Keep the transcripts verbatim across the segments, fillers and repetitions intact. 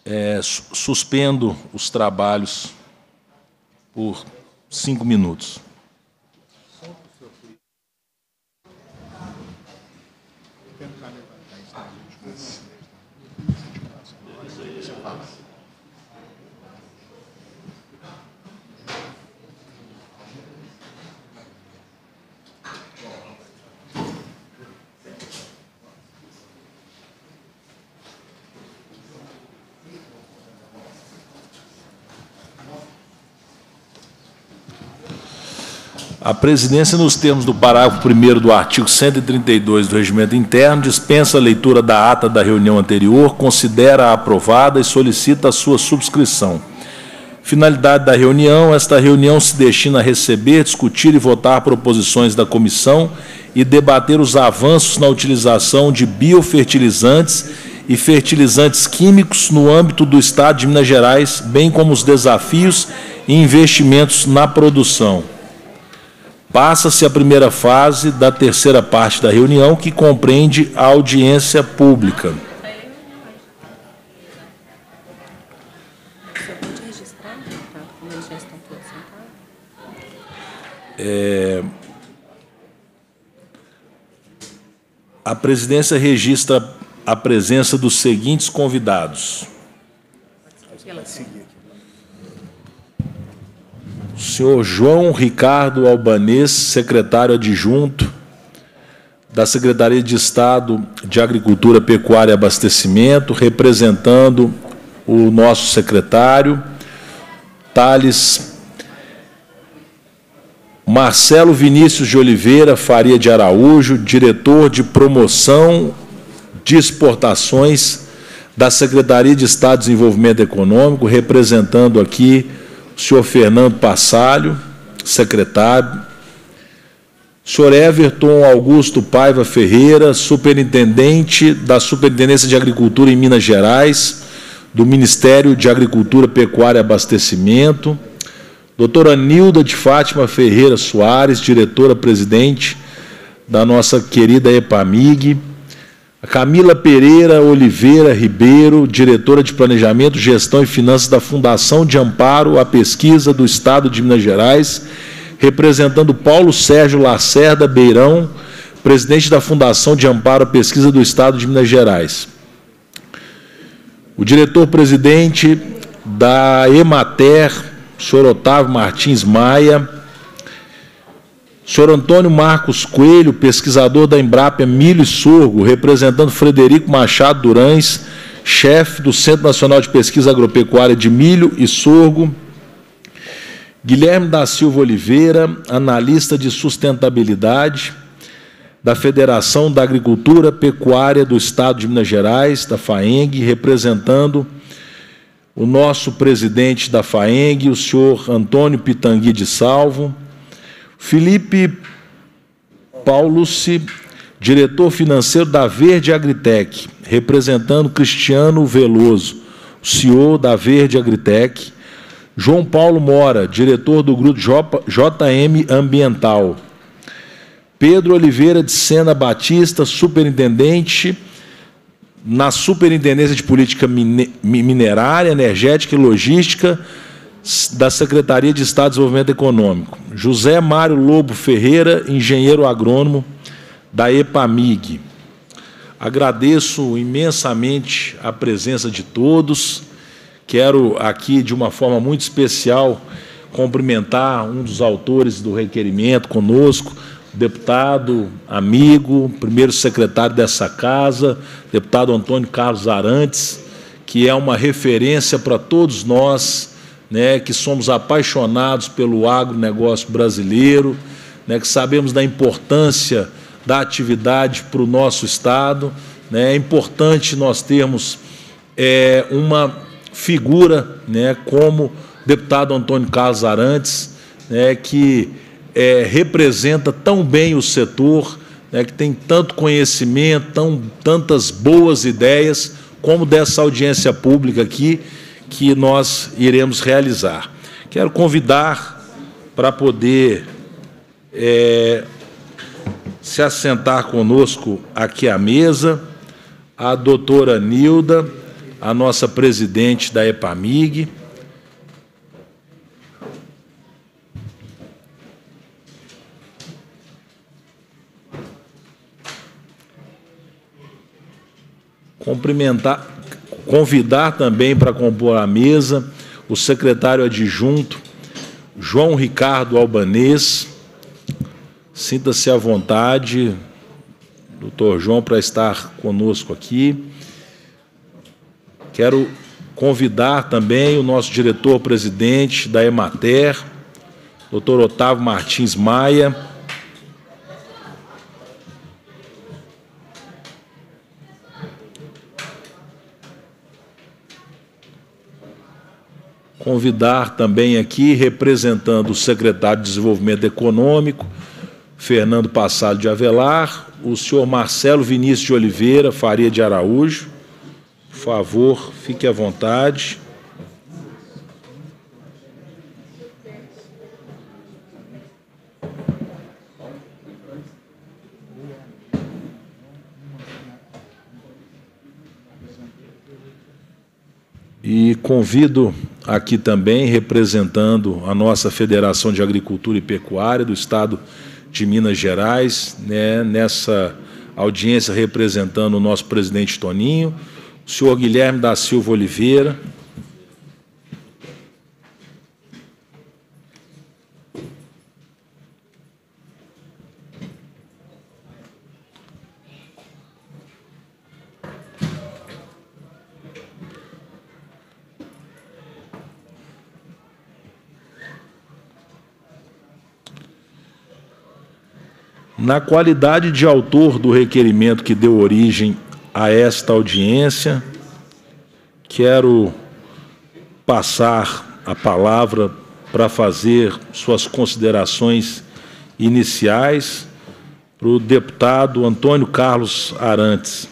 É, suspendo os trabalhos por cinco minutos. A presidência, nos termos do parágrafo primeiro do artigo cento e trinta e dois do Regimento Interno, dispensa a leitura da ata da reunião anterior, considera-a aprovada e solicita a sua subscrição. Finalidade da reunião: esta reunião se destina a receber, discutir e votar proposições da comissão e debater os avanços na utilização de biofertilizantes e fertilizantes químicos no âmbito do Estado de Minas Gerais, bem como os desafios e investimentos na produção. Passa-se a primeira fase da terceira parte da reunião, que compreende a audiência pública. É, a presidência registra a presença dos seguintes convidados: o senhor João Ricardo Albanês, secretário adjunto da Secretaria de Estado de Agricultura, Pecuária e Abastecimento, representando o nosso secretário. Thales Marcelo Vinícius de Oliveira Faria de Araújo, diretor de Promoção de Exportações da Secretaria de Estado de Desenvolvimento Econômico, representando aqui o senhor Fernando Passalho, secretário. O senhor Everton Augusto Paiva Ferreira, superintendente da Superintendência de Agricultura em Minas Gerais, do Ministério de Agricultura, Pecuária e Abastecimento. Doutora Nilda de Fátima Ferreira Soares, diretora-presidente da nossa querida EPAMIG. A Camila Pereira Oliveira Ribeiro, diretora de Planejamento, Gestão e Finanças da Fundação de Amparo à Pesquisa do Estado de Minas Gerais, representando Paulo Sérgio Lacerda Beirão, presidente da Fundação de Amparo à Pesquisa do Estado de Minas Gerais. O diretor-presidente da Emater, senhor Otávio Martins Maia. Senhor Antônio Marcos Coelho, pesquisador da Embrapa Milho e Sorgo, representando Frederico Machado Durães, chefe do Centro Nacional de Pesquisa Agropecuária de Milho e Sorgo. Guilherme da Silva Oliveira, analista de sustentabilidade da Federação da Agricultura Pecuária do Estado de Minas Gerais, da FAENG, representando o nosso presidente da FAENG, o senhor Antônio Pitangui de Salvo. Felipe Paulucci, diretor financeiro da Verde Agritec, representando Cristiano Veloso, C E O da Verde Agritec. João Paulo Mora, diretor do grupo J M Ambiental. Pedro Oliveira de Sena Batista, superintendente na Superintendência de Política Minerária, Energética e Logística da Secretaria de Estado de Desenvolvimento Econômico. José Mário Lobo Ferreira, engenheiro agrônomo da EPAMIG. Agradeço imensamente a presença de todos. Quero aqui, de uma forma muito especial, cumprimentar um dos autores do requerimento conosco, deputado, amigo, primeiro secretário dessa casa, deputado Antônio Carlos Arantes, que é uma referência para todos nós, né, que somos apaixonados pelo agronegócio brasileiro, né, que sabemos da importância da atividade para o nosso Estado. Né, é importante nós termos é, uma figura, né, como o deputado Antônio Carlos Arantes, né, que é, representa tão bem o setor, né, que tem tanto conhecimento, tão, tantas boas ideias, como dessa audiência pública aqui, que nós iremos realizar. Quero convidar para poder é, se assentar conosco aqui à mesa a doutora Nilda, a nossa presidente da EPAMIG, cumprimentar, convidar também para compor a mesa o secretário adjunto João Ricardo Albanês. Sinta-se à vontade, doutor João, para estar conosco aqui. Quero convidar também o nosso diretor-presidente da Emater, doutor Otávio Martins Maia. Convidar também aqui, representando o secretário de Desenvolvimento Econômico, Fernando Passado de Avelar, o senhor Marcelo Vinícius de Oliveira Faria de Araújo. Por favor, fique à vontade. E convido aqui também, representando a nossa Federação de Agricultura e Pecuária do Estado de Minas Gerais, né, nessa audiência representando o nosso presidente Toninho, o senhor Guilherme da Silva Oliveira. Na qualidade de autor do requerimento que deu origem a esta audiência, quero passar a palavra para fazer suas considerações iniciais para o deputado Antônio Carlos Arantes.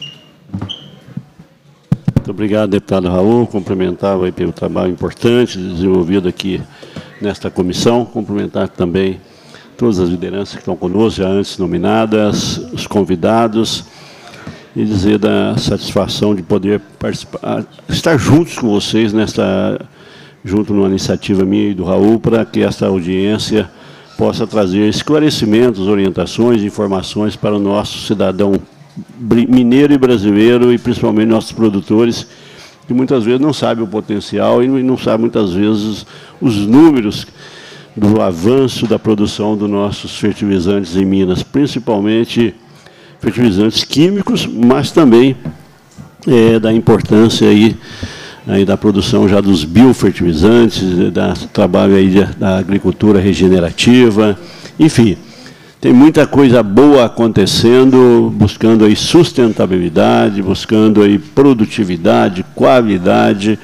Muito obrigado, deputado Raul. Cumprimentava aí pelo trabalho importante desenvolvido aqui nesta comissão. Cumprimentar também todas as lideranças que estão conosco, já antes nominadas, os convidados, e dizer da satisfação de poder participar, estar juntos com vocês, nesta, junto numa iniciativa minha e do Raul, para que esta audiência possa trazer esclarecimentos, orientações, informações para o nosso cidadão mineiro e brasileiro, e principalmente nossos produtores, que muitas vezes não sabem o potencial e não sabem muitas vezes os números do avanço da produção dos nossos fertilizantes em Minas, principalmente fertilizantes químicos, mas também é, da importância aí, aí da produção já dos biofertilizantes, da trabalho aí de, da agricultura regenerativa, enfim, tem muita coisa boa acontecendo, buscando aí sustentabilidade, buscando aí produtividade, qualidade.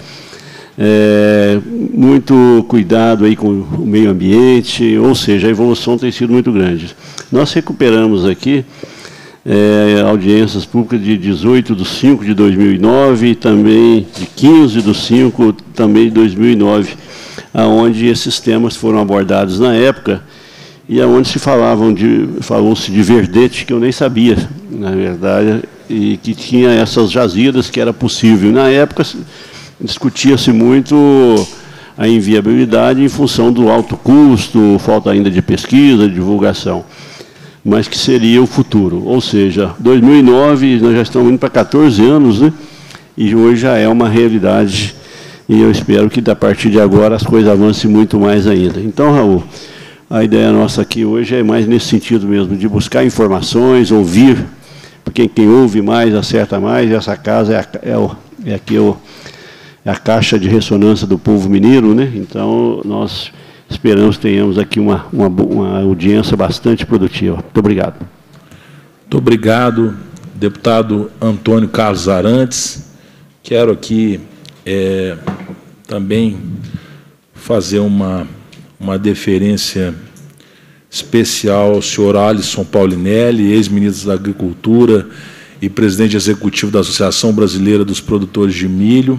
É, muito cuidado aí com o meio ambiente, ou seja, a evolução tem sido muito grande. Nós recuperamos aqui é, audiências públicas de dezoito de cinco de dois mil e nove e também de quinze de cinco também de dois mil e nove, aonde esses temas foram abordados na época e aonde se falavam de falou-se de verdete, que eu nem sabia, na verdade, e que tinha essas jazidas que era possível. Na época discutia-se muito a inviabilidade em função do alto custo, falta ainda de pesquisa, de divulgação, mas que seria o futuro. Ou seja, dois mil e nove, nós já estamos indo para quatorze anos, né? E hoje já é uma realidade, e eu espero que, a partir de agora, as coisas avancem muito mais ainda. Então, Raul, a ideia nossa aqui hoje é mais nesse sentido mesmo, de buscar informações, ouvir, porque quem ouve mais, acerta mais, e essa casa é, a, é, o, é aqui o... é a caixa de ressonância do povo mineiro, né? Então, nós esperamos que tenhamos aqui uma, uma, uma audiência bastante produtiva. Muito obrigado. Muito obrigado, deputado Antônio Carlos Arantes. Quero aqui é, também fazer uma, uma deferência especial ao senhor Alisson Paulinelli, ex-ministro da Agricultura e presidente executivo da Associação Brasileira dos Produtores de Milho.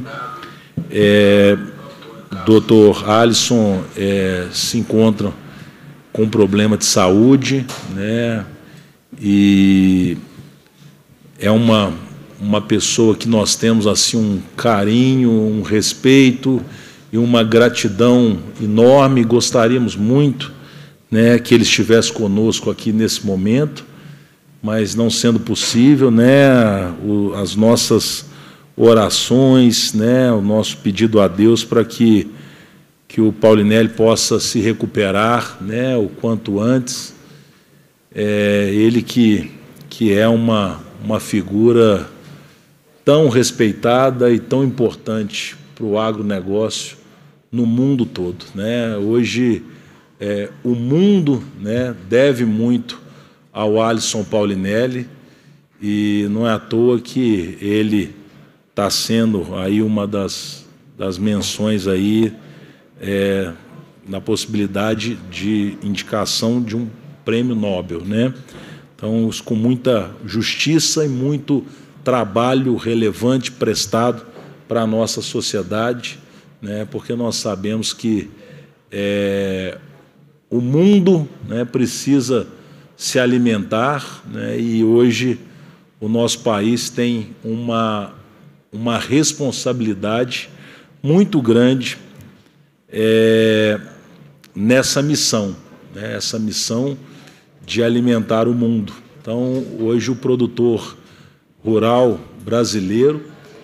É, doutor Alisson é, se encontra com um problema de saúde, né, e é uma, uma pessoa que nós temos assim um carinho, um respeito e uma gratidão enorme. Gostaríamos muito, né, que ele estivesse conosco aqui nesse momento, mas não sendo possível, né, o, as nossas orações, né, o nosso pedido a Deus para que, que o Paulinelli possa se recuperar, né, o quanto antes. É, ele que, que é uma, uma figura tão respeitada e tão importante para o agronegócio no mundo todo, né? Hoje, é, o mundo, né, deve muito ao Alisson Paulinelli, e não é à toa que ele está sendo aí uma das, das menções aí, é, na possibilidade de indicação de um prêmio Nobel, né? Então, com muita justiça e muito trabalho relevante prestado para a nossa sociedade, né? Porque nós sabemos que é, o mundo, né, precisa se alimentar, né? E hoje o nosso país tem uma, uma responsabilidade muito grande é, nessa missão, né? Essa missão de alimentar o mundo. Então, hoje o produtor rural brasileiro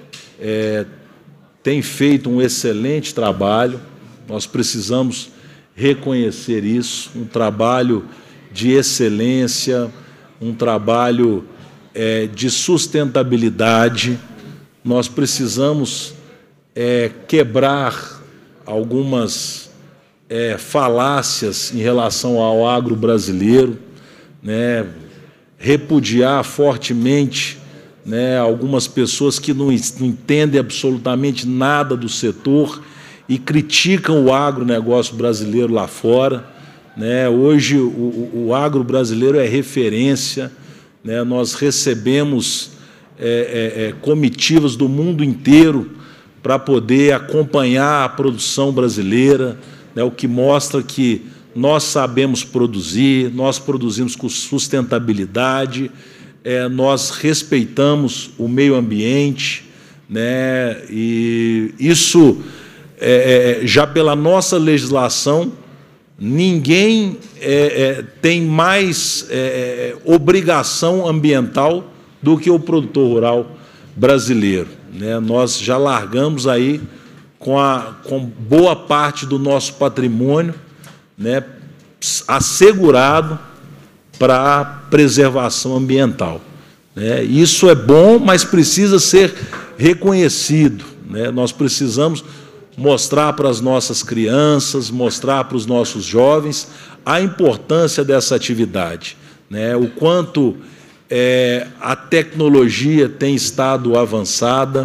é, tem feito um excelente trabalho, nós precisamos reconhecer isso, um trabalho de excelência, um trabalho é, de sustentabilidade. Nós precisamos é, quebrar algumas é, falácias em relação ao agro brasileiro, né, repudiar fortemente, né, algumas pessoas que não, não entendem absolutamente nada do setor e criticam o agronegócio brasileiro lá fora, né? Hoje o, o agro brasileiro é referência, né? Nós recebemos é, é, é, comitivas do mundo inteiro para poder acompanhar a produção brasileira, né, o que mostra que nós sabemos produzir, nós produzimos com sustentabilidade, é, nós respeitamos o meio ambiente, né, e isso, é, é, já pela nossa legislação, ninguém é, é, tem mais é, obrigação ambiental do que o produtor rural brasileiro, né? Nós já largamos aí com, a, com boa parte do nosso patrimônio, né, assegurado para a preservação ambiental, né? Isso é bom, mas precisa ser reconhecido, né? Nós precisamos mostrar para as nossas crianças, mostrar para os nossos jovens a importância dessa atividade, né? O quanto é, a tecnologia tem estado avançada,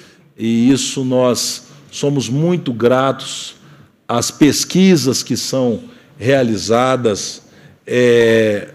e isso nós somos muito gratos às pesquisas que são realizadas é,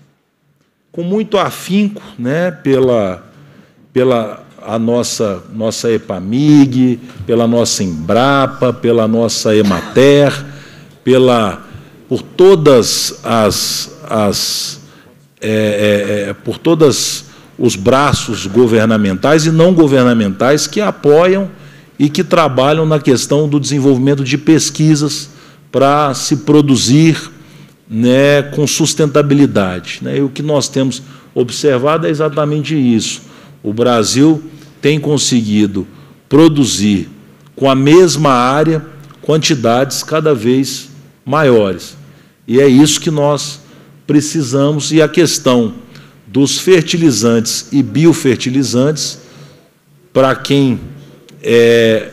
com muito afinco, né, pela, pela a nossa, nossa EPAMIG, pela nossa Embrapa, pela nossa Emater, pela, por todas as, as é, é, por todos os braços governamentais e não governamentais que apoiam e que trabalham na questão do desenvolvimento de pesquisas para se produzir, né, com sustentabilidade, né? E o que nós temos observado é exatamente isso. O Brasil tem conseguido produzir com a mesma área quantidades cada vez maiores. E é isso que nós precisamos. E a questão dos fertilizantes e biofertilizantes, para quem é,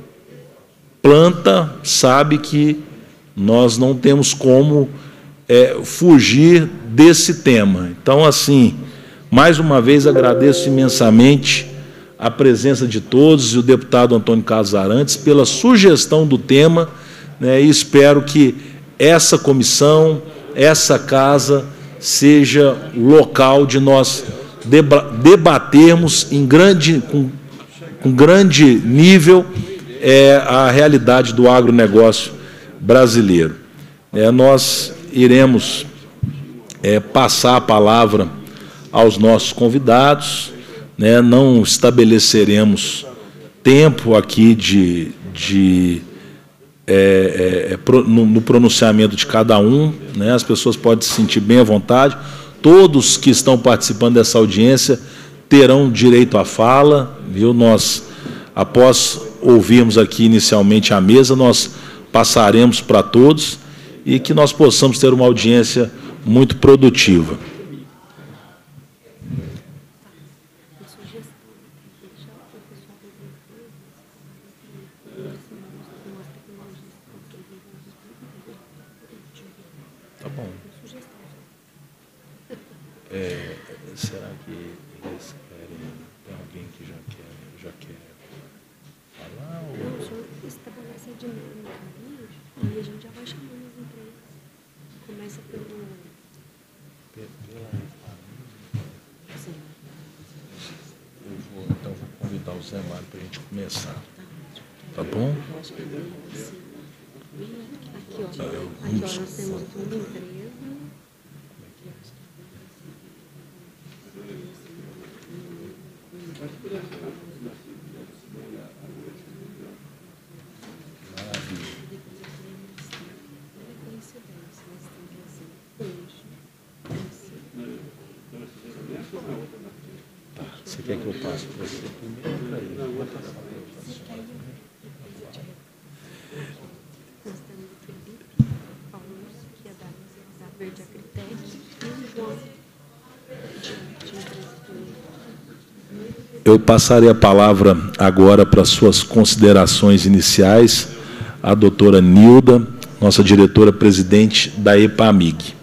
planta, sabe que nós não temos como é, fugir desse tema. Então, assim, mais uma vez agradeço imensamente a presença de todos e o deputado Antônio Carlos Arantes pela sugestão do tema, né, e espero que essa comissão, essa casa, seja local de nós debatermos em grande, com, com grande nível é, a realidade do agronegócio brasileiro. É, nós iremos é, passar a palavra aos nossos convidados, né, não estabeleceremos tempo aqui de, de é, é, pro, no, no pronunciamento de cada um, né, as pessoas podem se sentir bem à vontade. Todos que estão participando dessa audiência terão direito à fala, viu? Nós, após ouvirmos aqui inicialmente a mesa, nós passaremos para todos e que nós possamos ter uma audiência muito produtiva. Tá bom. É, será que eles querem, tem alguém que já quer, já quer falar? Ou... Não, o senhor estabelece a dinâmica ali e a gente já vai chamando as empresas. Começa pelo... Pela... Sim. Eu vou, então, vou convidar o Zé Mário para a gente começar. Tá bom? Eu acho que é assim. Aqui, ó. Aqui, ó, nós temos uma empresa. Tá, você quer que eu passe para você primeiro ou para ele? Eu vou passar para ele. Nós temos o Felipe Paulo, que é da, da Verde Agritec, e o João, de, de empresa do... Eu passarei a palavra agora para suas considerações iniciais à doutora Nilda, nossa diretora-presidente da EPAMIG.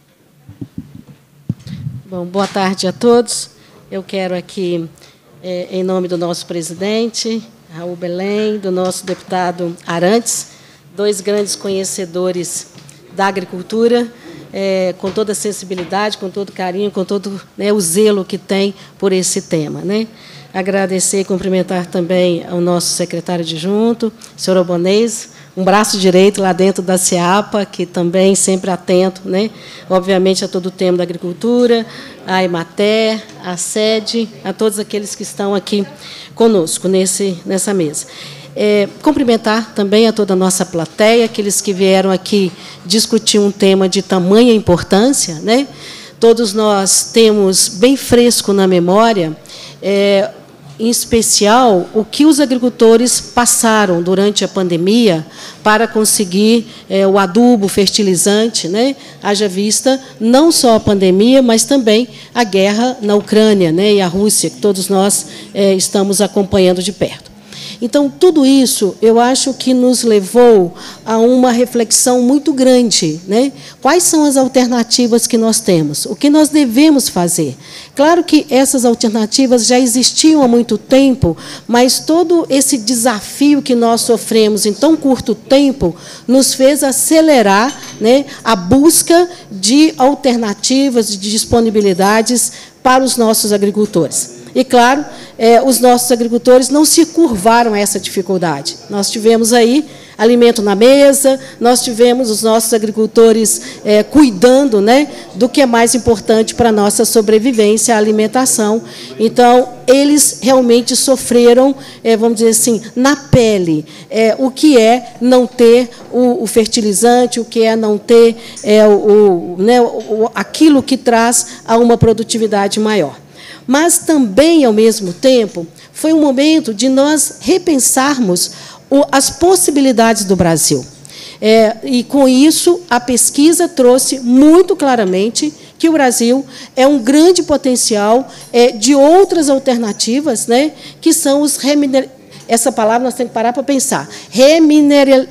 Bom, boa tarde a todos. Eu quero aqui, é, em nome do nosso presidente, Raul Belém, do nosso deputado Arantes, dois grandes conhecedores da agricultura, é, com toda a sensibilidade, com todo o carinho, com todo, né, o zelo que tem por esse tema, né? Agradecer e cumprimentar também ao nosso secretário adjunto, senhor Albonês, um braço direito lá dentro da SEAPA, que também sempre atento, né, obviamente, a todo o tema da agricultura, a Emater, a SED, a todos aqueles que estão aqui conosco nesse, nessa mesa. É, cumprimentar também a toda a nossa plateia, aqueles que vieram aqui discutir um tema de tamanha importância, né? Todos nós temos bem fresco na memória, é, em especial, o que os agricultores passaram durante a pandemia para conseguir é, o adubo, fertilizante, né? Haja vista não só a pandemia, mas também a guerra na Ucrânia, né? E a Rússia, que todos nós é, estamos acompanhando de perto. Então, tudo isso, eu acho que nos levou a uma reflexão muito grande, né? Quais são as alternativas que nós temos? O que nós devemos fazer? Claro que essas alternativas já existiam há muito tempo, mas todo esse desafio que nós sofremos em tão curto tempo nos fez acelerar, né, a busca de alternativas, de disponibilidades para os nossos agricultores. E, claro, é, os nossos agricultores não se curvaram a essa dificuldade. Nós tivemos aí alimento na mesa, nós tivemos os nossos agricultores é, cuidando, né, do que é mais importante para a nossa sobrevivência, a alimentação. Então, eles realmente sofreram, é, vamos dizer assim, na pele, é, o que é não ter o, o fertilizante, o que é não ter é, o, o, né, o, aquilo que traz a uma produtividade maior. Mas também, ao mesmo tempo, foi um momento de nós repensarmos o, as possibilidades do Brasil. É, e, com isso, a pesquisa trouxe muito claramente que o Brasil é um grande potencial é, de outras alternativas, né, que são os remineradores. Essa palavra nós temos que parar para pensar. Remineral,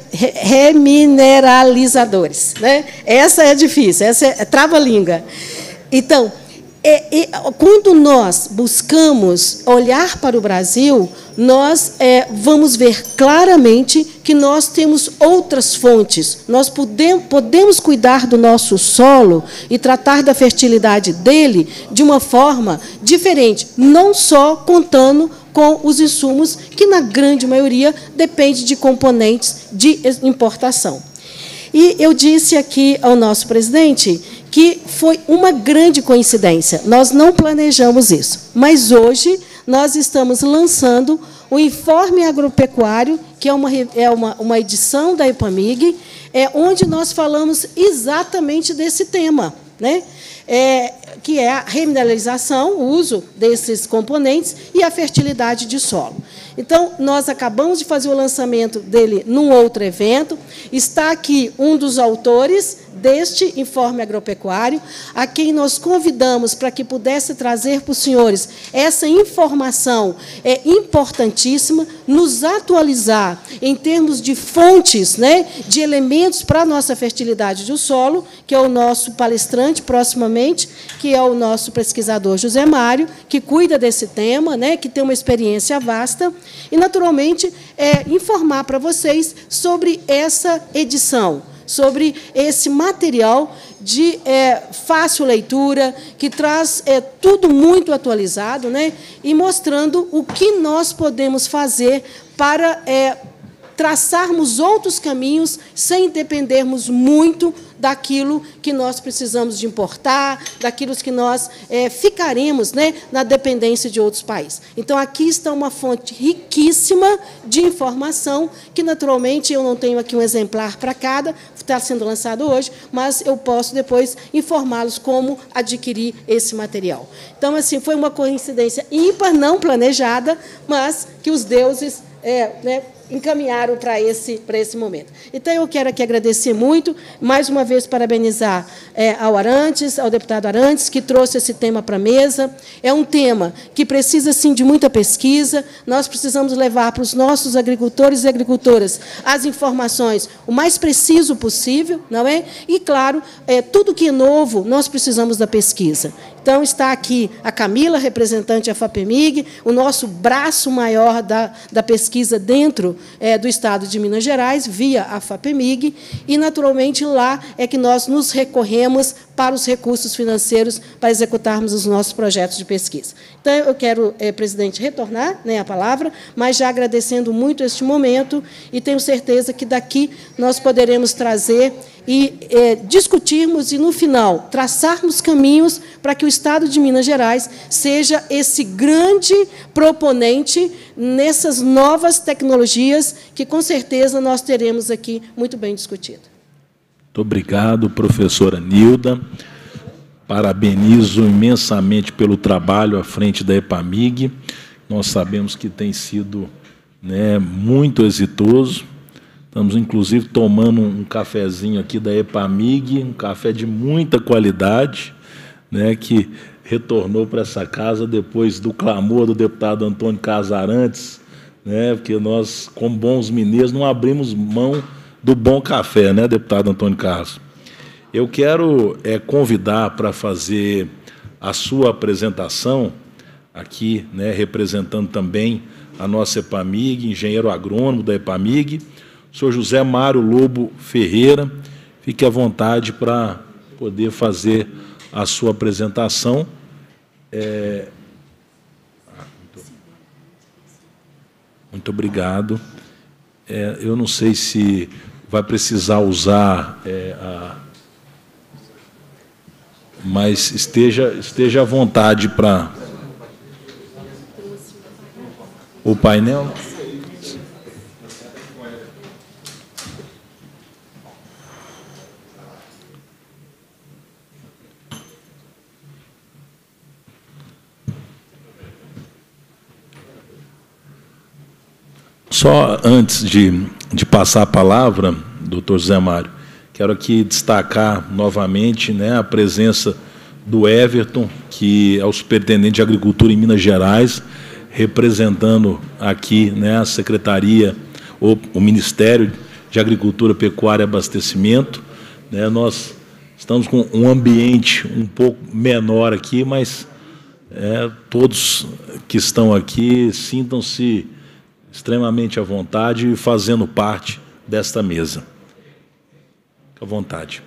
remineralizadores. Né? Essa é difícil, essa é, é trava-língua. Então, É, é, quando nós buscamos olhar para o Brasil, nós é, vamos ver claramente que nós temos outras fontes. Nós podemos, podemos cuidar do nosso solo e tratar da fertilidade dele de uma forma diferente, não só contando com os insumos, que, na grande maioria, depende de componentes de importação. E eu disse aqui ao nosso presidente que foi uma grande coincidência. Nós não planejamos isso, mas hoje nós estamos lançando o Informe Agropecuário, que é uma, é uma, uma edição da EPAMIG, é, onde nós falamos exatamente desse tema, né? É, que é a remineralização, o uso desses componentes e a fertilidade de solo. Então, nós acabamos de fazer o lançamento dele num outro evento. Está aqui um dos autores deste informe agropecuário, a quem nós convidamos para que pudesse trazer para os senhores essa informação é importantíssima, nos atualizar em termos de fontes, né, de elementos para a nossa fertilidade do solo, que é o nosso palestrante, proximamente, que é o nosso pesquisador José Mário, que cuida desse tema, né, que tem uma experiência vasta, e, naturalmente, é, informar para vocês sobre essa edição, sobre esse material de é, fácil leitura, que traz é, tudo muito atualizado, né, e mostrando o que nós podemos fazer para é, traçarmos outros caminhos sem dependermos muito daquilo que nós precisamos de importar, daquilo que nós é, ficaremos, né, na dependência de outros países. Então, aqui está uma fonte riquíssima de informação, que, naturalmente, eu não tenho aqui um exemplar para cada, está sendo lançado hoje, mas eu posso depois informá-los como adquirir esse material. Então, assim, foi uma coincidência ímpar, não planejada, mas que os deuses é, né, encaminharam para esse, para esse momento. Então, eu quero aqui agradecer muito, mais uma vez parabenizar é, ao Arantes, ao deputado Arantes, que trouxe esse tema para a mesa. É um tema que precisa, sim, de muita pesquisa. Nós precisamos levar para os nossos agricultores e agricultoras as informações o mais preciso possível, não é? E, claro, é, tudo que é novo, nós precisamos da pesquisa. Então, está aqui a Camila, representante da FAPEMIG, o nosso braço maior da, da pesquisa dentro é, do Estado de Minas Gerais, via a FAPEMIG, e, naturalmente, lá é que nós nos recorremos para os recursos financeiros para executarmos os nossos projetos de pesquisa. Então, eu quero, é, presidente, retornar, né, a palavra, mas já agradecendo muito este momento, e tenho certeza que daqui nós poderemos trazer e é, discutirmos e, no final, traçarmos caminhos para que o Estado de Minas Gerais seja esse grande proponente nessas novas tecnologias que, com certeza, nós teremos aqui muito bem discutido. Muito obrigado, professora Nilda. Parabenizo imensamente pelo trabalho à frente da EPAMIG. Nós sabemos que tem sido, né, muito exitoso. Estamos, inclusive, tomando um cafezinho aqui da EPAMIG, um café de muita qualidade, né, que retornou para essa casa depois do clamor do deputado Antônio Carlos Arantes, né, porque nós, como bons mineiros, não abrimos mão do bom café, né, deputado Antônio Carlos? Eu quero é, convidar para fazer a sua apresentação aqui, né, representando também a nossa EPAMIG, engenheiro agrônomo da EPAMIG, o senhor José Mário Lobo Ferreira. Fique à vontade para poder fazer a sua apresentação. É... Muito obrigado. É, eu não sei se vai precisar usar é, a... mas esteja, esteja à vontade para o painel. Só antes de, de passar a palavra, doutor José Mário, quero aqui destacar novamente, né, a presença do Everton, que é o superintendente de Agricultura em Minas Gerais, representando aqui, né, a Secretaria, o, o Ministério de Agricultura, Pecuária e Abastecimento. Né, nós estamos com um ambiente um pouco menor aqui, mas é, todos que estão aqui sintam-se extremamente à vontade e fazendo parte desta mesa. Fique à vontade.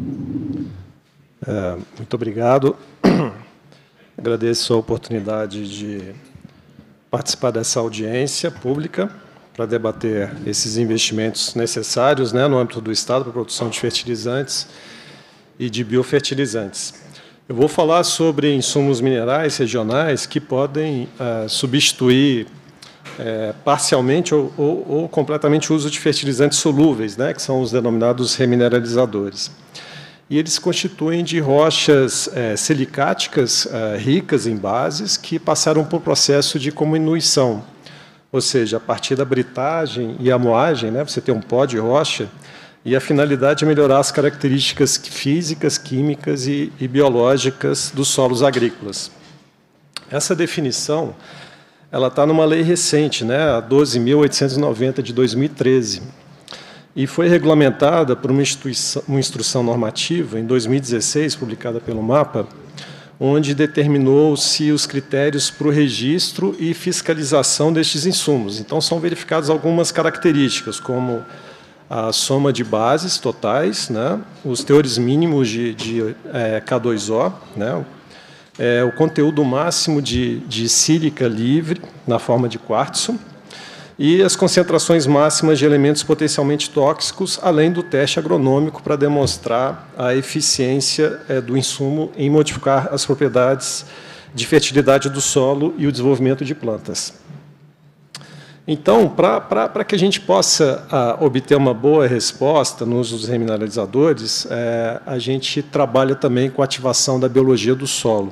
É, muito obrigado. Agradeço a oportunidade de participar dessa audiência pública para debater esses investimentos necessários, né, no âmbito do Estado para a produção de fertilizantes e de biofertilizantes. Eu vou falar sobre insumos minerais regionais que podem uh, substituir uh, parcialmente ou, ou, ou completamente o uso de fertilizantes solúveis, né, que são os denominados remineralizadores. E eles constituem de rochas uh, silicáticas uh, ricas em bases que passaram por processo de cominuição, ou seja, a partir da britagem e a moagem, né, você tem um pó de rocha, e a finalidade é melhorar as características físicas, químicas e, e biológicas dos solos agrícolas. Essa definição ela está numa lei recente, né, a doze mil oitocentos e noventa, de dois mil e treze, e foi regulamentada por uma, instituição, uma instrução normativa, em dois mil e dezesseis, publicada pelo MAPA, onde determinou-se os critérios para o registro e fiscalização destes insumos. Então, são verificadas algumas características, como a soma de bases totais, né, os teores mínimos de, de é, K dois O, né, é, o conteúdo máximo de, de sílica livre na forma de quartzo e as concentrações máximas de elementos potencialmente tóxicos, além do teste agronômico para demonstrar a eficiência é, do insumo em modificar as propriedades de fertilidade do solo e o desenvolvimento de plantas. Então, para que a gente possa a, obter uma boa resposta no uso dos remineralizadores, é, a gente trabalha também com a ativação da biologia do solo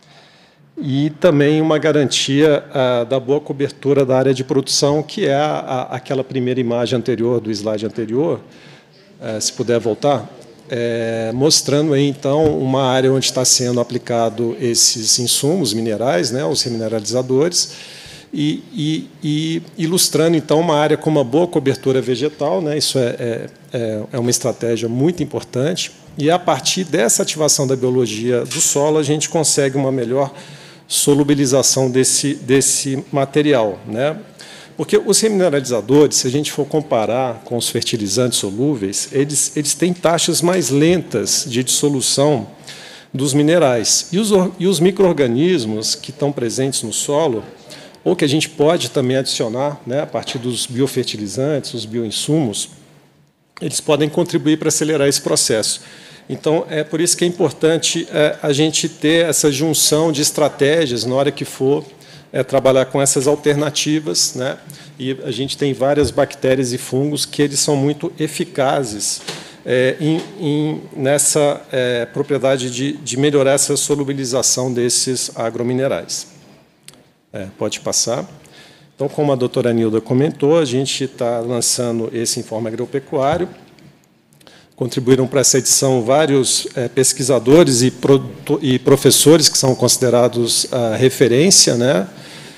e também uma garantia a, da boa cobertura da área de produção, que é a, a, aquela primeira imagem anterior, do slide anterior, é, se puder voltar, é, mostrando aí, então, uma área onde está sendo aplicado esses insumos minerais, né, os remineralizadores, E, e, e ilustrando, então, uma área com uma boa cobertura vegetal, né? Isso é, é, é uma estratégia muito importante, e, a partir dessa ativação da biologia do solo, a gente consegue uma melhor solubilização desse, desse material, né? Porque os remineralizadores, se a gente for comparar com os fertilizantes solúveis, eles, eles têm taxas mais lentas de dissolução dos minerais. E os, e os micro-organismos que estão presentes no solo, ou que a gente pode também adicionar, né, a partir dos biofertilizantes, os bioinsumos, eles podem contribuir para acelerar esse processo. Então, é por isso que é importante é, a gente ter essa junção de estratégias na hora que for é, trabalhar com essas alternativas, né, e a gente tem várias bactérias e fungos que eles são muito eficazes é, em, em, nessa é, propriedade de, de melhorar essa solubilização desses agrominerais. É, pode passar. Então, como a doutora Nilda comentou, a gente está lançando esse Informe Agropecuário. Contribuíram para essa edição vários é, pesquisadores e, pro, e professores que são considerados a referência, né,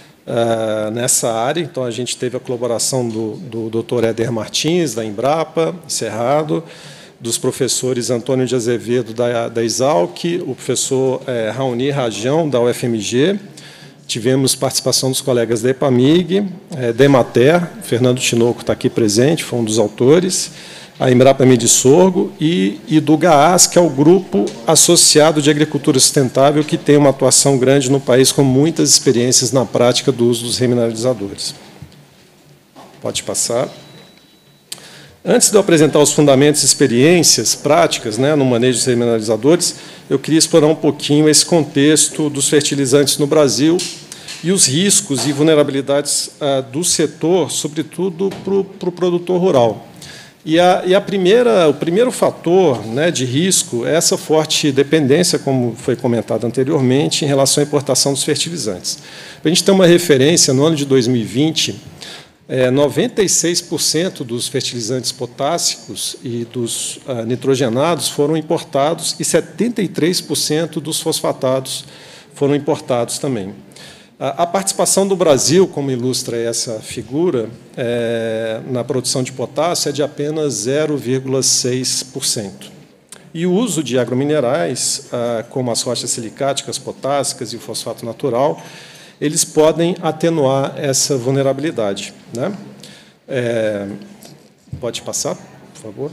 a, nessa área. Então, a gente teve a colaboração do, do doutor Éder Martins, da Embrapa, Cerrado, dos professores Antônio de Azevedo, da, da Exalc, o professor é, Raoni Rajão, da U F M G. Tivemos participação dos colegas da EPAMIG, da Emater, Fernando Tinoco está aqui presente, foi um dos autores, a Embrapa Medisorgo e, e do GAAS, que é o Grupo Associado de Agricultura Sustentável, que tem uma atuação grande no país, com muitas experiências na prática do uso dos remineralizadores. Pode passar. Antes de eu apresentar os fundamentos e experiências práticas, né, no manejo dos remineralizadores, eu queria explorar um pouquinho esse contexto dos fertilizantes no Brasil e os riscos e vulnerabilidades ah, do setor, sobretudo para o pro produtor rural. E, a, e a primeira, o primeiro fator, né, de risco é essa forte dependência, como foi comentado anteriormente, em relação à importação dos fertilizantes. Para a gente ter uma referência, no ano de dois mil e vinte, É, noventa e seis por cento dos fertilizantes potássicos e dos ah, nitrogenados foram importados e setenta e três por cento dos fosfatados foram importados também. A, a participação do Brasil, como ilustra essa figura, é, na produção de potássio é de apenas zero vírgula seis por cento. E o uso de agrominerais, ah, como as rochas silicáticas, potássicas e o fosfato natural, eles podem atenuar essa vulnerabilidade, né? É, pode passar, por favor.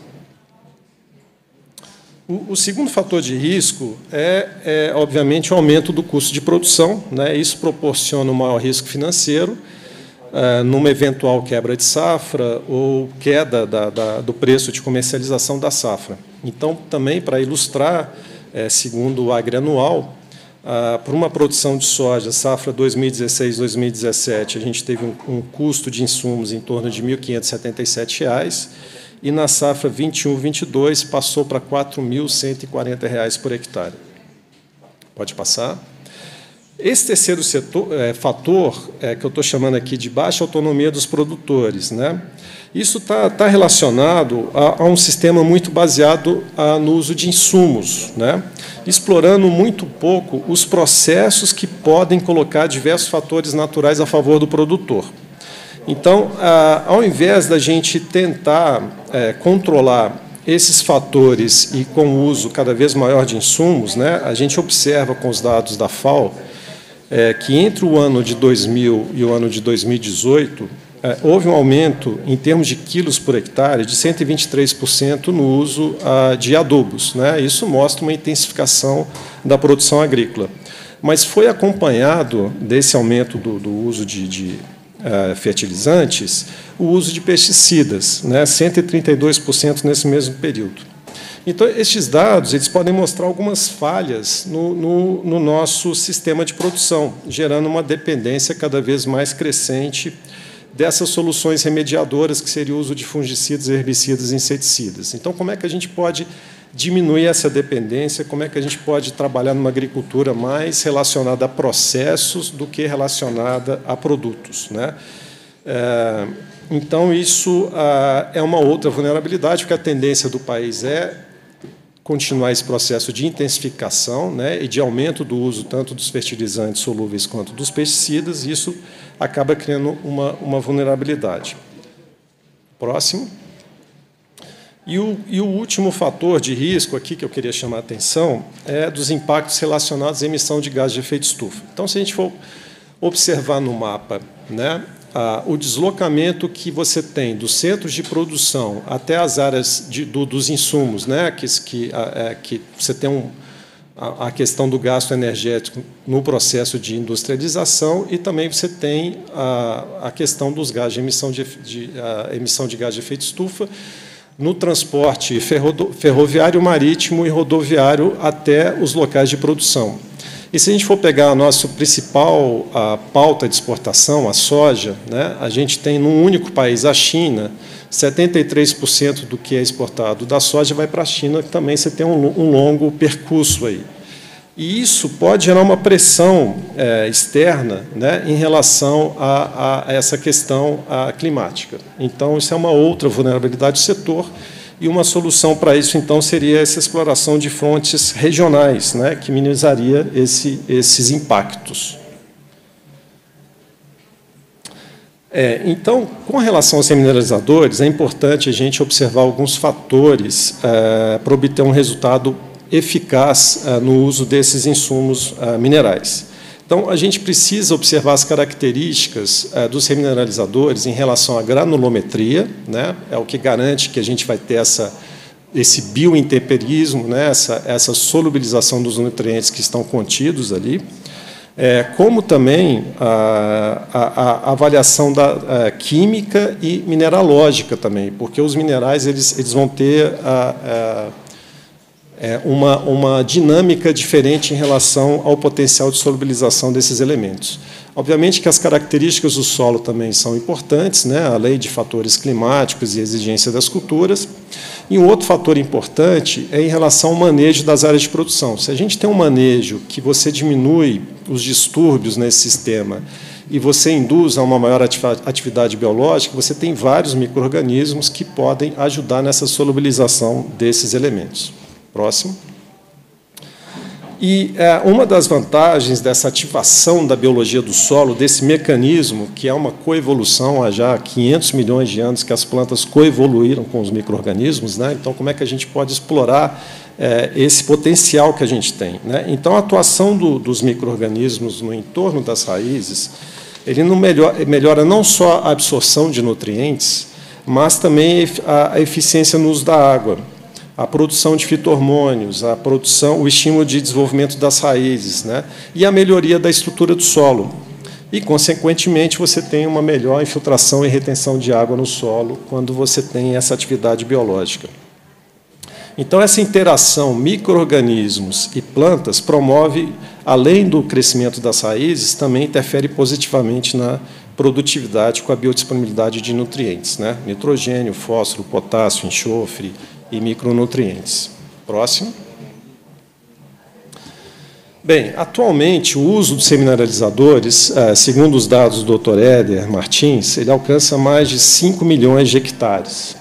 O, o segundo fator de risco é, é, obviamente, o aumento do custo de produção, né? Isso proporciona um maior risco financeiro, é, numa eventual quebra de safra ou queda da, da, do preço de comercialização da safra. Então, também, para ilustrar, é, segundo o Agrianual, ah, para uma produção de soja, safra dois mil e dezesseis, dois mil e dezessete, a gente teve um, um custo de insumos em torno de mil quinhentos e setenta e sete reais, e na safra vinte e um, vinte e dois passou para quatro mil cento e quarenta reais por hectare. Pode passar. Esse terceiro setor, é, fator, é, que eu estou chamando aqui de baixa autonomia dos produtores, né? Isso está tá relacionado a, a um sistema muito baseado a, no uso de insumos, né? Explorando muito pouco os processos que podem colocar diversos fatores naturais a favor do produtor. Então, a, ao invés da gente tentar é, controlar esses fatores e com o uso cada vez maior de insumos, né, a gente observa com os dados da F A O é, que entre o ano de dois mil e o ano de dois mil e dezoito, é, houve um aumento em termos de quilos por hectare de cento e vinte e três por cento no uso ah, de adubos, né? Isso mostra uma intensificação da produção agrícola. Mas foi acompanhado desse aumento do, do uso de, de uh, fertilizantes, o uso de pesticidas, né? cento e trinta e dois por cento nesse mesmo período. Então, estes dados eles podem mostrar algumas falhas no, no, no nosso sistema de produção, gerando uma dependência cada vez mais crescente dessas soluções remediadoras, que seria o uso de fungicidas, herbicidas e inseticidas. Então, como é que a gente pode diminuir essa dependência? Como é que a gente pode trabalhar numa agricultura mais relacionada a processos do que relacionada a produtos, né? É, então, isso ah, é uma outra vulnerabilidade, porque a tendência do país é continuar esse processo de intensificação, né, e de aumento do uso tanto dos fertilizantes solúveis quanto dos pesticidas, e isso acaba criando uma, uma vulnerabilidade. Próximo. E o, e o último fator de risco aqui que eu queria chamar a atenção é dos impactos relacionados à emissão de gás de efeito estufa. Então, se a gente for observar no mapa, né, Ah, o deslocamento que você tem dos centros de produção até as áreas de, do, dos insumos, né, que, que, é, que você tem um, a, a questão do gasto energético no processo de industrialização, e também você tem a, a questão dos gases de emissão de, de, a emissão de gás de efeito estufa no transporte ferroviário, marítimo e rodoviário até os locais de produção. E se a gente for pegar a nossa principal a pauta de exportação, a soja, né, a gente tem, num único país, a China, setenta e três por cento do que é exportado da soja vai para a China, que também você tem um, um longo percurso aí. E isso pode gerar uma pressão é, externa, né, em relação a, a essa questão a, climática. Então, isso é uma outra vulnerabilidade do setor. E uma solução para isso, então, seria essa exploração de fontes regionais, né, que minimizaria esse, esses impactos. É, então, com relação aos remineralizadores, é importante a gente observar alguns fatores é, para obter um resultado eficaz é, no uso desses insumos é, minerais. Então, a gente precisa observar as características eh, dos remineralizadores em relação à granulometria, né? É o que garante que a gente vai ter essa, esse biointemperismo, né? essa, essa solubilização dos nutrientes que estão contidos ali, é, como também a, a, a avaliação da a química e mineralógica também, porque os minerais eles, eles vão ter a, a É uma, uma dinâmica diferente em relação ao potencial de solubilização desses elementos. Obviamente que as características do solo também são importantes, né, além de fatores climáticos e exigência das culturas. E um outro fator importante é em relação ao manejo das áreas de produção. Se a gente tem um manejo que você diminui os distúrbios nesse sistema e você induz a uma maior atividade biológica, você tem vários micro-organismos que podem ajudar nessa solubilização desses elementos. Próximo. E é, uma das vantagens dessa ativação da biologia do solo, desse mecanismo, que é uma coevolução há já quinhentos milhões de anos que as plantas coevoluíram com os micro-organismos, né? Então, como é que a gente pode explorar é, esse potencial que a gente tem, né? Então, a atuação do, dos micro-organismos no entorno das raízes, ele não melhora, melhora não só a absorção de nutrientes, mas também a, a eficiência no uso da água, a produção de fito-hormônios, a produção, o estímulo de desenvolvimento das raízes, né, e a melhoria da estrutura do solo. E, consequentemente, você tem uma melhor infiltração e retenção de água no solo quando você tem essa atividade biológica. Então, essa interação micro-organismos e plantas promove, além do crescimento das raízes, também interfere positivamente na produtividade com a biodisponibilidade de nutrientes, né? Nitrogênio, fósforo, potássio, enxofre e micronutrientes. Próximo. Bem, atualmente, o uso dos semineralizadores, segundo os dados do doutor Éder Martins, ele alcança mais de cinco milhões de hectares.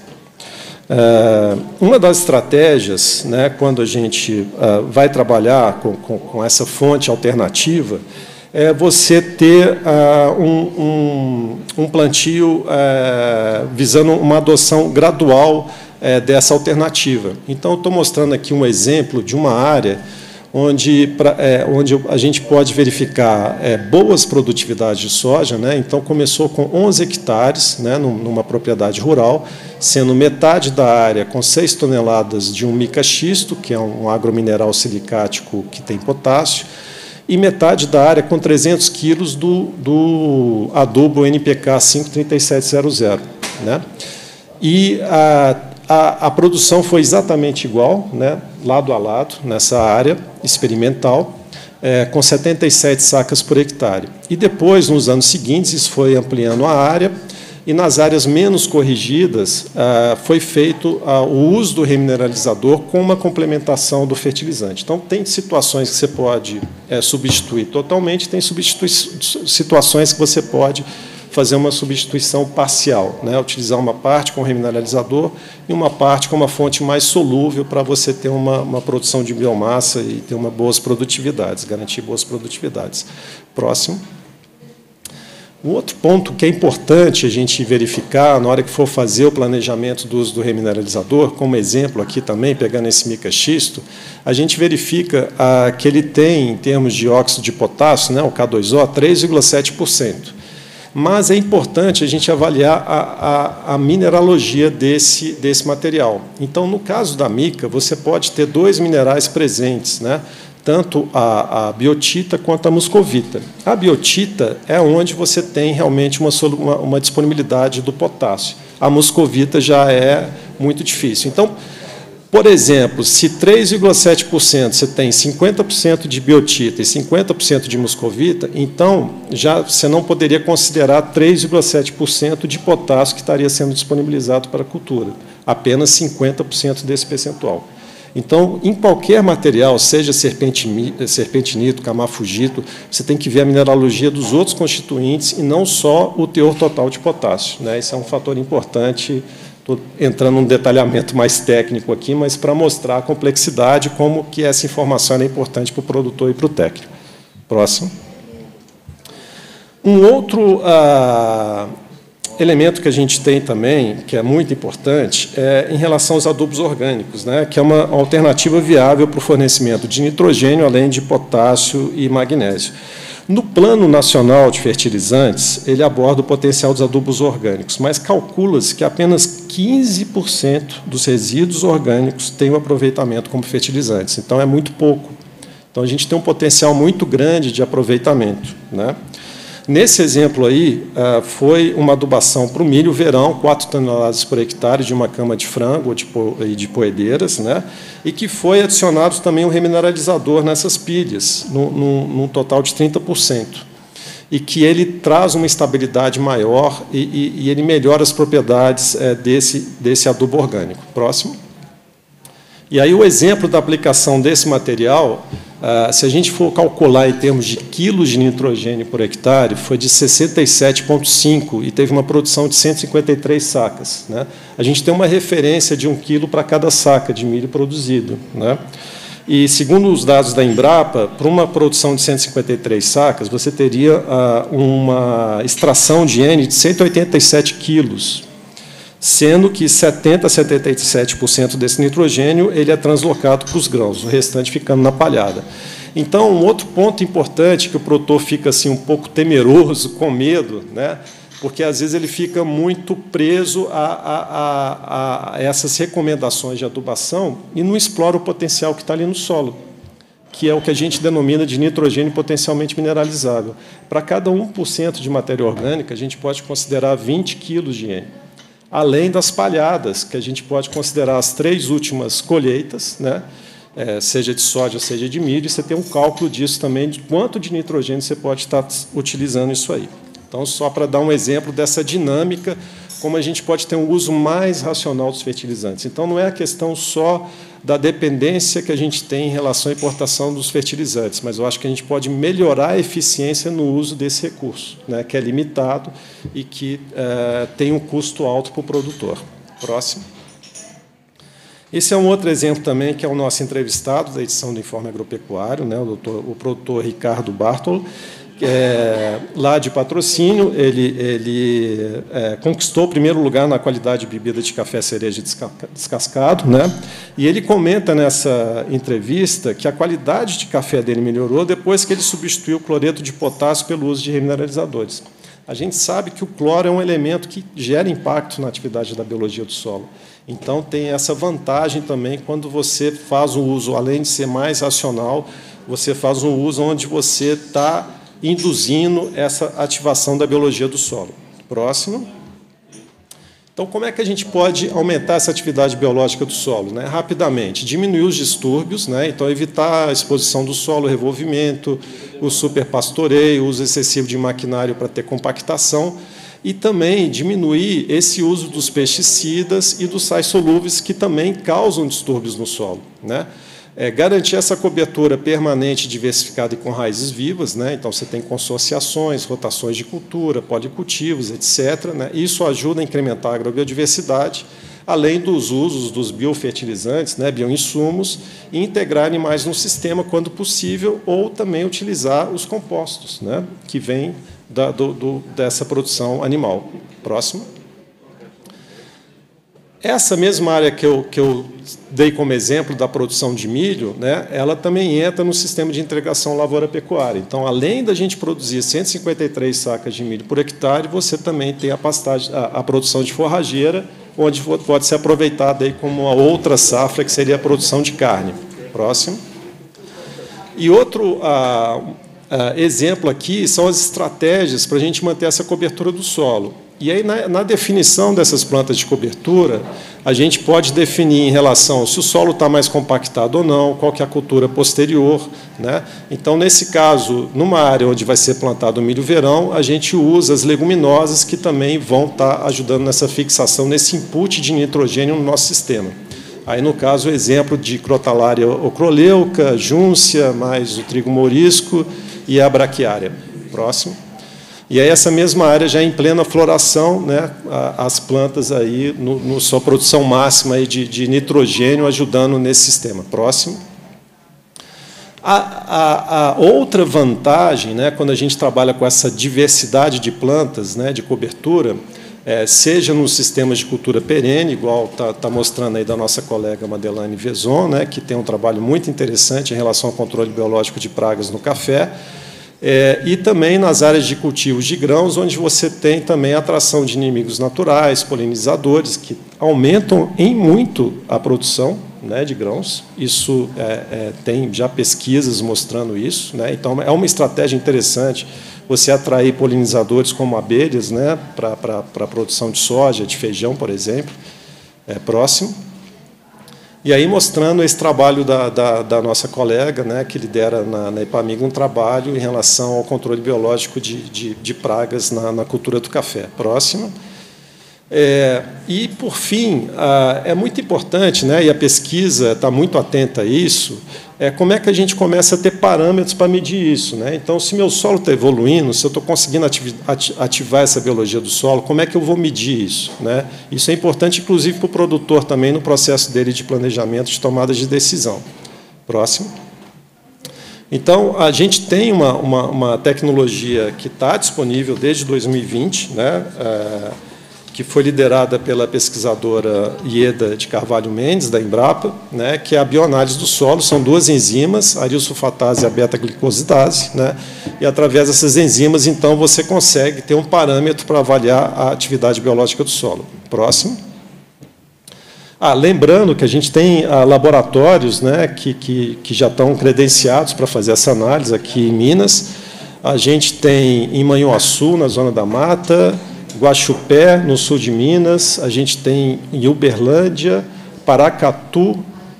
Uma das estratégias, né, quando a gente vai trabalhar com, com, com essa fonte alternativa, é você ter um, um, um plantio visando uma adoção gradual dessa alternativa. Então, eu estou mostrando aqui um exemplo de uma área onde, pra, é, onde a gente pode verificar é, boas produtividades de soja, né? Então, começou com onze hectares, né, numa propriedade rural, sendo metade da área com seis toneladas de um mica-xisto, que é um agromineral silicático que tem potássio, e metade da área com trezentos quilos do, do adubo N P K cinco três sete zero zero. Né? E a A, a produção foi exatamente igual, né, lado a lado, nessa área experimental, é, com setenta e sete sacas por hectare. E depois, nos anos seguintes, isso foi ampliando a área, e nas áreas menos corrigidas, ah, foi feito ah, o uso do remineralizador com uma complementação do fertilizante. Então, tem situações que você pode é, substituir totalmente, tem situações que você pode fazer uma substituição parcial, né? Utilizar uma parte com remineralizador e uma parte com uma fonte mais solúvel para você ter uma, uma produção de biomassa e ter uma boas produtividades, garantir boas produtividades. Próximo. Um outro ponto que é importante a gente verificar na hora que for fazer o planejamento do uso do remineralizador, como exemplo aqui também, pegando esse mica-xisto, a gente verifica ah, que ele tem, em termos de óxido de potássio, né, o K dois O, três vírgula sete por cento. Mas é importante a gente avaliar a, a, a mineralogia desse, desse material. Então, no caso da mica, você pode ter dois minerais presentes, né? Tanto a, a biotita quanto a muscovita. A biotita é onde você tem realmente uma, uma, uma disponibilidade do potássio. A muscovita já é muito difícil. Então, por exemplo, se três vírgula sete por cento você tem cinquenta por cento de biotita e cinquenta por cento de muscovita, então já você não poderia considerar três vírgula sete por cento de potássio que estaria sendo disponibilizado para a cultura, apenas cinquenta por cento desse percentual. Então, em qualquer material, seja serpentinito, camafugito, você tem que ver a mineralogia dos outros constituintes e não só o teor total de potássio, né? Esse é um fator importante. Estou entrando num detalhamento mais técnico aqui, mas para mostrar a complexidade, como que essa informação é importante para o produtor e para o técnico. Próximo. Um outro ah, elemento que a gente tem também, que é muito importante, é em relação aos adubos orgânicos, né, que é uma alternativa viável para o fornecimento de nitrogênio, além de potássio e magnésio. No Plano Nacional de Fertilizantes, ele aborda o potencial dos adubos orgânicos, mas calcula-se que apenas quinze por cento dos resíduos orgânicos têm o aproveitamento como fertilizantes. Então, é muito pouco. Então, a gente tem um potencial muito grande de aproveitamento, né? Nesse exemplo aí, foi uma adubação para o milho verão, quatro toneladas por hectare de uma cama de frango e de poedeiras, né? E que foi adicionado também um remineralizador nessas pilhas, num, num total de trinta por cento. E que ele traz uma estabilidade maior e, e, e ele melhora as propriedades é, desse, desse adubo orgânico. Próximo. E aí o exemplo da aplicação desse material, se a gente for calcular em termos de quilos de nitrogênio por hectare, foi de sessenta e sete vírgula cinco e teve uma produção de cento e cinquenta e três sacas, né? A gente tem uma referência de um quilo para cada saca de milho produzido, né? E, segundo os dados da Embrapa, para uma produção de cento e cinquenta e três sacas, você teria uma extração de N de cento e oitenta e sete quilos, sendo que setenta a setenta e sete por cento desse nitrogênio ele é translocado para os grãos, o restante ficando na palhada. Então, um outro ponto importante que o produtor fica assim, um pouco temeroso, com medo, né? Porque, às vezes, ele fica muito preso a, a, a, a essas recomendações de adubação e não explora o potencial que está ali no solo, que é o que a gente denomina de nitrogênio potencialmente mineralizável. Para cada um por cento de matéria orgânica, a gente pode considerar vinte quilos de N. além das palhadas, que a gente pode considerar as três últimas colheitas, né? É, seja de soja, seja de milho, e você tem um cálculo disso também, de quanto de nitrogênio você pode estar utilizando isso aí. Então, só para dar um exemplo dessa dinâmica, como a gente pode ter um uso mais racional dos fertilizantes. Então, não é a questão só da dependência que a gente tem em relação à importação dos fertilizantes, mas eu acho que a gente pode melhorar a eficiência no uso desse recurso, né, que é limitado e que é, tem um custo alto para o produtor. Próximo. Esse é um outro exemplo também, que é o nosso entrevistado da edição do Informe Agropecuário, né, o, doutor, o produtor Ricardo Bartolo, que é, lá de Patrocínio. Ele, ele é, conquistou o primeiro lugar na qualidade de bebida de café cereja descascado, né? E ele comenta nessa entrevista que a qualidade de café dele melhorou depois que ele substituiu o cloreto de potássio pelo uso de remineralizadores. A gente sabe que o cloro é um elemento que gera impacto na atividade da biologia do solo. Então, tem essa vantagem também quando você faz um uso, além de ser mais racional, você faz um uso onde você está induzindo essa ativação da biologia do solo. Próximo. Então, como é que a gente pode aumentar essa atividade biológica do solo? Né? Rapidamente, diminuir os distúrbios, né? Então, evitar a exposição do solo, o revolvimento, o superpastoreio, o uso excessivo de maquinário para ter compactação, e também diminuir esse uso dos pesticidas e dos sais solúveis, que também causam distúrbios no solo, né? É, garantir essa cobertura permanente, diversificada e com raízes vivas, né? Então, você tem consorciações, rotações de cultura, policultivos, etcétera, né? Isso ajuda a incrementar a agrobiodiversidade, além dos usos dos biofertilizantes, né, bioinsumos, e integrar animais no sistema quando possível, ou também utilizar os compostos, né, que vêm da, do, do, dessa produção animal. Próximo. Essa mesma área que eu, que eu dei como exemplo da produção de milho, né, ela também entra no sistema de integração lavoura-pecuária. Então, além da gente produzir cento e cinquenta e três sacas de milho por hectare, você também tem a, pastagem, a, a produção de forrageira, onde pode ser aproveitada aí como uma outra safra, que seria a produção de carne. Próximo. E outro ah, ah, exemplo aqui são as estratégias para a gente manter essa cobertura do solo. E aí, na, na definição dessas plantas de cobertura, a gente pode definir em relação se o solo está mais compactado ou não, qual que é a cultura posterior, né? Então, nesse caso, numa área onde vai ser plantado o milho-verão, a gente usa as leguminosas, que também vão estar ajudando nessa fixação, nesse input de nitrogênio no nosso sistema. Aí, no caso, o exemplo de Crotalária ocroleuca, júncia, mais o trigo morisco e a braquiária. Próximo. E aí, essa mesma área já em plena floração, né, as plantas aí no, no sua produção máxima aí de, de nitrogênio, ajudando nesse sistema. Próximo. A, a, a outra vantagem, né, quando a gente trabalha com essa diversidade de plantas, né, de cobertura, é, seja nos sistemas de cultura perene, igual está tá mostrando aí da nossa colega Madeleine Vezon, né, que tem um trabalho muito interessante em relação ao controle biológico de pragas no café, É, e também nas áreas de cultivos de grãos, onde você tem também a atração de inimigos naturais, polinizadores, que aumentam em muito a produção, né, de grãos. Isso é, é, tem já pesquisas mostrando isso, né? Então, é uma estratégia interessante você atrair polinizadores como abelhas, né, para a produção de soja, de feijão, por exemplo. É, próximo. E aí, mostrando esse trabalho da, da, da nossa colega, né, que lidera na, na Ipamiga um trabalho em relação ao controle biológico de, de, de pragas na, na cultura do café. Próximo. É, e, por fim, a, é muito importante, né, e a pesquisa está muito atenta a isso, é como é que a gente começa a ter parâmetros para medir isso, né? Então, se meu solo está evoluindo, se eu estou conseguindo ativar essa biologia do solo, como é que eu vou medir isso, né? Isso é importante, inclusive, para o produtor também, no processo dele de planejamento, de tomada de decisão. Próximo. Então, a gente tem uma, uma, uma tecnologia que está disponível desde dois mil e vinte, né? É, que foi liderada pela pesquisadora Ieda de Carvalho Mendes, da Embrapa, né, que é a bioanálise do solo. São duas enzimas, a arilsulfatase e a beta-glicosidase, né, e, através dessas enzimas, então, você consegue ter um parâmetro para avaliar a atividade biológica do solo. Próximo. Ah, lembrando que a gente tem ah, laboratórios, né, que, que, que já estão credenciados para fazer essa análise aqui em Minas. A gente tem em Manhuaçu, na Zona da Mata, Guaxupé, no sul de Minas, a gente tem em Uberlândia, Paracatu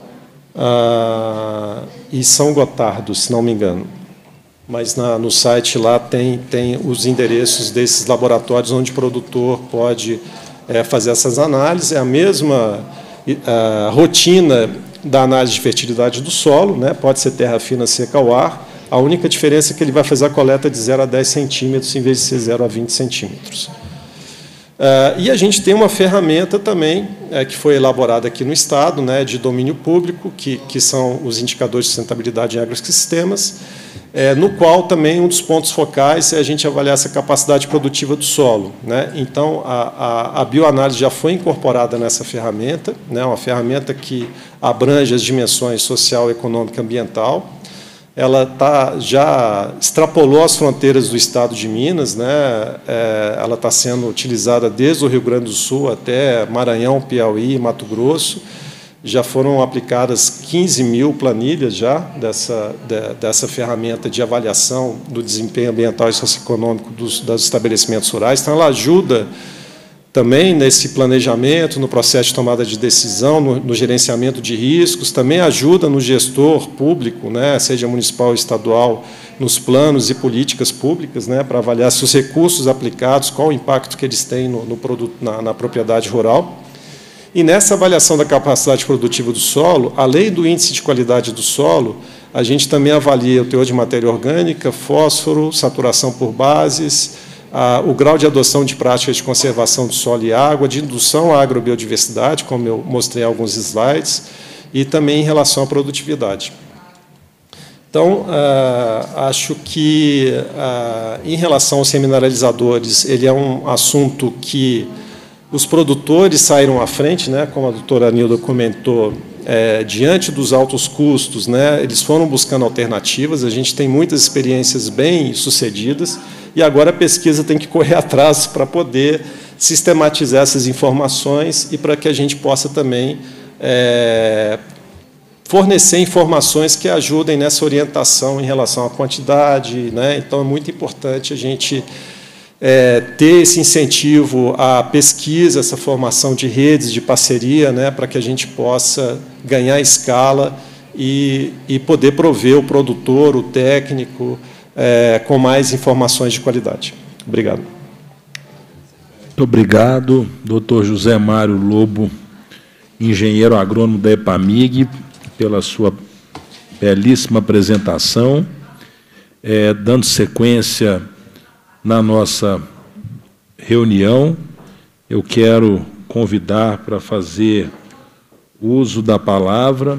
ah, e São Gotardo, se não me engano. Mas na, no site lá tem, tem os endereços desses laboratórios onde o produtor pode é, fazer essas análises. É a mesma a rotina da análise de fertilidade do solo, né? Pode ser terra fina seca ao ar. A única diferença é que ele vai fazer a coleta de zero a dez centímetros, em vez de ser zero a vinte centímetros. Uh, e a gente tem uma ferramenta também, é, que foi elaborada aqui no Estado, né, de domínio público, que, que são os indicadores de sustentabilidade em agrossistemas, é, no qual também um dos pontos focais é a gente avaliar essa capacidade produtiva do solo, né? Então, a, a, a bioanálise já foi incorporada nessa ferramenta, né, uma ferramenta que abrange as dimensões social, econômica e ambiental. Ela tá, já extrapolou as fronteiras do Estado de Minas, né? É, ela está sendo utilizada desde o Rio Grande do Sul até Maranhão, Piauí e Mato Grosso. Já foram aplicadas quinze mil planilhas já dessa, de, dessa ferramenta de avaliação do desempenho ambiental e socioeconômico dos, dos estabelecimentos rurais. Então, ela ajuda também nesse planejamento, no processo de tomada de decisão, no, no gerenciamento de riscos, também ajuda no gestor público, né, seja municipal ou estadual, nos planos e políticas públicas, né, para avaliar se os recursos aplicados, qual o impacto que eles têm no, no produto, na, na propriedade rural. E nessa avaliação da capacidade produtiva do solo, além do índice de qualidade do solo, a gente também avalia o teor de matéria orgânica, fósforo, saturação por bases, a, o grau de adoção de práticas de conservação do solo e água, de indução à agrobiodiversidade, como eu mostrei em alguns slides, e também em relação à produtividade. Então, ah, acho que, ah, em relação aos semineralizadores, ele é um assunto que os produtores saíram à frente, né, como a doutora Nilda comentou, é, diante dos altos custos, né, eles foram buscando alternativas, a gente tem muitas experiências bem sucedidas, e agora a pesquisa tem que correr atrás para poder sistematizar essas informações e para que a gente possa também é, fornecer informações que ajudem nessa orientação em relação à quantidade, né? Então, é muito importante a gente é, ter esse incentivo à pesquisa, essa formação de redes, de parceria, né, para que a gente possa ganhar escala e, e poder prover o produtor, o técnico, é, com mais informações de qualidade. Obrigado. Muito obrigado, doutor José Mário Lobo, engenheiro agrônomo da EPAMIG, pela sua belíssima apresentação. É, dando sequência na nossa reunião, eu quero convidar para fazer uso da palavra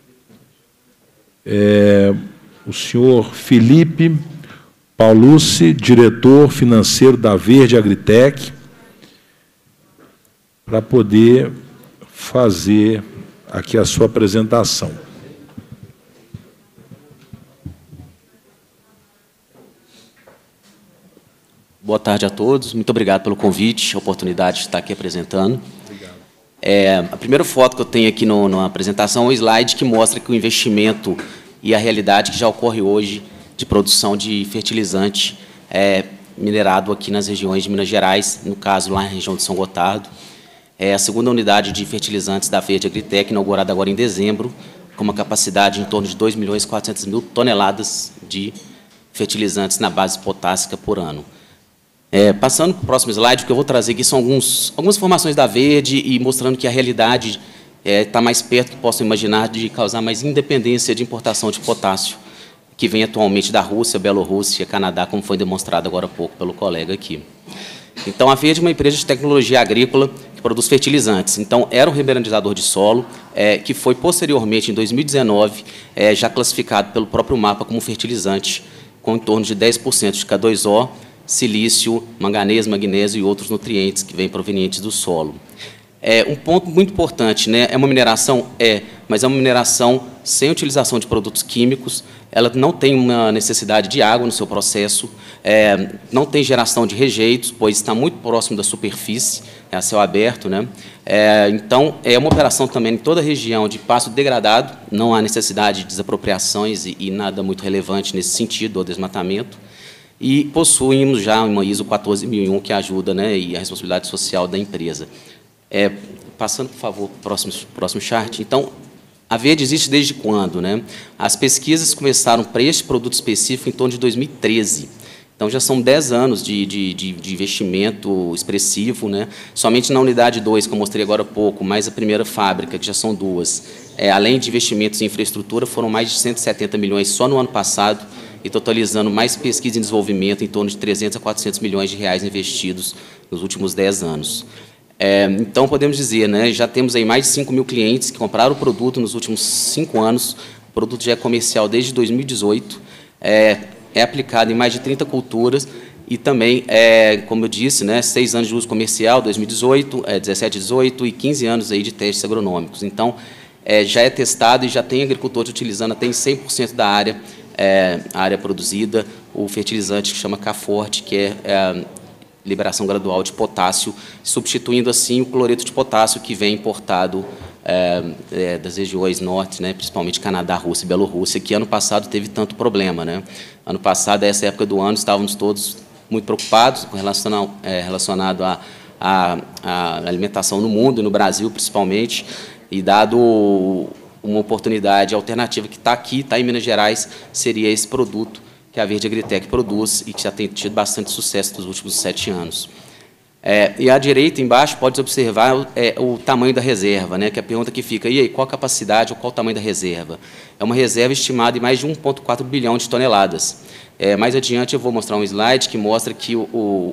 é, o senhor Felipe Paulucci, diretor financeiro da Verde Agritech, para poder fazer aqui a sua apresentação. Boa tarde a todos. Muito obrigado pelo convite, a oportunidade de estar aqui apresentando. Obrigado. É, a primeira foto que eu tenho aqui no, na apresentação é um slide que mostra que o investimento e a realidade que já ocorre hoje de produção de fertilizante é, minerado aqui nas regiões de Minas Gerais, no caso, lá na região de São Gotardo. É a segunda unidade de fertilizantes da Verde Agritech, inaugurada agora em dezembro, com uma capacidade em torno de dois milhões e quatrocentas mil toneladas de fertilizantes na base potássica por ano. É, passando para o próximo slide, o que eu vou trazer aqui são alguns, algumas informações da Verde e mostrando que a realidade está é, mais perto, que posso imaginar, de causar mais independência de importação de potássio, que vem atualmente da Rússia, Bielorrússia, Canadá, como foi demonstrado agora há pouco pelo colega aqui. Então, a Verde é uma empresa de tecnologia agrícola que produz fertilizantes. Então, era um remineralizador de solo, é, que foi, posteriormente, em dois mil e dezenove, é, já classificado pelo próprio mapa como fertilizante, com em torno de dez por cento de K dois O, silício, manganês, magnésio e outros nutrientes que vêm provenientes do solo. É, um ponto muito importante, né, é uma mineração? É, mas é uma mineração sem utilização de produtos químicos, ela não tem uma necessidade de água no seu processo, é, não tem geração de rejeitos, pois está muito próximo da superfície, é a céu aberto, né? É, então, é uma operação também em toda a região de pasto degradado, não há necessidade de desapropriações e, e nada muito relevante nesse sentido, ou desmatamento. e possuímos já uma I S O quatorze mil e um que ajuda, né, e a responsabilidade social da empresa. É, passando, por favor, para o próximo, próximo chart. Então, a Verde existe desde quando, né? As pesquisas começaram para este produto específico em torno de dois mil e treze. Então, já são dez anos de, de, de, de investimento expressivo, né? Somente na unidade dois, que eu mostrei agora há pouco, mais a primeira fábrica, que já são duas. É, além de investimentos em infraestrutura, foram mais de cento e setenta milhões só no ano passado, e totalizando mais pesquisa e desenvolvimento em torno de trezentos a quatrocentos milhões de reais investidos nos últimos dez anos. É, então, podemos dizer, né, já temos aí mais de cinco mil clientes que compraram o produto nos últimos cinco anos, o produto já é comercial desde dois mil e dezoito, é, é aplicado em mais de trinta culturas e também, é, como eu disse, né, seis anos de uso comercial, dois mil e dezoito, é, dezessete, dezoito e quinze anos aí de testes agronômicos. Então, é, já é testado e já tem agricultores utilizando até em cem por cento da área, é, a área produzida, o fertilizante que chama K-Forte, que é, é liberação gradual de potássio, substituindo assim o cloreto de potássio que vem importado é, é, das regiões norte, né, principalmente Canadá, Rússia e Bielorrússia, que ano passado teve tanto problema, né? Ano passado, essa época do ano, estávamos todos muito preocupados com relação é, relacionado à a, a, a alimentação no mundo e no Brasil, principalmente, e dado uma oportunidade alternativa que está aqui, está em Minas Gerais, seria esse produto que a Verde Agritech produz e que já tem tido bastante sucesso nos últimos sete anos. É, e à direita, embaixo, pode observar é, o tamanho da reserva, né, que é a pergunta que fica, e aí, qual a capacidade ou qual o tamanho da reserva? É uma reserva estimada em mais de um vírgula quatro bilhão de toneladas. É, mais adiante, eu vou mostrar um slide que mostra que o, o,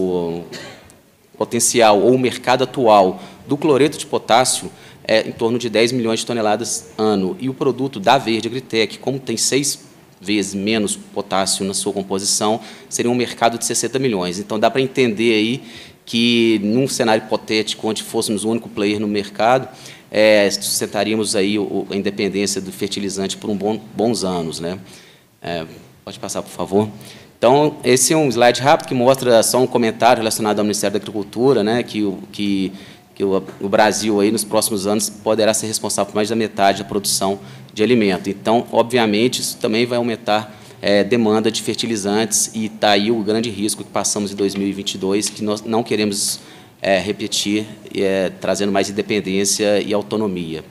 o potencial ou o mercado atual do cloreto de potássio é em torno de dez milhões de toneladas ano. E o produto da Verde Agritech, como tem seis vezes menos potássio na sua composição, seria um mercado de sessenta milhões. Então, dá para entender aí que, num cenário hipotético, onde fôssemos o único player no mercado, é, sustentaríamos aí o, a independência do fertilizante por um bom, bons anos, né? É, pode passar, por favor. Então, esse é um slide rápido que mostra só um comentário relacionado ao Ministério da Agricultura, né, que, o, que, que o, o Brasil, aí, nos próximos anos, poderá ser responsável por mais da metade da produção de alimento. Então, obviamente, isso também vai aumentar é, demanda de fertilizantes e está aí o grande risco que passamos em dois mil e vinte e dois, que nós não queremos é, repetir, é, trazendo mais independência e autonomia.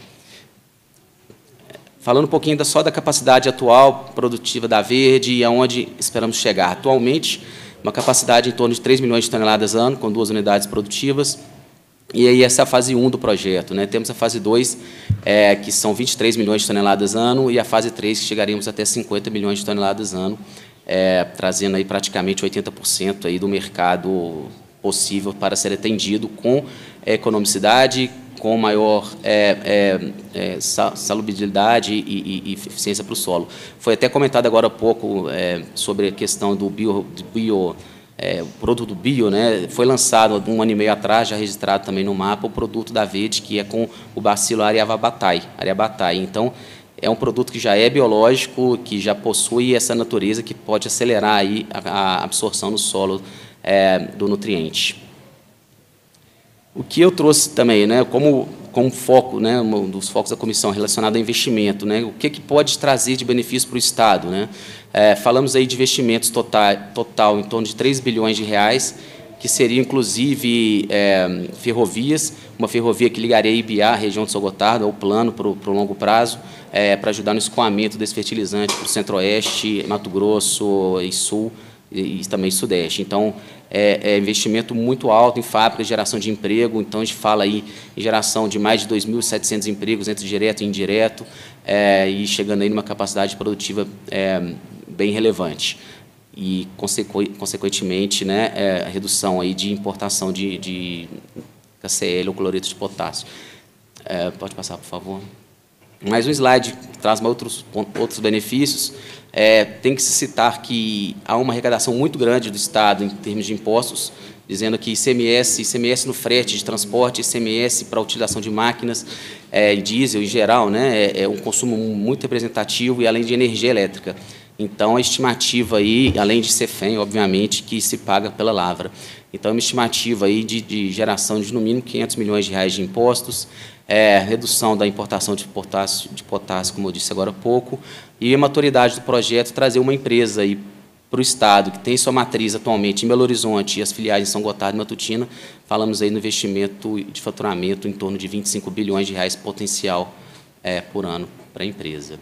Falando um pouquinho da, só da capacidade atual produtiva da Verde e aonde esperamos chegar. Atualmente, uma capacidade em torno de três milhões de toneladas ano, com duas unidades produtivas. E aí essa é a fase um do projeto, né? Temos a fase dois, é, que são vinte e três milhões de toneladas ano, e a fase três, que chegaríamos até cinquenta milhões de toneladas ano, é, trazendo aí praticamente oitenta por cento aí do mercado possível para ser atendido com economicidade, com maior é, é, é, salubridade e, e, e eficiência para o solo. Foi até comentado agora há pouco é, sobre a questão do bio, do bio É, o produto bio, né, foi lançado um ano e meio atrás, já registrado também no mapa, o produto da Verde, que é com o bacilo Ariavabatai. Ariavabatai. Então, é um produto que já é biológico, que já possui essa natureza que pode acelerar aí a, a absorção no solo é, do nutriente. O que eu trouxe também, né, como, como foco, né, um dos focos da comissão relacionado ao investimento, né, o que, que pode trazer de benefício para o Estado, né? É, falamos aí de investimentos total, total em torno de três bilhões de reais, que seria inclusive é, ferrovias, uma ferrovia que ligaria Ibiá, a região de São Gotardo, ao plano para o longo prazo, é, para ajudar no escoamento desse fertilizante para o Centro-Oeste, Mato Grosso e Sul, e, e também Sudeste. Então, é, é investimento muito alto em fábricas, geração de emprego. Então, a gente fala aí em geração de mais de dois mil e setecentos empregos entre direto e indireto, é, e chegando aí numa capacidade produtiva é, bem relevante. E, consequentemente, né, é, a redução aí de importação de, de K C L ou cloreto de potássio. É, pode passar, por favor. Mais um slide que traz outros, outros benefícios. É, tem que se citar que há uma arrecadação muito grande do Estado em termos de impostos, dizendo que I C M S, I C M S no frete de transporte, I C M S para a utilização de máquinas é, e diesel em geral, né, é, é um consumo muito representativo e além de energia elétrica. Então, a estimativa aí, além de CEFEM, obviamente, que se paga pela lavra. Então, é uma estimativa aí de, de geração de, no mínimo, quinhentos milhões de reais de impostos, é, redução da importação de potássio, de potássio, como eu disse agora há pouco, e a maturidade do projeto trazer uma empresa aí para o Estado, que tem sua matriz atualmente em Belo Horizonte e as filiais em São Gotardo e Matutina, falamos aí no investimento de faturamento em torno de vinte e cinco bilhões de reais potencial é, por ano para a empresa.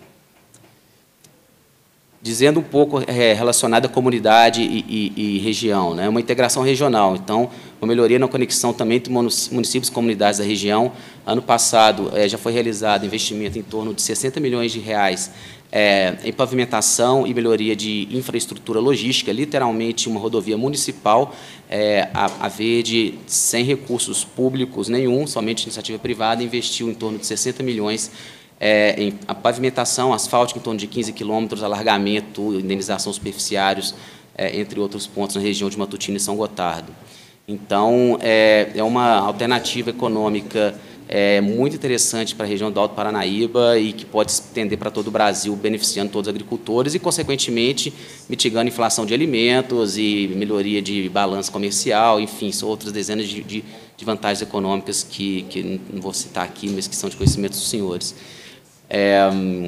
Dizendo um pouco é, relacionado à comunidade e, e, e região, né? Uma integração regional, então, uma melhoria na conexão também entre municípios e comunidades da região. Ano passado, é, já foi realizado investimento em torno de sessenta milhões de reais é, em pavimentação e melhoria de infraestrutura logística, literalmente uma rodovia municipal, é, a, a Verde, sem recursos públicos nenhum, somente iniciativa privada, investiu em torno de sessenta milhões É, em a pavimentação asfáltica em torno de quinze quilômetros, alargamento, indenização superficiários, é, entre outros pontos na região de Matutina e São Gotardo. Então, é, é uma alternativa econômica é, muito interessante para a região do Alto Paranaíba e que pode se estender para todo o Brasil, beneficiando todos os agricultores e, consequentemente, mitigando a inflação de alimentos e melhoria de balança comercial, enfim, são outras dezenas de, de, de vantagens econômicas que, que não vou citar aqui, mas que são de conhecimento dos senhores. É,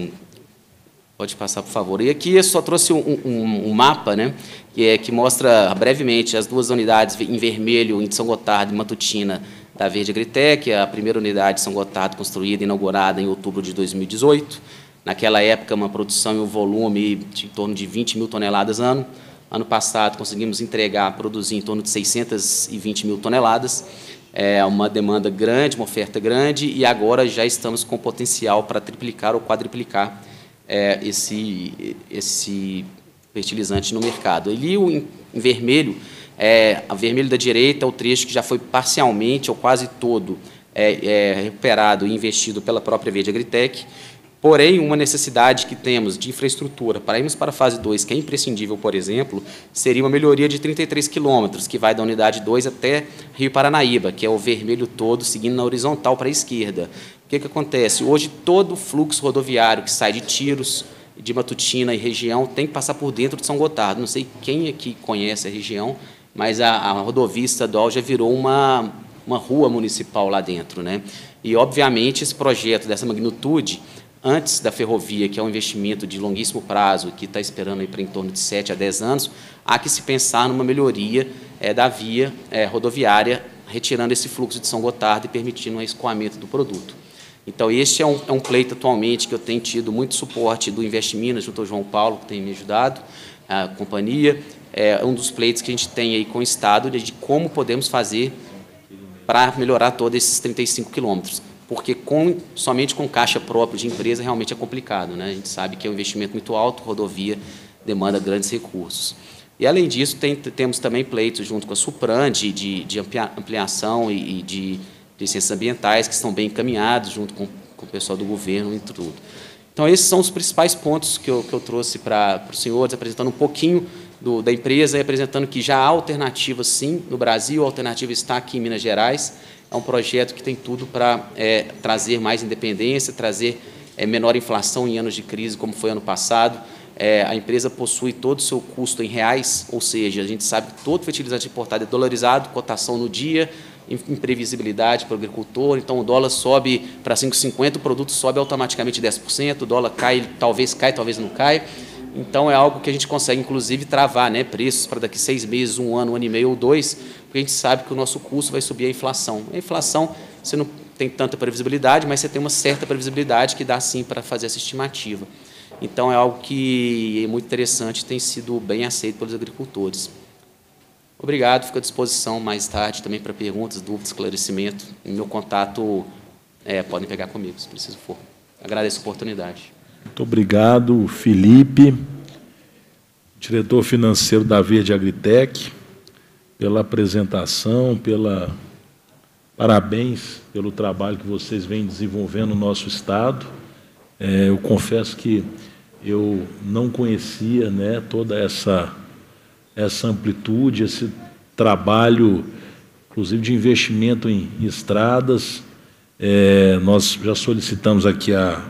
pode passar, por favor. E aqui eu só trouxe um, um, um mapa, né, que, é, que mostra brevemente as duas unidades em vermelho, em São Gotardo e Matutina, da Verde Agritec, a primeira unidade de São Gotardo, construída e inaugurada em outubro de dois mil e dezoito. Naquela época, uma produção e um volume de em torno de vinte mil toneladas ano. Ano passado, conseguimos entregar, produzir em torno de seiscentas e vinte mil toneladas. É uma demanda grande, uma oferta grande, e agora já estamos com potencial para triplicar ou quadriplicar é, esse, esse fertilizante no mercado. Ali, o, em vermelho, é, a vermelho da direita é o trecho que já foi parcialmente ou quase todo é, é, recuperado e investido pela própria Verde Agritec. Porém, uma necessidade que temos de infraestrutura para irmos para a fase dois, que é imprescindível, por exemplo, seria uma melhoria de trinta e três quilômetros, que vai da unidade dois até Rio Paranaíba, que é o vermelho todo, seguindo na horizontal para a esquerda. O que, que acontece? Hoje, todo o fluxo rodoviário que sai de Tiros, de Matutina e região tem que passar por dentro de São Gotardo. Não sei quem aqui conhece a região, mas a, a rodovia estadual já virou uma, uma rua municipal lá dentro, né? E, obviamente, esse projeto dessa magnitude, antes da ferrovia, que é um investimento de longuíssimo prazo, que está esperando aí para em torno de sete a dez anos, há que se pensar numa melhoria é, da via é, rodoviária, retirando esse fluxo de São Gotardo e permitindo o escoamento do produto. Então, este é um, é um pleito atualmente que eu tenho tido muito suporte do Investiminas, junto ao João Paulo, que tem me ajudado, a companhia. É um dos pleitos que a gente tem aí com o Estado de como podemos fazer para melhorar todos esses trinta e cinco quilômetros. Porque com, somente com caixa própria de empresa realmente é complicado, né? A gente sabe que é um investimento muito alto, rodovia demanda grandes recursos. E, além disso, tem, temos também pleitos junto com a Supran de, de, de ampliação e, e de licenças ambientais, que estão bem encaminhados, junto com, com o pessoal do governo e tudo. Então, esses são os principais pontos que eu, que eu trouxe para, para os senhores, apresentando um pouquinho do, da empresa e apresentando que já há alternativa, sim, no Brasil, a alternativa está aqui em Minas Gerais. É um projeto que tem tudo para é, trazer mais independência, trazer é, menor inflação em anos de crise, como foi ano passado. É, a empresa possui todo o seu custo em reais, ou seja, a gente sabe que todo fertilizante importado é dolarizado, cotação no dia, imprevisibilidade para o agricultor. Então, o dólar sobe para cinco reais e cinquenta centavos, o produto sobe automaticamente dez por cento, o dólar cai, talvez cai, talvez não cai. Então, é algo que a gente consegue, inclusive, travar, né, preços para daqui seis meses, um ano, um ano e meio ou dois, porque a gente sabe que o nosso custo vai subir a inflação. A inflação, você não tem tanta previsibilidade, mas você tem uma certa previsibilidade que dá, sim, para fazer essa estimativa. Então, é algo que é muito interessante, tem sido bem aceito pelos agricultores. Obrigado, fico à disposição mais tarde também para perguntas, dúvidas, esclarecimento. E meu contato, é, podem pegar comigo, se preciso for. Agradeço a oportunidade. Muito obrigado, Felipe, diretor financeiro da Verde Agritec, pela apresentação, pela parabéns pelo trabalho que vocês vêm desenvolvendo no nosso Estado. É, eu confesso que eu não conhecia, né, toda essa, essa amplitude, esse trabalho, inclusive de investimento em estradas. É, nós já solicitamos aqui a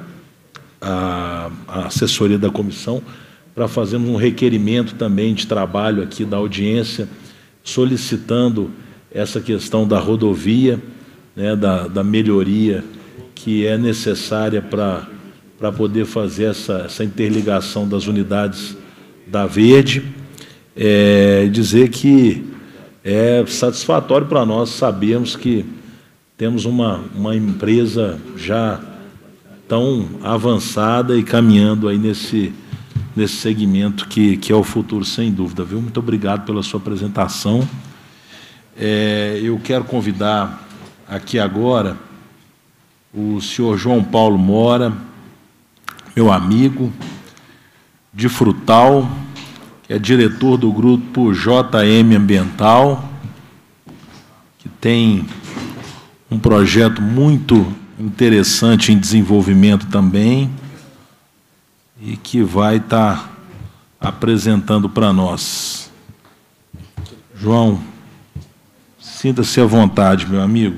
A, a assessoria da comissão para fazermos um requerimento também de trabalho aqui da audiência, solicitando essa questão da rodovia, né, da, da melhoria que é necessária para para poder fazer essa, essa interligação das unidades da Verde. é, dizer que é satisfatório para nós sabermos que temos uma, uma empresa já tão avançada e caminhando aí nesse, nesse segmento que, que é o futuro, sem dúvida, viu? Muito obrigado pela sua apresentação. É, eu quero convidar aqui agora o senhor João Paulo Mora, meu amigo, de Frutal, que é diretor do grupo J M Ambiental, que tem um projeto muito interessante em desenvolvimento também, e que vai estar apresentando para nós. João, sinta-se à vontade, meu amigo.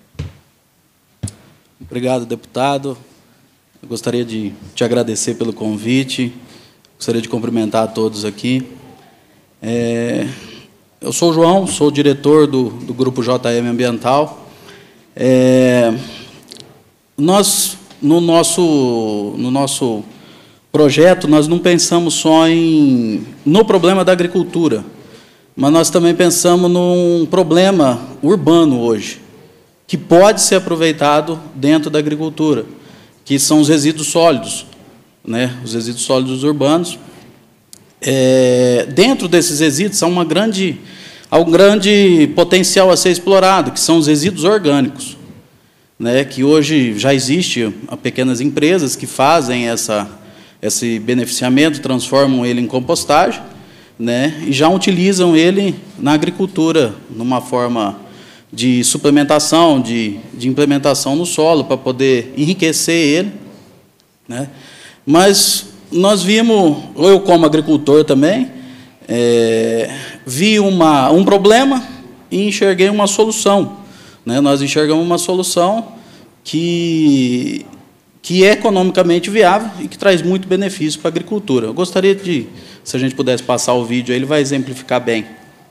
Obrigado, deputado. Eu gostaria de te agradecer pelo convite. Gostaria de cumprimentar a todos aqui. É, eu sou o João, sou o diretor do, do Grupo J M Ambiental. É, nós, no nosso, no nosso projeto, nós não pensamos só em, no problema da agricultura, mas nós também pensamos num problema urbano hoje, que pode ser aproveitado dentro da agricultura, que são os resíduos sólidos, né? Os resíduos sólidos urbanos. É, dentro desses resíduos há, uma grande, há um grande potencial a ser explorado, que são os resíduos orgânicos, né? Que hoje já existe pequenas empresas que fazem essa, esse beneficiamento, transformam ele em compostagem, né? E já utilizam ele na agricultura, numa forma de suplementação, de, de implementação no solo, para poder enriquecer ele, né? Mas nós vimos, eu como agricultor também, é, vi uma, um problema e enxerguei uma solução, né? Nós enxergamos uma solução que, que é economicamente viável e que traz muito benefício para a agricultura. Eu gostaria de, se a gente pudesse passar o vídeo, ele vai exemplificar bem.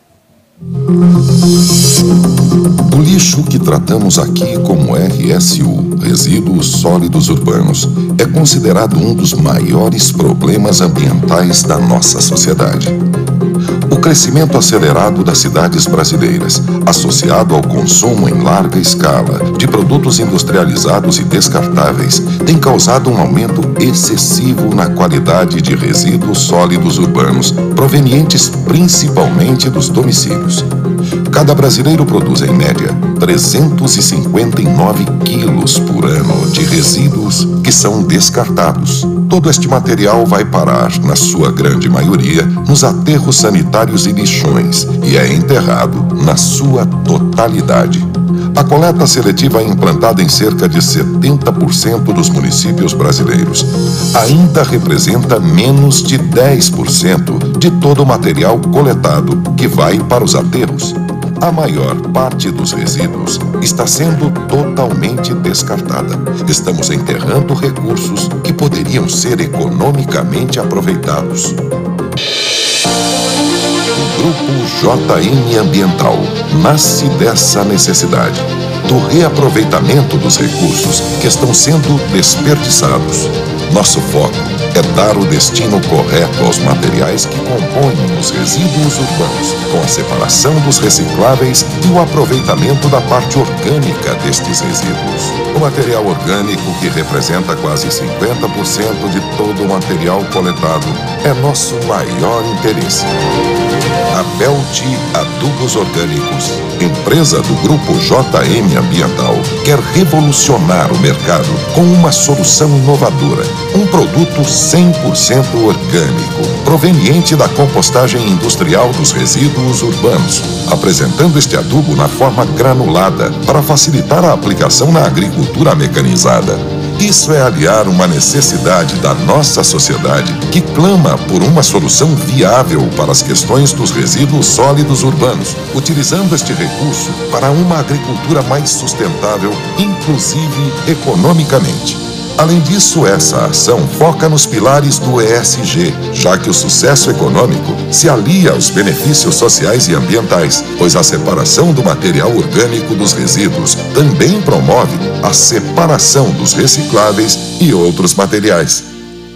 O lixo que tratamos aqui como R S U, resíduos sólidos urbanos, é considerado um dos maiores problemas ambientais da nossa sociedade. O crescimento acelerado das cidades brasileiras, associado ao consumo em larga escala de produtos industrializados e descartáveis, tem causado um aumento excessivo na qualidade de resíduos sólidos urbanos, provenientes principalmente dos domicílios. Cada brasileiro produz, em média, trezentos e cinquenta e nove quilos por ano de resíduos que são descartados. Todo este material vai parar, na sua grande maioria, nos aterros sanitários e lixões e é enterrado na sua totalidade. A coleta seletiva é implantada em cerca de setenta por cento dos municípios brasileiros. Ainda representa menos de dez por cento de todo o material coletado que vai para os aterros. A maior parte dos resíduos está sendo totalmente descartada. Estamos enterrando recursos que poderiam ser economicamente aproveitados. O Grupo J M Ambiental nasce dessa necessidade, do reaproveitamento dos recursos que estão sendo desperdiçados. Nosso foco é dar o destino correto aos materiais que compõem os resíduos urbanos, com a separação dos recicláveis e o aproveitamento da parte orgânica destes resíduos. O material orgânico, que representa quase cinquenta por cento de todo o material coletado, é nosso maior interesse. A Belt Adubos Orgânicos, empresa do Grupo J M Ambiental, quer revolucionar o mercado com uma solução inovadora, um produto cem por cento orgânico, proveniente da compostagem industrial dos resíduos urbanos, apresentando este adubo na forma granulada para facilitar a aplicação na agricultura mecanizada. Isso é aliar uma necessidade da nossa sociedade que clama por uma solução viável para as questões dos resíduos sólidos urbanos, utilizando este recurso para uma agricultura mais sustentável, inclusive economicamente. Além disso, essa ação foca nos pilares do E S G, já que o sucesso econômico se alia aos benefícios sociais e ambientais, pois a separação do material orgânico dos resíduos também promove a separação dos recicláveis e outros materiais.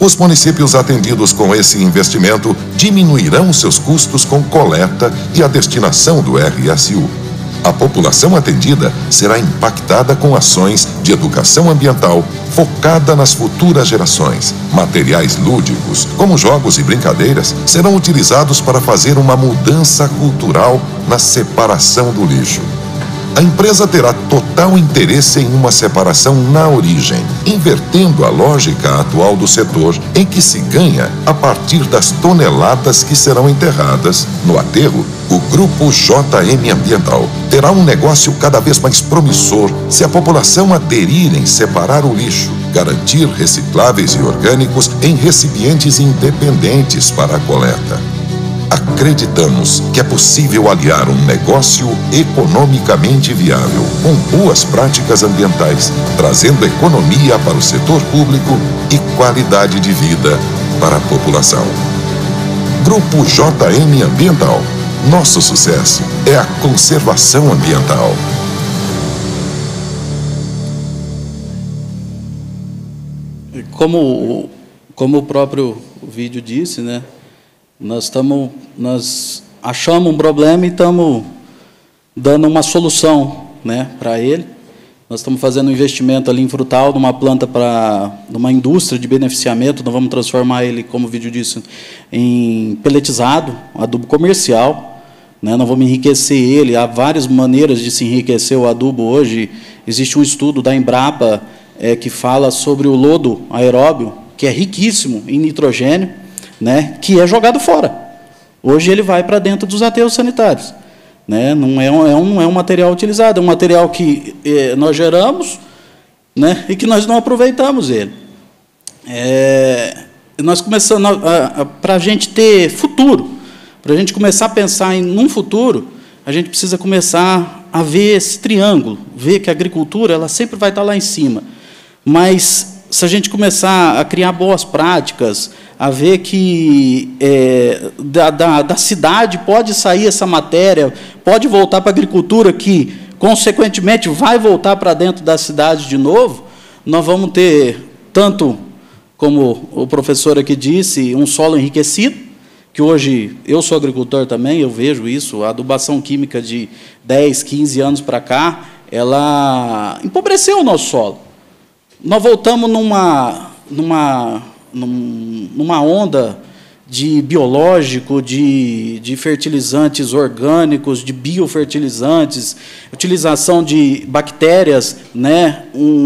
Os municípios atendidos com esse investimento diminuirão seus custos com coleta e a destinação do R S U. A população atendida será impactada com ações de educação ambiental focada nas futuras gerações. Materiais lúdicos, como jogos e brincadeiras, serão utilizados para fazer uma mudança cultural na separação do lixo. A empresa terá total interesse em uma separação na origem, invertendo a lógica atual do setor, em que se ganha a partir das toneladas que serão enterradas. No aterro, o Grupo J M Ambiental terá um negócio cada vez mais promissor se a população aderir em separar o lixo, garantir recicláveis e orgânicos em recipientes independentes para a coleta. Acreditamos que é possível aliar um negócio economicamente viável com boas práticas ambientais, trazendo economia para o setor público e qualidade de vida para a população. Grupo J M Ambiental. Nosso sucesso é a conservação ambiental. Como, como o próprio vídeo disse, né? Nós, tamo, nós achamos um problema e estamos dando uma solução, né, para ele. Nós estamos fazendo um investimento ali em Frutal, numa planta para uma indústria de beneficiamento. Nós vamos transformar ele, como o vídeo disse, em peletizado, adubo comercial. Né, nós vamos enriquecer ele. Há várias maneiras de se enriquecer o adubo hoje. Existe um estudo da Embrapa é, que fala sobre o lodo aeróbio, que é riquíssimo em nitrogênio, né, que é jogado fora. Hoje ele vai para dentro dos aterros sanitários. Né, não, é um, é um, não é um material utilizado, é um material que é, nós geramos, né, e que nós não aproveitamos ele. É, nós começamos, para a gente ter futuro, para a gente começar a pensar em um futuro, a gente precisa começar a ver esse triângulo, ver que a agricultura ela sempre vai estar lá em cima. Mas, se a gente começar a criar boas práticas, a ver que é, da, da, da cidade pode sair essa matéria, pode voltar para a agricultura, que, consequentemente, vai voltar para dentro da cidade de novo, nós vamos ter, tanto, como o professor aqui disse, um solo enriquecido, que hoje, eu sou agricultor também, eu vejo isso, a adubação química de dez, quinze anos para cá, ela empobreceu o nosso solo. Nós voltamos numa... numa numa onda de biológico, de, de fertilizantes orgânicos, de biofertilizantes, utilização de bactérias, né,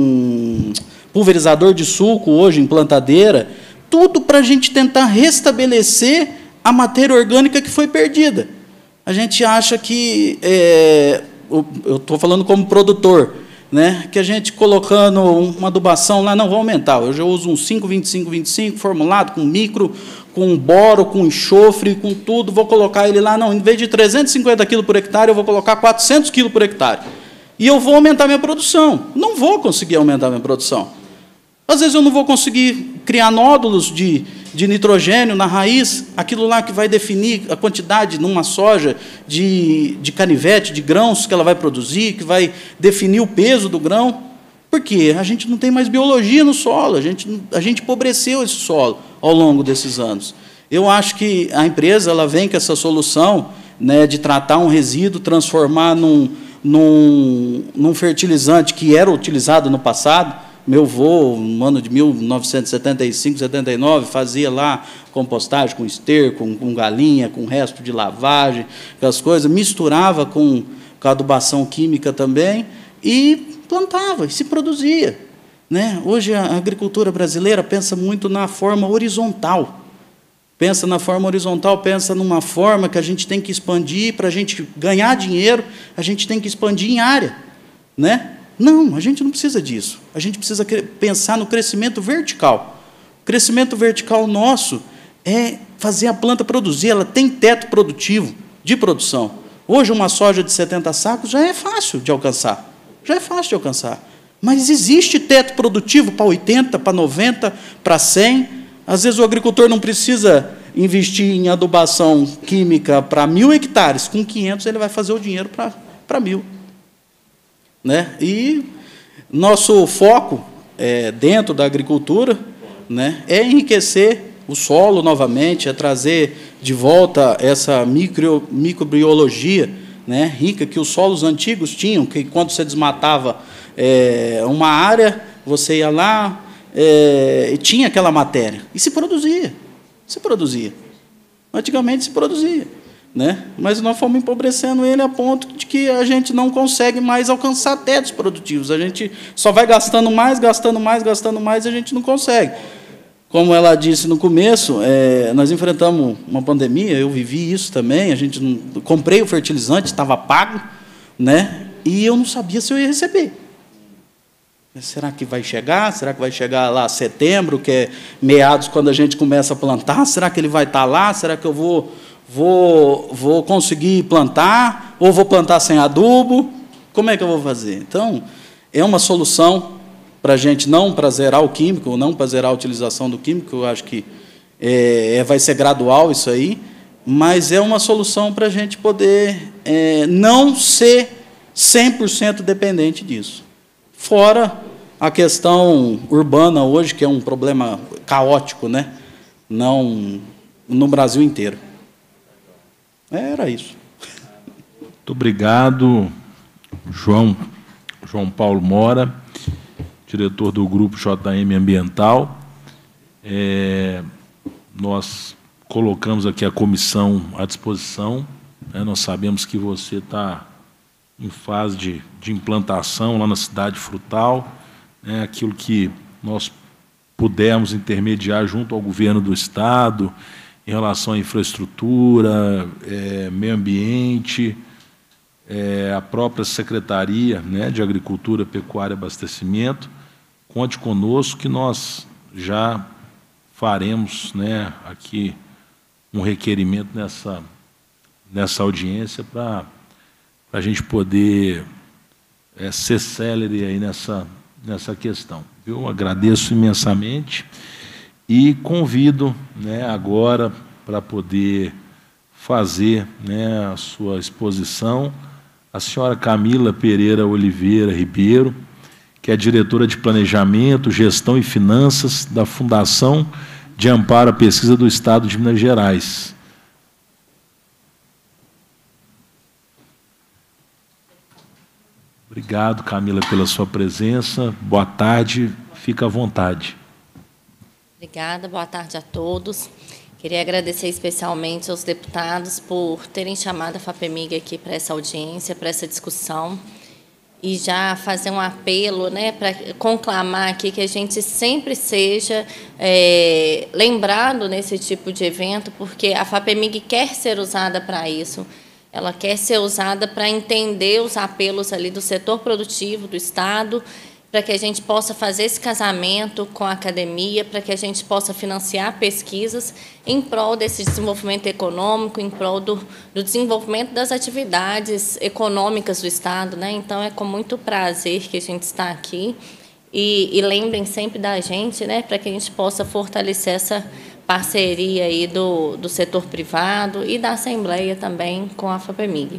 um pulverizador de suco hoje em plantadeira, tudo para a gente tentar restabelecer a matéria orgânica que foi perdida. A gente acha que, é, eu estou falando como produtor, né, que a gente colocando uma adubação lá, não, vou aumentar. Hoje eu uso um cinco, vinte e cinco, vinte e cinco, formulado com micro, com boro, com enxofre, com tudo, vou colocar ele lá, não, em vez de trezentos e cinquenta quilos por hectare, eu vou colocar quatrocentos quilos por hectare. E eu vou aumentar minha produção. Não vou conseguir aumentar minha produção. Às vezes eu não vou conseguir criar nódulos de, de nitrogênio na raiz, aquilo lá que vai definir a quantidade numa soja de, de canivete, de grãos que ela vai produzir, que vai definir o peso do grão. Por quê? A gente não tem mais biologia no solo, a gente, a gente empobreceu esse solo ao longo desses anos. Eu acho que a empresa ela vem com essa solução, né, de tratar um resíduo, transformar num, num, num fertilizante que era utilizado no passado. Meu avô, no ano de mil novecentos e setenta e cinco, setenta e nove, fazia lá compostagem com esterco, com, com galinha, com resto de lavagem, aquelas coisas, misturava com, com a adubação química também e plantava, e se produzia. Né? Hoje a agricultura brasileira pensa muito na forma horizontal. Pensa na forma horizontal, pensa numa forma que a gente tem que expandir, para a gente ganhar dinheiro, a gente tem que expandir em área. Né? Não, a gente não precisa disso. A gente precisa pensar no crescimento vertical. O crescimento vertical nosso é fazer a planta produzir. Ela tem teto produtivo, de produção. Hoje, uma soja de setenta sacos já é fácil de alcançar. Já é fácil de alcançar. Mas existe teto produtivo para oitenta, para noventa, para cem. Às vezes, o agricultor não precisa investir em adubação química para mil hectares. Com quinhentos, ele vai fazer o dinheiro para, para mil. Né? E nosso foco é, dentro da agricultura, né? É enriquecer o solo novamente, é trazer de volta essa micro, microbiologia, né, rica que os solos antigos tinham, que quando você desmatava é, uma área, você ia lá é, e tinha aquela matéria. E se produzia. Se produzia. Antigamente se produzia. Né? Mas nós fomos empobrecendo ele a ponto de que a gente não consegue mais alcançar tetos produtivos. A gente só vai gastando mais, gastando mais, gastando mais, e a gente não consegue. Como ela disse no começo, é, nós enfrentamos uma pandemia, eu vivi isso também, a gente não, comprei o fertilizante, estava pago, né? E eu não sabia se eu ia receber. Será que vai chegar? Será que vai chegar lá setembro, que é meados, quando a gente começa a plantar? Será que ele vai estar lá? Será que eu vou, vou, vou conseguir plantar? Ou vou plantar sem adubo? Como é que eu vou fazer? Então, é uma solução para a gente não para zerar o químico, não para zerar a utilização do químico, eu acho que é, vai ser gradual isso aí, mas é uma solução para a gente poder é, não ser cem por cento dependente disso. Fora a questão urbana hoje, que é um problema caótico, né? Não no Brasil inteiro. Era isso. Muito obrigado, João, João Paulo Mora, diretor do Grupo J M Ambiental. É, nós colocamos aqui a comissão à disposição, né? Nós sabemos que você está em fase de, de implantação lá na Cidade Frutal, né? Aquilo que nós pudermos intermediar junto ao governo do Estado, em relação à infraestrutura, é, meio ambiente, é, a própria Secretaria, né, de Agricultura, Pecuária e Abastecimento, conte conosco que nós já faremos, né, aqui um requerimento nessa, nessa audiência para a gente poder é, ser célere aí nessa, nessa questão. Eu agradeço imensamente e convido, né, agora para poder fazer, né, a sua exposição a senhora Camila Pereira Oliveira Ribeiro, que é diretora de Planejamento, Gestão e Finanças da Fundação de Amparo à Pesquisa do Estado de Minas Gerais. Obrigado, Camila, pela sua presença. Boa tarde, fica à vontade. Obrigada, boa tarde a todos. Queria agradecer especialmente aos deputados por terem chamado a FAPEMIG aqui para essa audiência, para essa discussão, e já fazer um apelo, né, para conclamar aqui que a gente sempre seja é, lembrado nesse tipo de evento, porque a FAPEMIG quer ser usada para isso. Ela quer ser usada para entender os apelos ali do setor produtivo do Estado, para que a gente possa fazer esse casamento com a academia, para que a gente possa financiar pesquisas em prol desse desenvolvimento econômico, em prol do, do desenvolvimento das atividades econômicas do Estado, né? Então, é com muito prazer que a gente está aqui. E, e lembrem sempre da gente, né, para que a gente possa fortalecer essa parceria aí do, do setor privado e da Assembleia também com a FAPEMIG.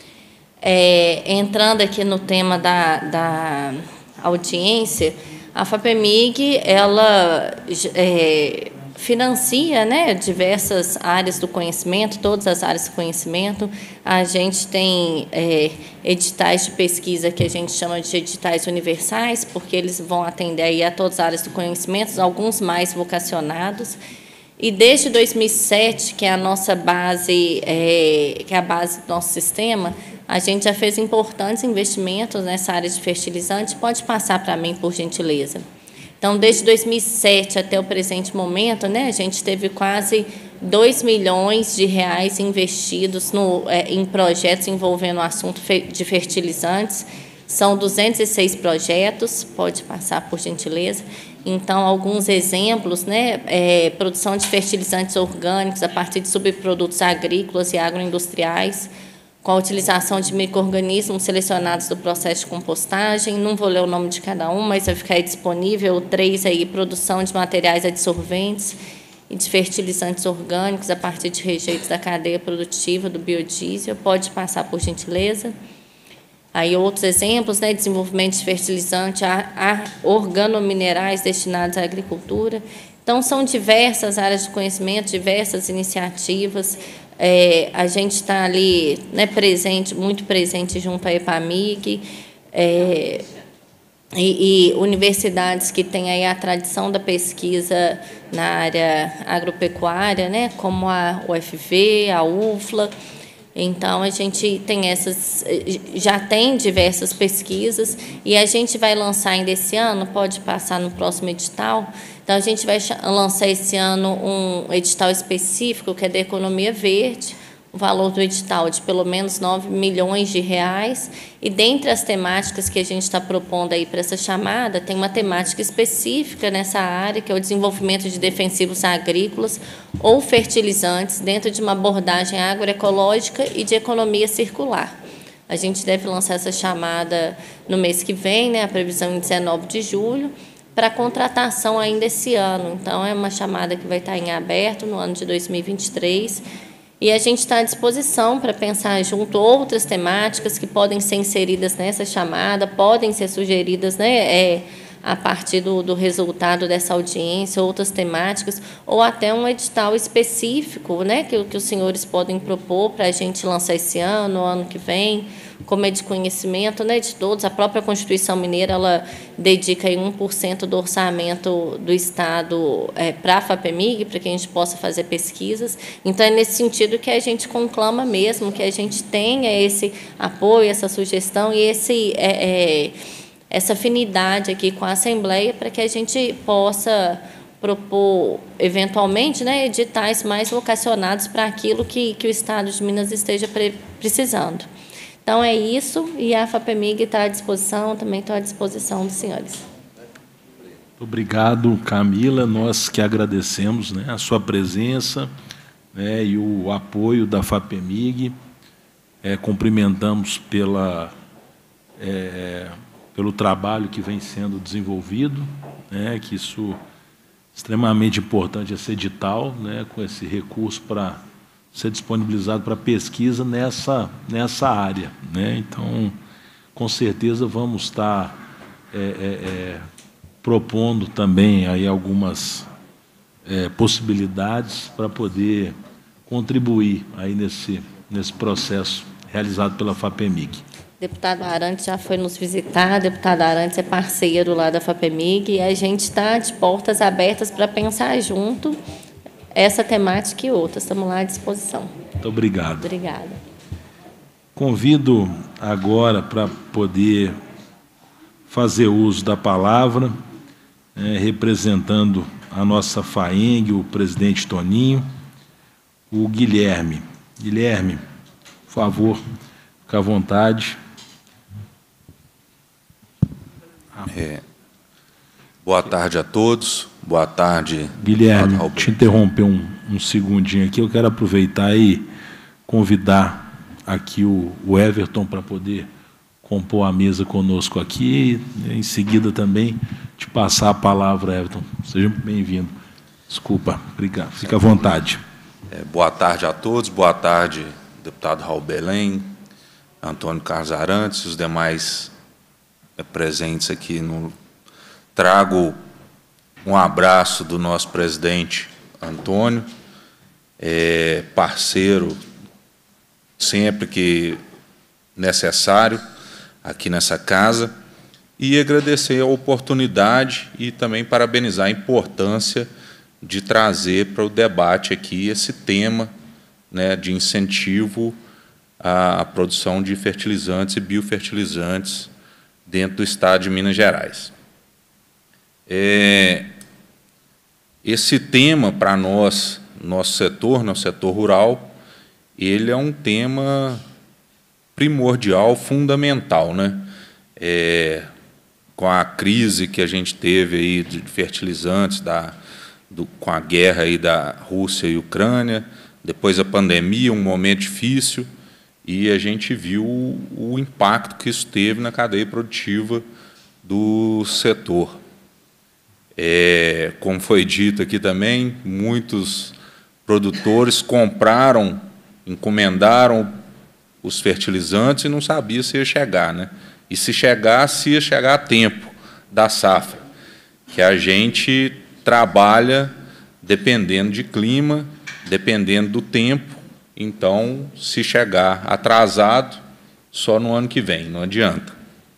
É, entrando aqui no tema da... da audiência, a FAPEMIG ela é, financia, né, diversas áreas do conhecimento, todas as áreas do conhecimento. A gente tem é, editais de pesquisa que a gente chama de editais universais, porque eles vão atender aí a todas as áreas do conhecimento, alguns mais vocacionados. E desde dois mil e sete, que é a nossa base, é, que é a base do nosso sistema, a gente já fez importantes investimentos nessa área de fertilizante. Pode passar para mim, por gentileza. Então, desde dois mil e sete até o presente momento, né, a gente teve quase dois milhões de reais investidos no, é, em projetos envolvendo o assunto de fertilizantes. São duzentos e seis projetos, pode passar, por gentileza. Então, alguns exemplos, né, é, produção de fertilizantes orgânicos a partir de subprodutos agrícolas e agroindustriais, com a utilização de micro-organismos selecionados do processo de compostagem. Não vou ler o nome de cada um, mas vai ficar aí disponível. Três aí, produção de materiais adsorventes e de fertilizantes orgânicos a partir de rejeitos da cadeia produtiva do biodiesel. Pode passar, por gentileza. Aí outros exemplos, né, desenvolvimento de fertilizante, a, a organominerais destinados à agricultura. Então, são diversas áreas de conhecimento, diversas iniciativas. É, a gente está ali, né, presente, muito presente junto à EPAMIG, é, e, e universidades que têm aí a tradição da pesquisa na área agropecuária, né, como a U F V, a U F L A. Então, a gente tem essas, já tem diversas pesquisas, e a gente vai lançar ainda esse ano, pode passar no próximo edital. Então, a gente vai lançar esse ano um edital específico, que é da economia verde, o valor do edital de pelo menos nove milhões de reais, e dentre as temáticas que a gente está propondo aí para essa chamada, tem uma temática específica nessa área, que é o desenvolvimento de defensivos agrícolas ou fertilizantes dentro de uma abordagem agroecológica e de economia circular. A gente deve lançar essa chamada no mês que vem, né, a previsão em dezenove de julho, para contratação ainda esse ano. Então, é uma chamada que vai estar em aberto no ano de dois mil e vinte e três, e a gente está à disposição para pensar junto outras temáticas que podem ser inseridas nessa chamada, podem ser sugeridas, né, é, a partir do, do resultado dessa audiência, outras temáticas, ou até um edital específico, né, que, que os senhores podem propor para a gente lançar esse ano, ano que vem, como é de conhecimento, né, de todos. A própria Constituição Mineira, ela dedica aí um por cento do orçamento do Estado é, para a FAPEMIG, para que a gente possa fazer pesquisas. Então, é nesse sentido que a gente conclama mesmo, que a gente tenha esse apoio, essa sugestão e esse, é, é, essa afinidade aqui com a Assembleia, para que a gente possa propor, eventualmente, né, editais mais vocacionados para aquilo que, que o Estado de Minas esteja pre precisando. Então, é isso, e a FAPEMIG está à disposição, também estou à disposição dos senhores. Obrigado, Camila. Nós que agradecemos, né, a sua presença, né, e o apoio da FAPEMIG. É, cumprimentamos pela, é, pelo trabalho que vem sendo desenvolvido, né, que isso é extremamente importante, esse edital, né, com esse recurso para ser disponibilizado para pesquisa nessa, nessa área, né? Então, com certeza, vamos estar é, é, é, propondo também aí algumas é, possibilidades para poder contribuir aí nesse, nesse processo realizado pela FAPEMIG. Deputado Arantes já foi nos visitar, deputado Arantes é parceiro lá da FAPEMIG, e a gente está de portas abertas para pensar junto essa temática e outras. Estamos lá à disposição. Muito obrigado. Obrigada. Convido agora para poder fazer uso da palavra, é, representando a nossa FAENG, o presidente Toninho, o Guilherme. Guilherme, por favor, fique à vontade. É, boa tarde a todos. Boa tarde, Guilherme. Te interromper um, um segundinho aqui. Eu quero aproveitar e convidar aqui o, o Everton para poder compor a mesa conosco aqui. E, em seguida, também te passar a palavra, Everton. Seja bem-vindo. Desculpa, obrigado. Fica à vontade. É, boa tarde a todos. Boa tarde, deputado Raul Belém, Antônio Carlos Arantes e os demais é, presentes aqui. No, trago um abraço do nosso presidente Antônio, é, parceiro sempre que necessário aqui nessa casa, e agradecer a oportunidade e também parabenizar a importância de trazer para o debate aqui esse tema, né, de incentivo à produção de fertilizantes e biofertilizantes dentro do Estado de Minas Gerais. É, esse tema, para nós, nosso setor, nosso setor rural, ele é um tema primordial, fundamental, né? É, com a crise que a gente teve aí de fertilizantes, da, do, com a guerra aí da Rússia e Ucrânia, depois a pandemia, um momento difícil, e a gente viu o, o impacto que isso teve na cadeia produtiva do setor. É, como foi dito aqui também, muitos produtores compraram, encomendaram os fertilizantes e não sabia se ia chegar, né? E se chegasse, ia chegar a tempo da safra, que a gente trabalha dependendo de clima, dependendo do tempo. Então, se chegar atrasado, só no ano que vem, não adianta.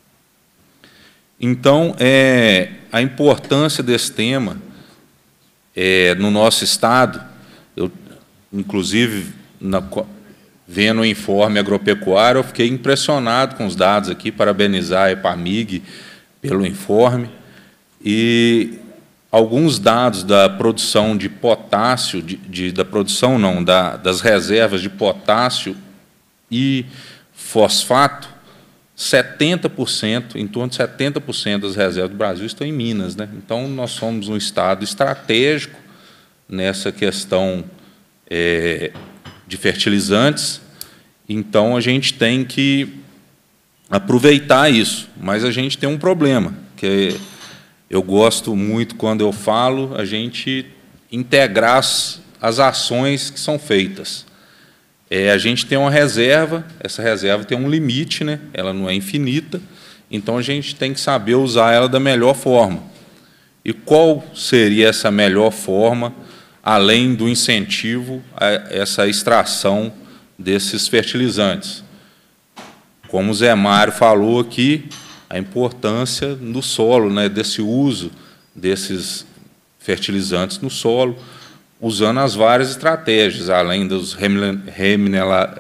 Então, é, a importância desse tema é, no nosso Estado, eu, inclusive, na, vendo o informe agropecuário, eu fiquei impressionado com os dados aqui, parabenizar a EPAMIG pelo informe, e alguns dados da produção de potássio, de, de, da produção não, da, das reservas de potássio e fosfato, setenta por cento, em torno de setenta por cento das reservas do Brasil estão em Minas, né? Então, nós somos um estado estratégico nessa questão é, de fertilizantes, então a gente tem que aproveitar isso, mas a gente tem um problema, que eu gosto muito, quando eu falo, a gente integrar as, as ações que são feitas. É, a gente tem uma reserva, essa reserva tem um limite, né? Ela não é infinita, então a gente tem que saber usar ela da melhor forma. E qual seria essa melhor forma, além do incentivo a essa extração desses fertilizantes? Como o Zé Mário falou aqui, a importância no solo, né, desse uso desses fertilizantes no solo, usando as várias estratégias, além dos reminera,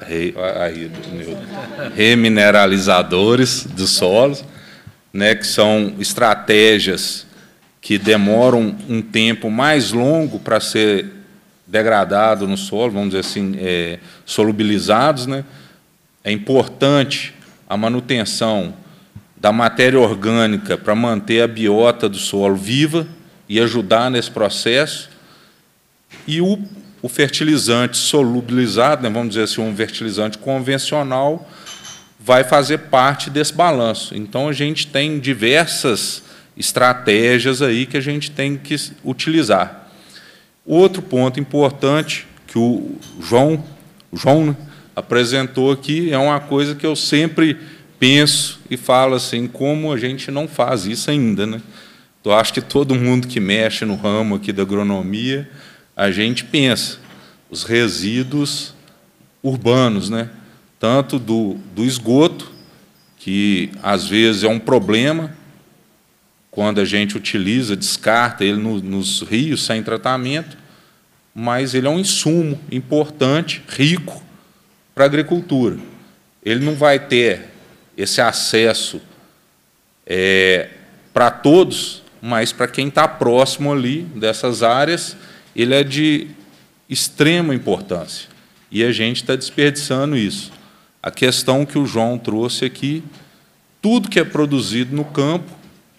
remineralizadores dos solos, né, que são estratégias que demoram um tempo mais longo para ser degradado no solo, vamos dizer assim, é, solubilizados, né? É importante a manutenção da matéria orgânica para manter a biota do solo viva e ajudar nesse processo. E o, o fertilizante solubilizado, né, vamos dizer assim, um fertilizante convencional, vai fazer parte desse balanço. Então, a gente tem diversas estratégias aí que a gente tem que utilizar. Outro ponto importante que o João, o João, né, apresentou aqui é uma coisa que eu sempre penso e falo assim, como a gente não faz isso ainda, né? Eu acho que todo mundo que mexe no ramo aqui da agronomia, a gente pensa os resíduos urbanos, né? Tanto do, do esgoto, que às vezes é um problema, quando a gente utiliza, descarta ele no, nos rios sem tratamento, mas ele é um insumo importante, rico, para a agricultura. Ele não vai ter esse acesso é, para todos, mas para quem está próximo ali dessas áreas, ele é de extrema importância. E a gente está desperdiçando isso. A questão que o João trouxe aqui, tudo que é produzido no campo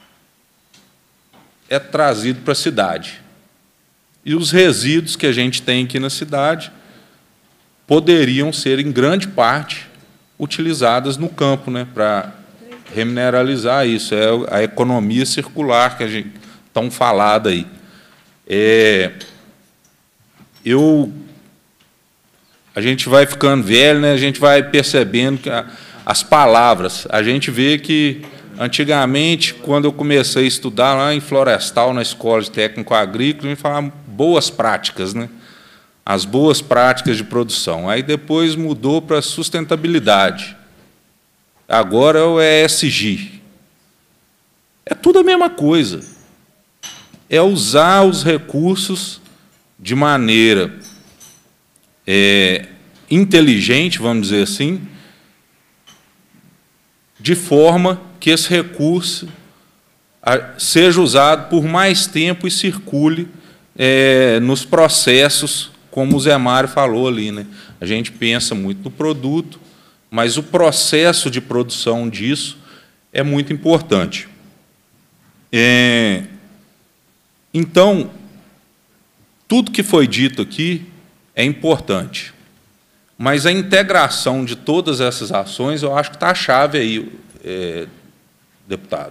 é trazido para a cidade. E os resíduos que a gente tem aqui na cidade poderiam ser, em grande parte, utilizadas no campo, né, para remineralizar isso. É a economia circular que a gente tão falada aí. É, eu, a gente vai ficando velho, né, a gente vai percebendo que a, as palavras. A gente vê que, antigamente, quando eu comecei a estudar lá em Florestal, na Escola de Técnico Agrícola, a gente falava boas práticas, né? As boas práticas de produção. Aí depois mudou para sustentabilidade. Agora é o E S G. É tudo a mesma coisa. É usar os recursos de maneira é, inteligente, vamos dizer assim, de forma que esse recurso seja usado por mais tempo e circule é, nos processos, como o Zé Mário falou ali, né? A gente pensa muito no produto, mas o processo de produção disso é muito importante. É, então, tudo que foi dito aqui é importante, mas a integração de todas essas ações, eu acho que está a chave aí, é, deputado.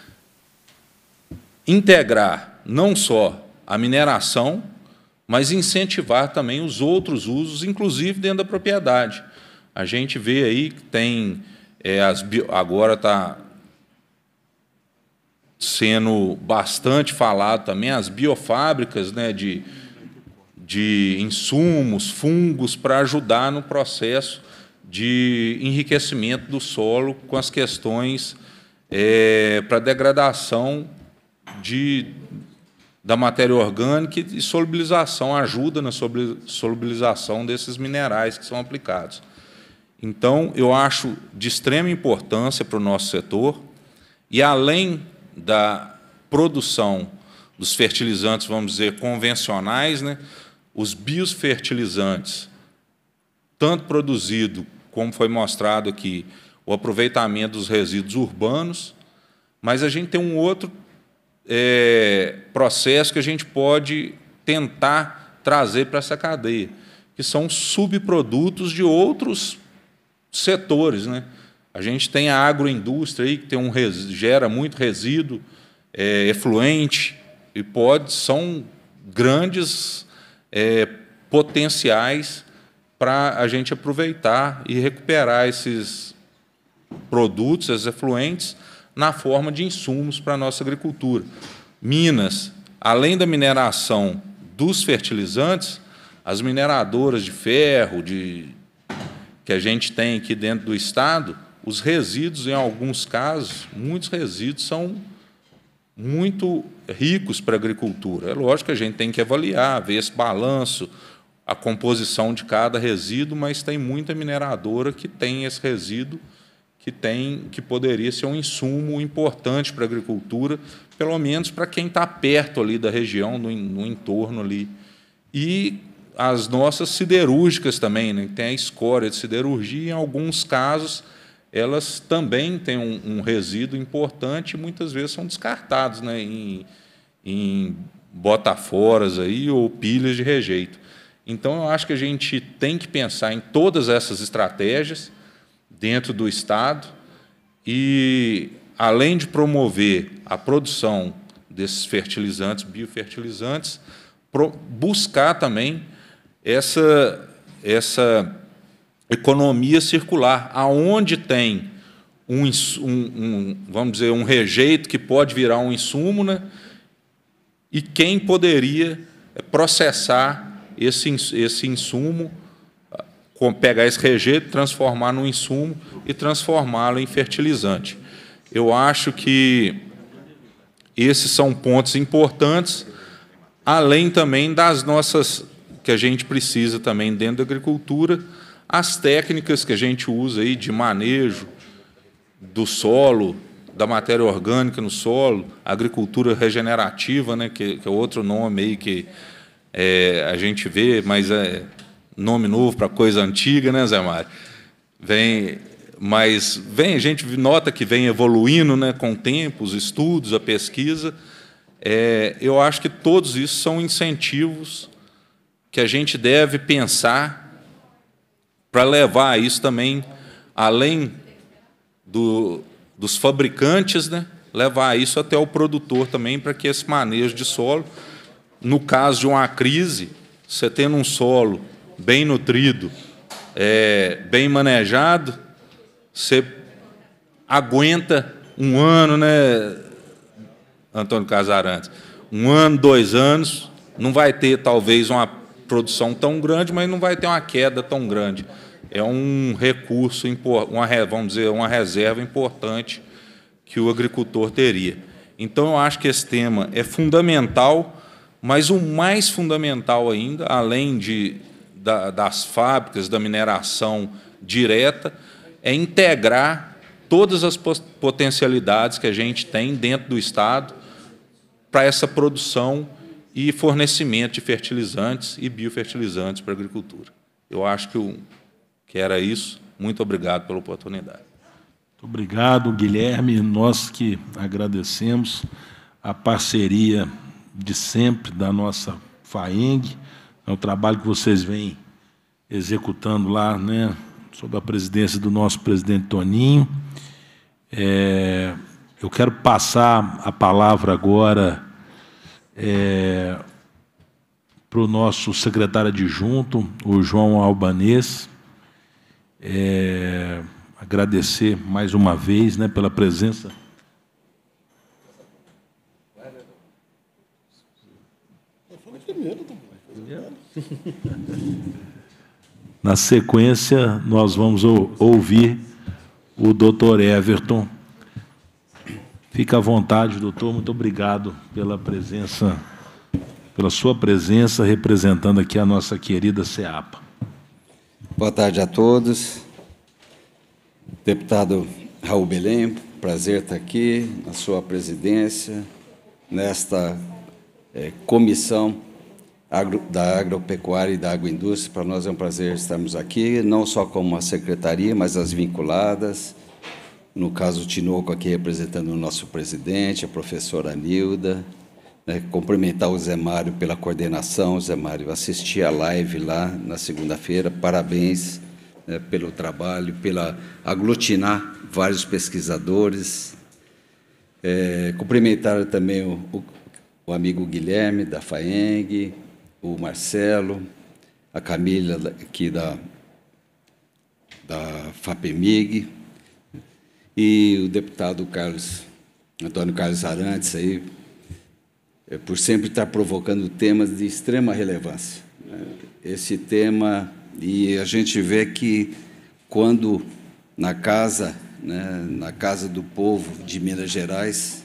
Integrar não só a mineração, mas incentivar também os outros usos, inclusive dentro da propriedade. a gente vê aí que tem, é, as bio, agora está sendo bastante falado também, as biofábricas, né, de, de insumos, fungos, para ajudar no processo de enriquecimento do solo com as questões é, para degradação de, da matéria orgânica e solubilização, ajuda na solubilização desses minerais que são aplicados. Então, eu acho de extrema importância para o nosso setor, e além da produção dos fertilizantes, vamos dizer, convencionais, né, os biofertilizantes, tanto produzido, como foi mostrado aqui, o aproveitamento dos resíduos urbanos, mas a gente tem um outro é, processo que a gente pode tentar trazer para essa cadeia, que são subprodutos de outros setores, né? A gente tem a agroindústria aí, que tem um, gera muito resíduo é, efluente, e pode, são grandes é, potenciais para a gente aproveitar e recuperar esses produtos, esses efluentes, na forma de insumos para a nossa agricultura. Minas, além da mineração dos fertilizantes, as mineradoras de ferro, de, que a gente tem aqui dentro do Estado, os resíduos, em alguns casos, muitos resíduos são muito ricos para a agricultura. É lógico que a gente tem que avaliar, ver esse balanço, a composição de cada resíduo, mas tem muita mineradora que tem esse resíduo que, tem, que poderia ser um insumo importante para a agricultura, pelo menos para quem está perto ali da região, no, no entorno ali. E as nossas siderúrgicas também, né? Tem a escória de siderurgia, em alguns casos, elas também têm um, um resíduo importante e muitas vezes são descartados, né, em, em botaforas aí, ou pilhas de rejeito. Então, eu acho que a gente tem que pensar em todas essas estratégias dentro do Estado e, além de promover a produção desses fertilizantes, biofertilizantes, buscar também essa, essa economia circular, aonde tem um, um, um, vamos dizer, um rejeito que pode virar um insumo, né? E quem poderia processar esse, esse insumo, pegar esse rejeito, transformar num insumo e transformá-lo em fertilizante. Eu acho que esses são pontos importantes, além também das nossas, que a gente precisa também dentro da agricultura, as técnicas que a gente usa aí de manejo do solo, da matéria orgânica no solo, agricultura regenerativa, né, que, que é outro nome aí que é, a gente vê, mas é nome novo para coisa antiga, né, Zé Mário? Vem, mas vem, a gente nota que vem evoluindo, né, com o tempo, os estudos, a pesquisa. É, eu acho que todos isso são incentivos que a gente deve pensar para levar isso também, além do, dos fabricantes, né, levar isso até o produtor também, para que esse manejo de solo, no caso de uma crise, você tendo um solo bem nutrido, é, bem manejado, você aguenta um ano, né, Antônio Casarantes? Um ano, dois anos, não vai ter, talvez, uma produção tão grande, mas não vai ter uma queda tão grande. É um recurso, uma, vamos dizer, uma reserva importante que o agricultor teria. Então, eu acho que esse tema é fundamental, mas o mais fundamental ainda, além de, da, das fábricas, da mineração direta, é integrar todas as potencialidades que a gente tem dentro do Estado para essa produção e fornecimento de fertilizantes e biofertilizantes para a agricultura. Eu acho que, o, que era isso. Muito obrigado pela oportunidade. Muito obrigado, Guilherme. Nós que agradecemos a parceria de sempre da nossa FAENG, é o trabalho que vocês vêm executando lá, né, sob a presidência do nosso presidente Toninho. É, eu quero passar a palavra agora é, para o nosso secretário adjunto, o João Albanês. É, agradecer mais uma vez, né, pela presença. Na sequência, nós vamos ouvir o doutor Everton. Fique à vontade, doutor. Muito obrigado pela presença, pela sua presença, representando aqui a nossa querida SEAPA. Boa tarde a todos. Deputado Raul Belém, prazer estar aqui na sua presidência, nesta é, comissão agro, da agropecuária e da agroindústria. Para nós é um prazer estarmos aqui, não só como uma secretaria, mas as vinculadas. No caso, o Tinoco aqui representando o nosso presidente, a professora Nilda. Né, cumprimentar o Zé Mário pela coordenação. Zé Mário, assisti a live lá na segunda-feira. Parabéns, né, pelo trabalho, pela aglutinar vários pesquisadores. É, cumprimentar também o, o, o amigo Guilherme, da FAENG, o Marcelo, a Camila, aqui da, da FAPEMIG, e o deputado Carlos, Antônio Carlos Arantes, aí, por sempre estar provocando temas de extrema relevância. Esse tema, e a gente vê que quando na casa, né, na casa do povo de Minas Gerais,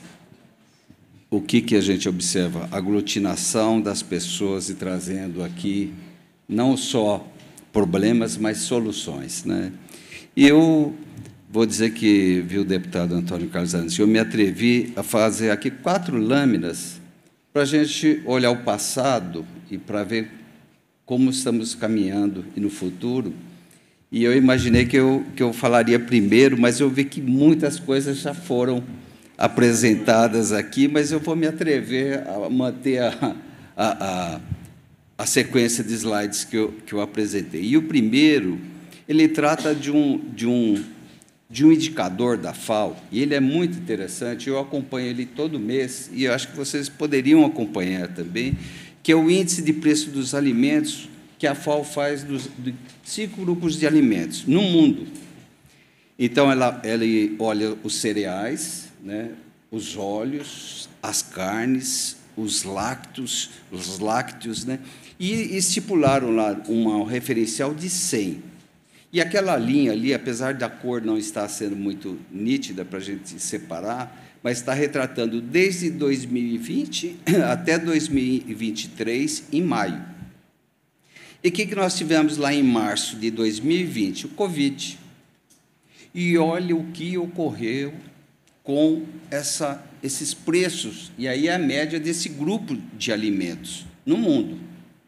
o que, que a gente observa? A aglutinação das pessoas e trazendo aqui não só problemas, mas soluções. Né? E eu vou dizer que, viu, deputado Antônio Carlos Arantes, eu me atrevi a fazer aqui quatro lâminas para a gente olhar o passado e para ver como estamos caminhando e no futuro. E eu imaginei que eu, que eu falaria primeiro, mas eu vi que muitas coisas já foram apresentadas aqui, mas eu vou me atrever a manter a, a, a, a sequência de slides que eu, que eu apresentei. E o primeiro, ele trata de um, de um, de um indicador da FAO, e ele é muito interessante, eu acompanho ele todo mês, e eu acho que vocês poderiam acompanhar também, que é o índice de preço dos alimentos que a FAO faz dos, de cinco grupos de alimentos no mundo. Então, ela, ela olha os cereais, né, os óleos, as carnes, os lácteos, os lácteos, né, e estipularam lá um referencial de cem. E aquela linha ali, apesar da cor não estar sendo muito nítida para a gente separar, mas está retratando desde dois mil e vinte até dois mil e vinte e três, em maio. E o que, que nós tivemos lá em março de dois mil e vinte? O Covid. E olha o que ocorreu com essa, esses preços, e aí é a média desse grupo de alimentos no mundo.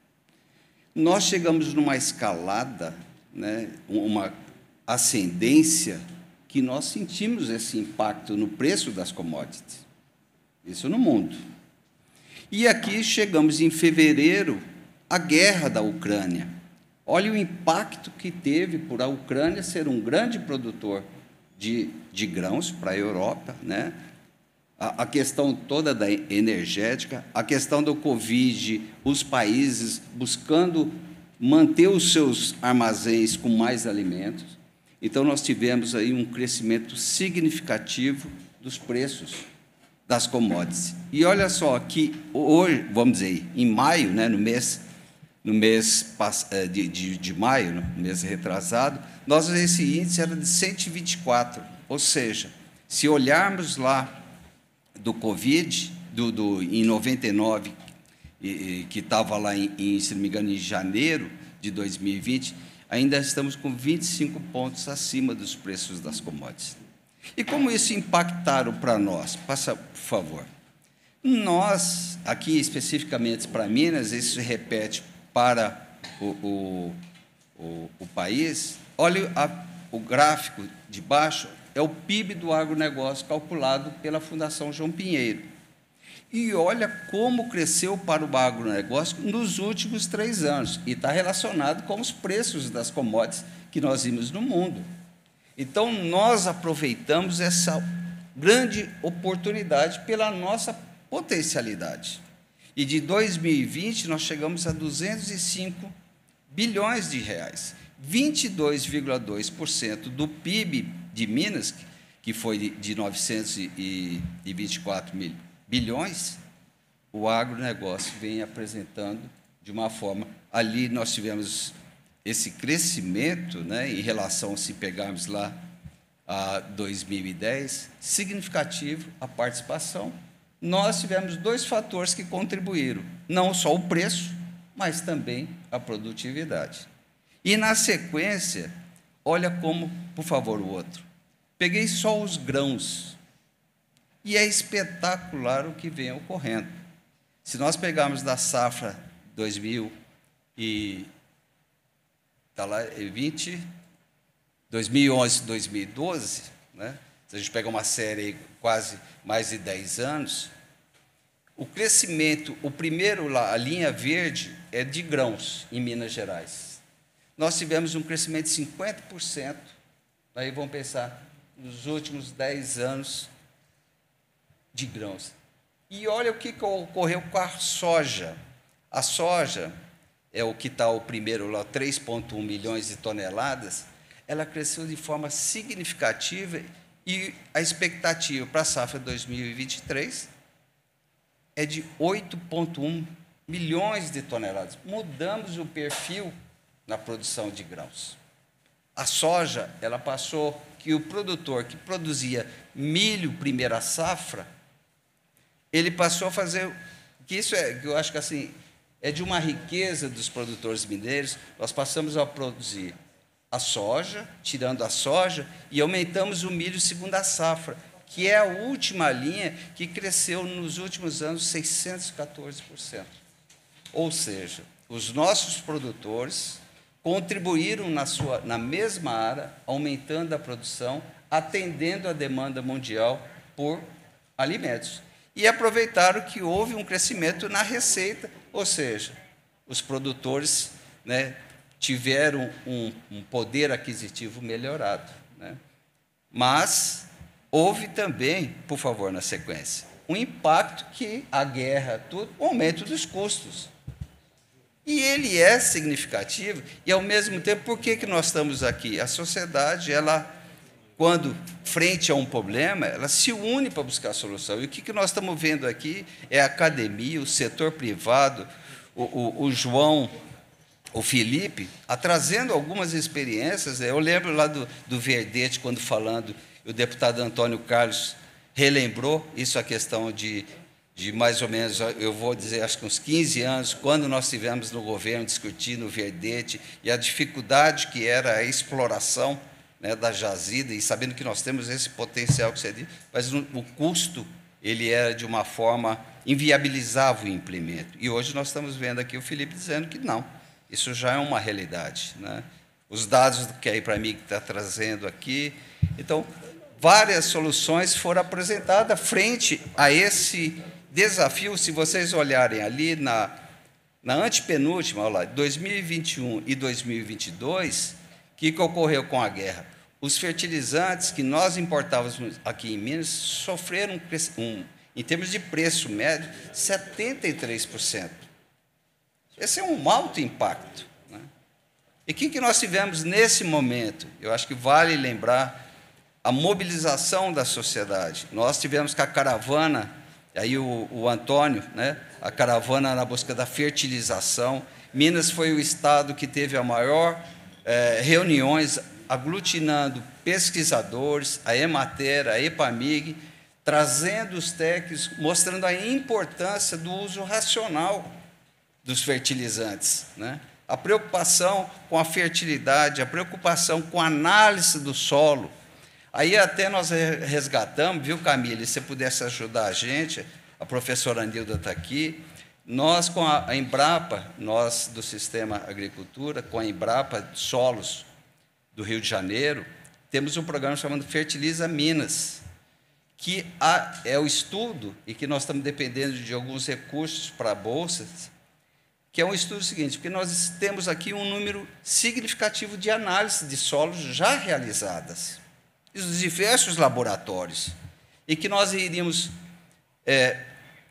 Nós chegamos numa escalada, né, uma ascendência, que nós sentimos esse impacto no preço das commodities. Isso no mundo. E aqui chegamos em fevereiro, a guerra da Ucrânia. Olha o impacto que teve por a Ucrânia ser um grande produtor de, de grãos para a Europa, né? A, a questão toda da energética, a questão do Covid, os países buscando manter os seus armazéns com mais alimentos. Então, nós tivemos aí um crescimento significativo dos preços das commodities. E olha só que hoje, vamos dizer, em maio, né, no mês, no mês de, de, de maio, no mês retrasado, nós, esse índice era de cento e vinte e quatro. Ou seja, se olharmos lá do Covid, do, do, em noventa e nove, e, que estava lá, em, em, se não me engano, em janeiro de dois mil e vinte, ainda estamos com vinte e cinco pontos acima dos preços das commodities. E como isso impactaram para nós? Passa, por favor. Nós, aqui especificamente para Minas, isso se repete para o, o, o, o país. Olha a, o gráfico de baixo, é o P I B do agronegócio calculado pela Fundação João Pinheiro. E olha como cresceu para o agronegócio nos últimos três anos, e está relacionado com os preços das commodities que nós vimos no mundo. Então, nós aproveitamos essa grande oportunidade pela nossa potencialidade. E de dois mil e vinte, nós chegamos a duzentos e cinco bilhões de reais. vinte e dois vírgula dois por cento do P I B de Minas, que foi de novecentos e vinte e quatro mil bilhões, o agronegócio vem apresentando de uma forma. Ali nós tivemos esse crescimento, né, em relação, se pegarmos lá a dois mil e dez, significativo a participação. Nós tivemos dois fatores que contribuíram, não só o preço, mas também a produtividade. E, na sequência, olha como, por favor, o outro. Peguei só os grãos, e é espetacular o que vem ocorrendo. Se nós pegarmos da safra dois mil e tá lá, vinte, dois mil e onze, dois mil e doze, né? Se a gente pega uma série quase mais de dez anos, o crescimento, o primeiro lá, a linha verde, é de grãos em Minas Gerais. Nós tivemos um crescimento de cinquenta por cento, aí vamos pensar, nos últimos dez anos de grãos. E olha o que ocorreu com a soja. A soja é o que está o primeiro lá, três vírgula um milhões de toneladas, ela cresceu de forma significativa e a expectativa para a safra dois mil e vinte e três é de oito vírgula um milhões de toneladas. Mudamos o perfil na produção de grãos. A soja, ela passou que o produtor que produzia milho primeira safra, ele passou a fazer, que isso é, que eu acho que assim, é de uma riqueza dos produtores mineiros, nós passamos a produzir a soja, tirando a soja, e aumentamos o milho segunda safra, que é a última linha que cresceu nos últimos anos seiscentos e quatorze por cento. Ou seja, os nossos produtores contribuíram na, sua, na mesma área, aumentando a produção, atendendo a demanda mundial por alimentos. E aproveitaram que houve um crescimento na receita, ou seja, os produtores, né, tiveram um, um poder aquisitivo melhorado, né? Mas houve também, por favor, na sequência, um impacto que a guerra, tudo, o aumento dos custos. E ele é significativo, e, ao mesmo tempo, por que que nós estamos aqui? A sociedade, ela, quando frente a um problema, ela se une para buscar a solução. E o que que nós estamos vendo aqui é a academia, o setor privado, o, o, o João, o Felipe, a, trazendo algumas experiências. Eu lembro lá do, do Verdete, quando falando, o deputado Antônio Carlos relembrou isso, a questão de, de mais ou menos, eu vou dizer, acho que uns quinze anos, quando nós estivemos no governo discutindo o Verdete e a dificuldade que era a exploração, né, da jazida, e sabendo que nós temos esse potencial que você disse, mas o custo, ele era de uma forma, inviabilizava o implemento. E hoje nós estamos vendo aqui o Felipe dizendo que não, isso já é uma realidade, né? Os dados que a IPRAMIG está trazendo aqui. Então, várias soluções foram apresentadas frente a esse desafio. Se vocês olharem ali na, na antepenúltima, olha lá, dois mil e vinte e um e dois mil e vinte e dois, o que, que ocorreu com a guerra? Os fertilizantes que nós importávamos aqui em Minas sofreram, um, em termos de preço médio, setenta e três por cento. Esse é um alto impacto, né? E o que, que nós tivemos nesse momento? Eu acho que vale lembrar a mobilização da sociedade. Nós tivemos com a caravana, aí o, o Antônio, né, a caravana na busca da fertilização. Minas foi o estado que teve a maior eh, reuniões aglutinando pesquisadores, a Emater, a EPAMIG, trazendo os técnicos, mostrando a importância do uso racional dos fertilizantes, né? A preocupação com a fertilidade, a preocupação com a análise do solo. Aí até nós resgatamos, viu, Camille, se você pudesse ajudar a gente, a professora Anilda está aqui, nós com a Embrapa, nós do Sistema Agricultura, com a Embrapa Solos do Rio de Janeiro, temos um programa chamado Fertiliza Minas, que é o estudo, e que nós estamos dependendo de alguns recursos para bolsas, que é um estudo seguinte, porque nós temos aqui um número significativo de análises de solos já realizadas, dos diversos laboratórios, e que nós iríamos é,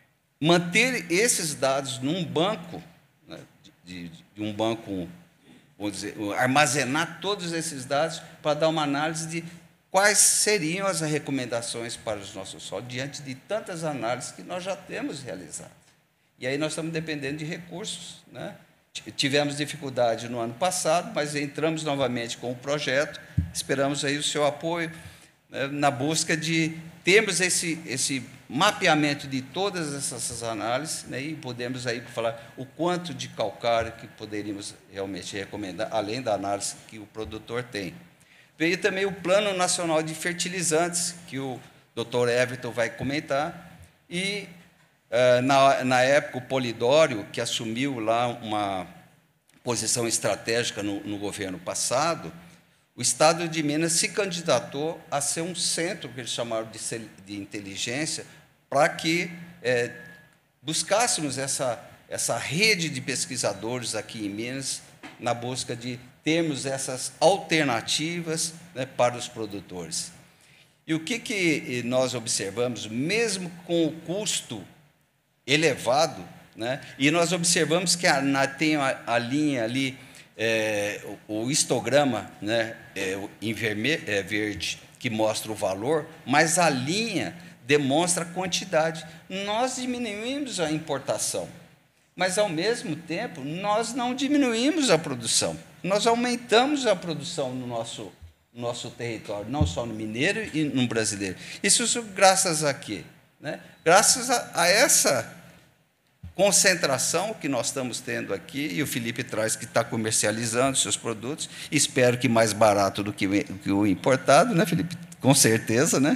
manter esses dados num banco, né, de, de um banco vamos dizer, armazenar todos esses dados para dar uma análise de quais seriam as recomendações para os nossos solos, diante de tantas análises que nós já temos realizadas. E aí nós estamos dependendo de recursos, né? Tivemos dificuldade no ano passado, mas entramos novamente com o projeto, esperamos aí o seu apoio, né, na busca de termos esse, esse mapeamento de todas essas análises, né, e podemos aí falar o quanto de calcário que poderíamos realmente recomendar, além da análise que o produtor tem. Veio também o Plano Nacional de Fertilizantes, que o doutor Everton vai comentar, e, na, na época, o Polidório, que assumiu lá uma posição estratégica no, no governo passado, o Estado de Minas se candidatou a ser um centro, que eles chamaram de, de inteligência, para que é, buscássemos essa, essa rede de pesquisadores aqui em Minas, na busca de termos essas alternativas, né, para os produtores. E o que, que nós observamos, mesmo com o custo elevado, né, e nós observamos que a, na, tem a, a linha ali, é, o, o histograma, né, é, em vermelho, é, verde, que mostra o valor, mas a linha demonstra a quantidade. Nós diminuímos a importação, mas, ao mesmo tempo, nós não diminuímos a produção. Nós aumentamos a produção no nosso, no nosso território, não só no mineiro e no brasileiro. Isso graças a quê? Né? Graças a, a essa concentração que nós estamos tendo aqui, e o Felipe traz que está comercializando seus produtos, espero que mais barato do que o, que o importado, né, Felipe? Com certeza, né?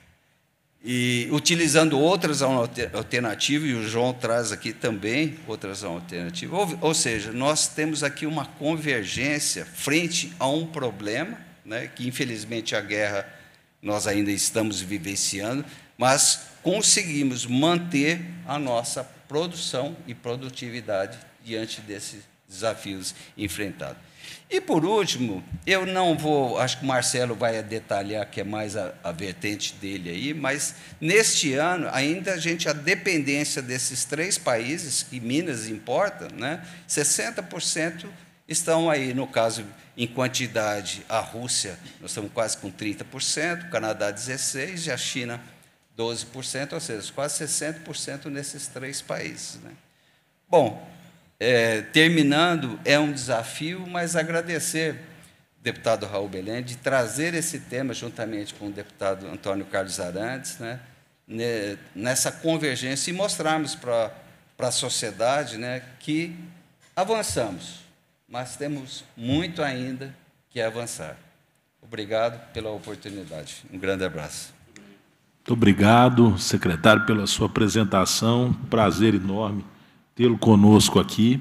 E utilizando outras alternativas, e o João traz aqui também outras alternativas. Ou, ou seja, nós temos aqui uma convergência frente a um problema, né, que, infelizmente, a guerra nós ainda estamos vivenciando, mas conseguimos manter a nossa produção e produtividade diante desses desafios enfrentados. E, por último, eu não vou, acho que o Marcelo vai detalhar, que é mais a, a vertente dele aí, mas, neste ano, ainda a gente, a dependência desses três países que Minas importa, né, sessenta por cento estão aí, no caso, em quantidade, a Rússia, nós estamos quase com trinta por cento, o Canadá dezesseis por cento e a China doze por cento, ou seja, quase sessenta por cento nesses três países, né? Bom, É, terminando, é um desafio, mas agradecer ao deputado Raul Belém de trazer esse tema, juntamente com o deputado Antônio Carlos Arantes, né, nessa convergência, e mostrarmos para, para a sociedade, né, que avançamos, mas temos muito ainda que avançar. Obrigado pela oportunidade. Um grande abraço. Muito obrigado, secretário, pela sua apresentação. Prazer enorme tê-lo conosco aqui.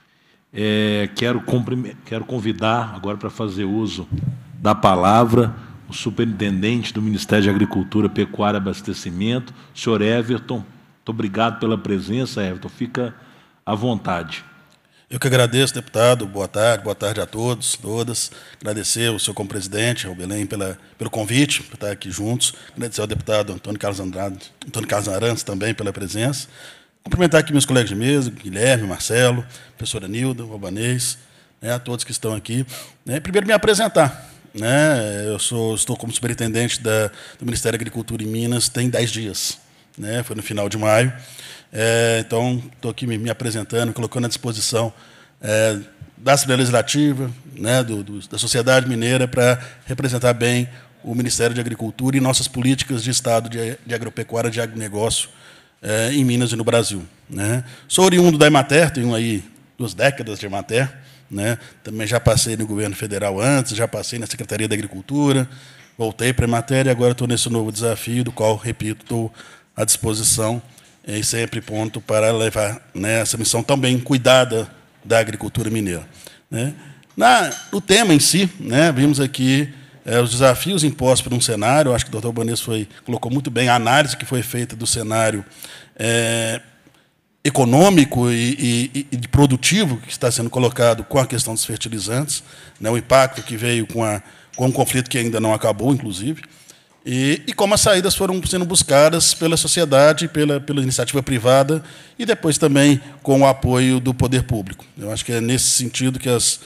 É, quero, quero convidar agora para fazer uso da palavra o superintendente do Ministério de Agricultura, Pecuária e Abastecimento, o senhor Everton. Muito obrigado pela presença, Everton. Fica à vontade. Eu que agradeço, deputado. Boa tarde, boa tarde a todos, todas. Agradecer ao senhor como presidente, ao Belém, pela, pelo convite, por estar aqui juntos. Agradecer ao deputado Antônio Carlos Andrade, Antônio Carlos Arantes também pela presença. Cumprimentar aqui meus colegas de mesa, Guilherme, Marcelo, professora Nilda, o Albanês, né, a todos que estão aqui. Né, primeiro, me apresentar. Né, eu sou, estou como superintendente da, do Ministério da Agricultura em Minas tem dez dias. Né, foi no final de maio. É, então, estou aqui me, me apresentando, colocando à disposição é, da Assembleia Legislativa, né, do, do, da sociedade mineira, para representar bem o Ministério de Agricultura e nossas políticas de Estado de, de agropecuária, de agronegócio, É, em Minas e no Brasil. Né? Sou oriundo da Emater, tenho aí duas décadas de Emater, né? Também já passei no governo federal antes, já passei na Secretaria da Agricultura, voltei para a Emater e agora estou nesse novo desafio, do qual, repito, estou à disposição e sempre pronto para levar, né, essa missão também cuidada da agricultura mineira. Né? Na, no tema em si, né, vimos aqui É, os desafios impostos por um cenário. Acho que o doutor Albanês foi, colocou muito bem a análise que foi feita do cenário é, econômico e, e, e produtivo que está sendo colocado com a questão dos fertilizantes, né, o impacto que veio com, a, com um conflito que ainda não acabou, inclusive, e, e como as saídas foram sendo buscadas pela sociedade, pela, pela iniciativa privada e depois também com o apoio do poder público. Eu acho que é nesse sentido que as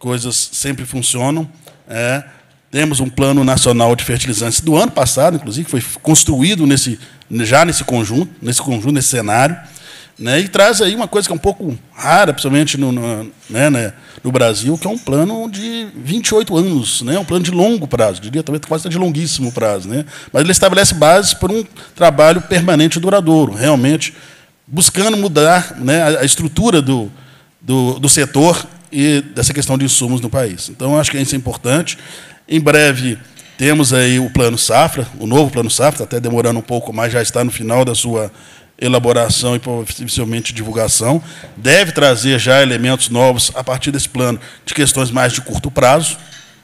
coisas sempre funcionam. É, temos um plano nacional de fertilizantes do ano passado, inclusive, que foi construído nesse, já nesse conjunto, nesse conjunto, nesse cenário, né, e traz aí uma coisa que é um pouco rara, principalmente no, no, né, né, no Brasil, que é um plano de vinte e oito anos, né, um plano de longo prazo, diria talvez quase de longuíssimo prazo, né, mas ele estabelece bases para um trabalho permanente e duradouro, realmente buscando mudar, né, a, a estrutura do, do, do setor e dessa questão de insumos no país. Então, acho que isso é importante. Em breve, temos aí o Plano Safra, o novo Plano Safra, até demorando um pouco mais, já está no final da sua elaboração e possivelmente divulgação. Deve trazer já elementos novos a partir desse plano de questões mais de curto prazo,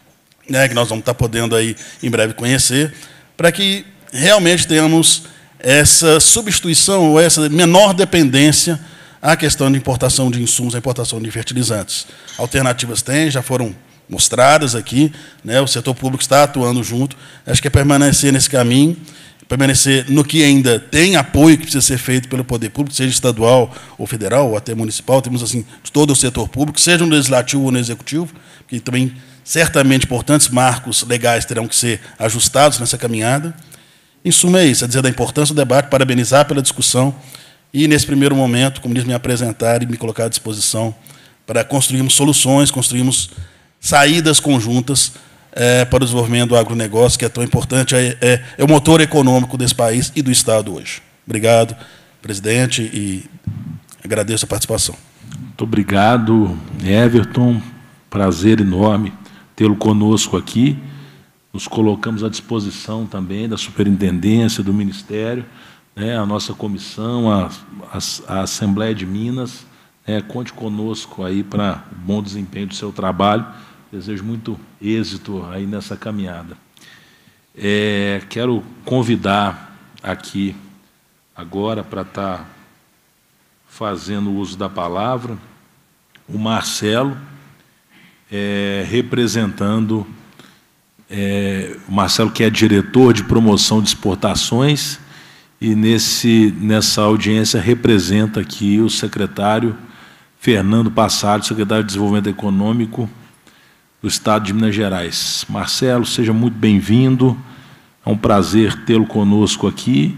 né, que nós vamos estar podendo aí em breve conhecer, para que realmente tenhamos essa substituição ou essa menor dependência à questão de importação de insumos, à importação de fertilizantes. Alternativas tem, já foram mostradas aqui, né, o setor público está atuando junto. Acho que é permanecer nesse caminho, permanecer no que ainda tem apoio que precisa ser feito pelo poder público, seja estadual ou federal, ou até municipal, temos assim de todo o setor público, seja no legislativo ou no executivo, que também certamente importantes marcos legais terão que ser ajustados nessa caminhada. Em suma, é isso, é dizer da importância do debate, parabenizar pela discussão e, nesse primeiro momento, como diz, me apresentar e me colocar à disposição para construirmos soluções, construirmos saídas conjuntas é, para o desenvolvimento do agronegócio, que é tão importante, é, é, é o motor econômico desse país e do Estado hoje. Obrigado, presidente, e agradeço a participação. Muito obrigado, Everton. Prazer enorme tê-lo conosco aqui. Nos colocamos à disposição também da superintendência, do Ministério, né, a nossa comissão, a, a, a Assembleia de Minas. Né, conte conosco aí para o bom desempenho do seu trabalho. Desejo muito êxito aí nessa caminhada. É, quero convidar aqui agora para estar fazendo uso da palavra o Marcelo, é, representando é, o Marcelo, que é diretor de promoção de exportações, e nesse, nessa audiência representa aqui o secretário Fernando Passaro, secretário de Desenvolvimento Econômico do Estado de Minas Gerais. Marcelo, seja muito bem-vindo, é um prazer tê-lo conosco aqui,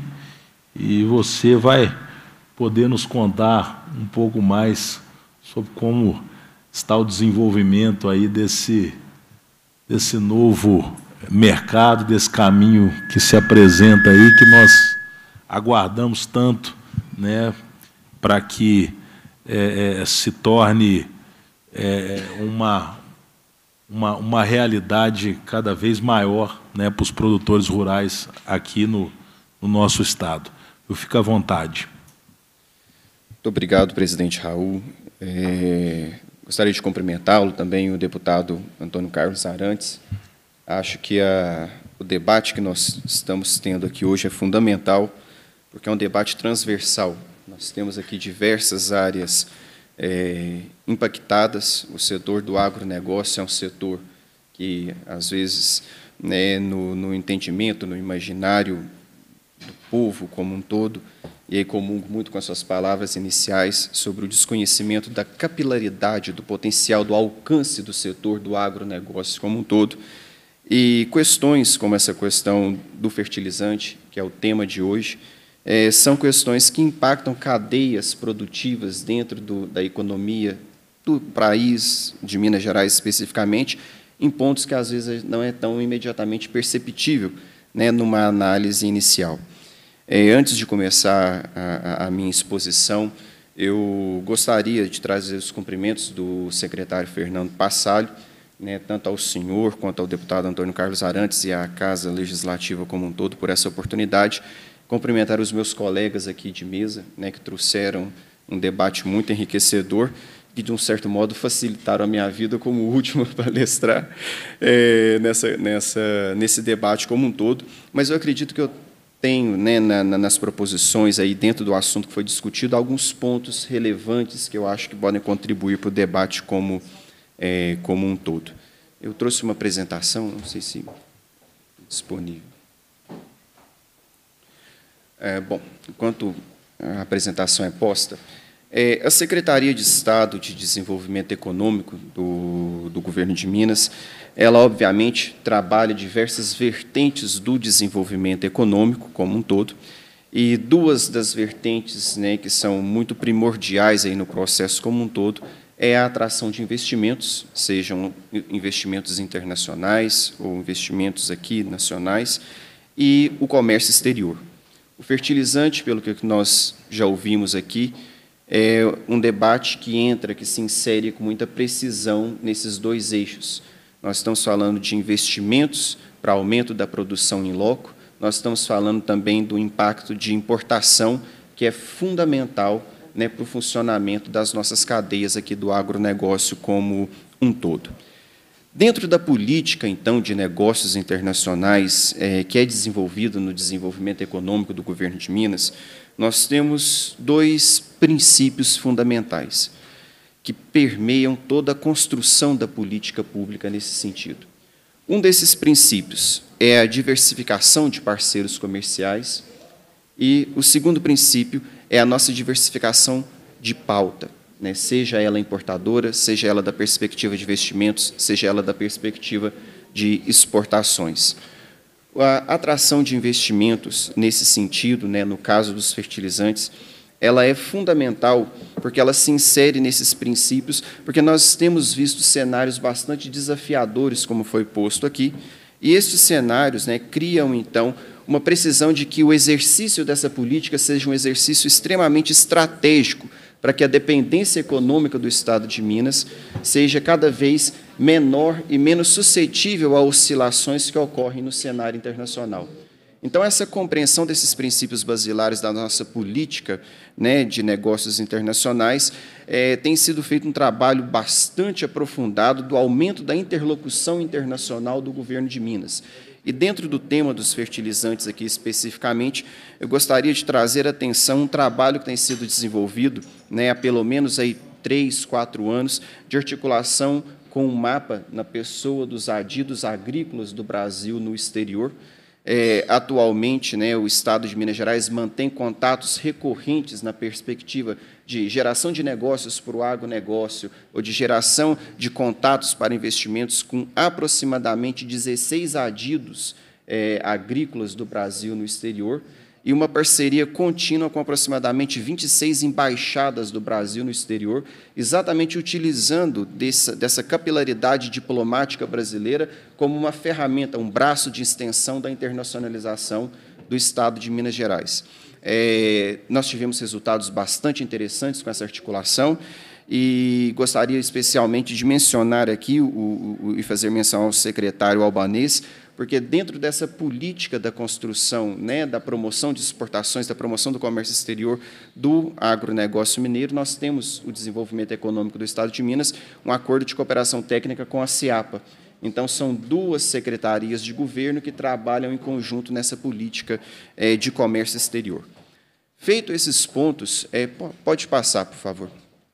e você vai poder nos contar um pouco mais sobre como está o desenvolvimento aí desse, desse novo mercado, desse caminho que se apresenta aí, que nós aguardamos tanto, né, para que é, é, se torne é, uma, uma, uma realidade cada vez maior, né, para os produtores rurais aqui no, no nosso Estado. Eu fico à vontade. Muito obrigado, presidente Raul. É, gostaria de cumprimentá-lo também, o deputado Antônio Carlos Arantes. Acho que a, o debate que nós estamos tendo aqui hoje é fundamental, porque é um debate transversal. Nós temos aqui diversas áreas é, impactadas. O setor do agronegócio é um setor que, às vezes, né, no, no entendimento, no imaginário do povo como um todo, e aí comungo muito com as suas palavras iniciais sobre o desconhecimento da capilaridade, do potencial, do alcance do setor do agronegócio como um todo. E questões como essa questão do fertilizante, que é o tema de hoje, é, são questões que impactam cadeias produtivas dentro do, da economia do país, de Minas Gerais especificamente, em pontos que, às vezes, não é tão imediatamente perceptível, né, numa análise inicial. É, antes de começar a, a minha exposição, eu gostaria de trazer os cumprimentos do secretário Fernando Passaro, né, tanto ao senhor quanto ao deputado Antônio Carlos Arantes e à Casa Legislativa como um todo por essa oportunidade. Cumprimentar os meus colegas aqui de mesa, né, que trouxeram um debate muito enriquecedor e, de um certo modo, facilitaram a minha vida como último a palestrar é, nessa, nessa, nesse debate como um todo. Mas eu acredito que eu tenho, né, na, nas proposições, aí dentro do assunto que foi discutido, alguns pontos relevantes que eu acho que podem contribuir para o debate como, é, como um todo. Eu trouxe uma apresentação, não sei se disponível. É, bom, enquanto a apresentação é posta, É, a Secretaria de Estado de Desenvolvimento Econômico do, do Governo de Minas, ela, obviamente, trabalha diversas vertentes do desenvolvimento econômico como um todo, e duas das vertentes, né, que são muito primordiais aí no processo como um todo é a atração de investimentos, sejam investimentos internacionais ou investimentos aqui nacionais, e o comércio exterior. O fertilizante, pelo que nós já ouvimos aqui, é um debate que entra, que se insere com muita precisão nesses dois eixos. Nós estamos falando de investimentos para aumento da produção em loco, nós estamos falando também do impacto de importação, que é fundamental, né, para o funcionamento das nossas cadeias aqui do agronegócio como um todo. Dentro da política, então, de negócios internacionais, é, que é desenvolvida no desenvolvimento econômico do Governo de Minas, nós temos dois princípios fundamentais que permeiam toda a construção da política pública nesse sentido. Um desses princípios é a diversificação de parceiros comerciais e o segundo princípio é a nossa diversificação de pauta, né, seja ela importadora, seja ela da perspectiva de investimentos, seja ela da perspectiva de exportações. A atração de investimentos nesse sentido, né, no caso dos fertilizantes, ela é fundamental porque ela se insere nesses princípios, porque nós temos visto cenários bastante desafiadores, como foi posto aqui, e estes cenários, né, criam, então, uma precisão de que o exercício dessa política seja um exercício extremamente estratégico para que a dependência econômica do Estado de Minas seja cada vez menor e menos suscetível a oscilações que ocorrem no cenário internacional. Então, essa compreensão desses princípios basilares da nossa política, né, de negócios internacionais, é, tem sido feito um trabalho bastante aprofundado do aumento da interlocução internacional do Governo de Minas. E, dentro do tema dos fertilizantes aqui especificamente, eu gostaria de trazer à atenção um trabalho que tem sido desenvolvido, né, há pelo menos aí três, quatro anos, de articulação com um mapa na pessoa dos adidos agrícolas do Brasil no exterior. É, atualmente, né, o Estado de Minas Gerais mantém contatos recorrentes na perspectiva de geração de negócios para o agronegócio ou de geração de contatos para investimentos com aproximadamente dezesseis adidos é, agrícolas do Brasil no exterior e uma parceria contínua com aproximadamente vinte e seis embaixadas do Brasil no exterior, exatamente utilizando dessa, dessa capilaridade diplomática brasileira como uma ferramenta, um braço de extensão da internacionalização do Estado de Minas Gerais. É, nós tivemos resultados bastante interessantes com essa articulação e gostaria especialmente de mencionar aqui o, o, e fazer menção ao secretário albanês, porque dentro dessa política da construção, né, da promoção de exportações, da promoção do comércio exterior do agronegócio mineiro, nós temos o desenvolvimento econômico do Estado de Minas, um acordo de cooperação técnica com a CIAPA. Então, são duas secretarias de governo que trabalham em conjunto nessa política é, de comércio exterior. Feito esses pontos, é, pode passar, por favor.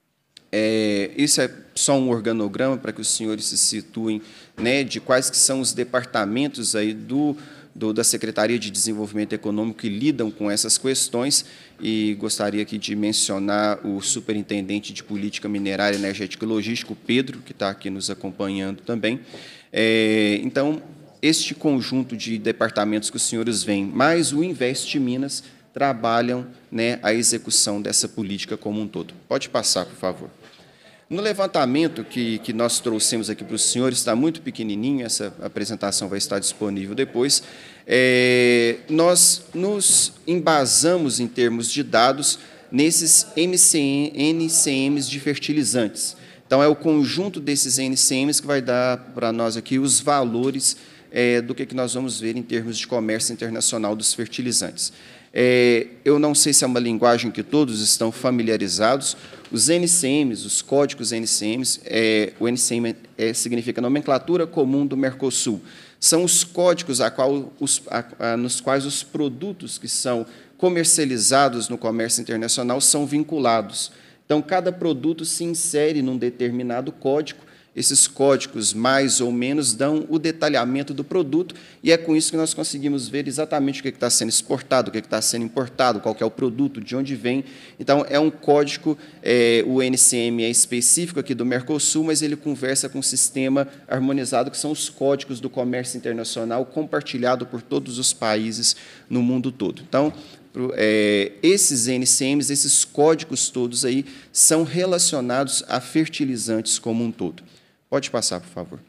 É, esse é só um organograma para que os senhores se situem, né, de quais que são os departamentos aí do, do, da Secretaria de Desenvolvimento Econômico que lidam com essas questões, e gostaria aqui de mencionar o Superintendente de Política Minerária, Energética e Logística, o Pedro, que está aqui nos acompanhando também. É, então, este conjunto de departamentos que os senhores veem, mais o Invest Minas, trabalham, né, a execução dessa política como um todo. Pode passar, por favor. No levantamento que, que nós trouxemos aqui para os senhores, está muito pequenininho, essa apresentação vai estar disponível depois, é, nós nos embasamos em termos de dados nesses N C Ms de fertilizantes. Então, é o conjunto desses N C Ms que vai dar para nós aqui os valores é, do que, que nós vamos ver em termos de comércio internacional dos fertilizantes. É, eu não sei se é uma linguagem que todos estão familiarizados. Os N C Ms, os códigos N C Ms, é, o N C M é, significa Nomenclatura Comum do Mercosul. São os códigos a qual os, a, a, nos quais os produtos que são comercializados no comércio internacional são vinculados. Então, cada produto se insere num determinado código, esses códigos mais ou menos dão o detalhamento do produto, e é com isso que nós conseguimos ver exatamente o que está sendo exportado, o que está sendo importado, qual que é o produto, de onde vem. Então, é um código, é, o N C M é específico aqui do Mercosul, mas ele conversa com um sistema harmonizado, que são os códigos do comércio internacional compartilhado por todos os países no mundo todo. Então, É, esses N C Ms, esses códigos todos aí, são relacionados a fertilizantes como um todo. Pode passar, por favor.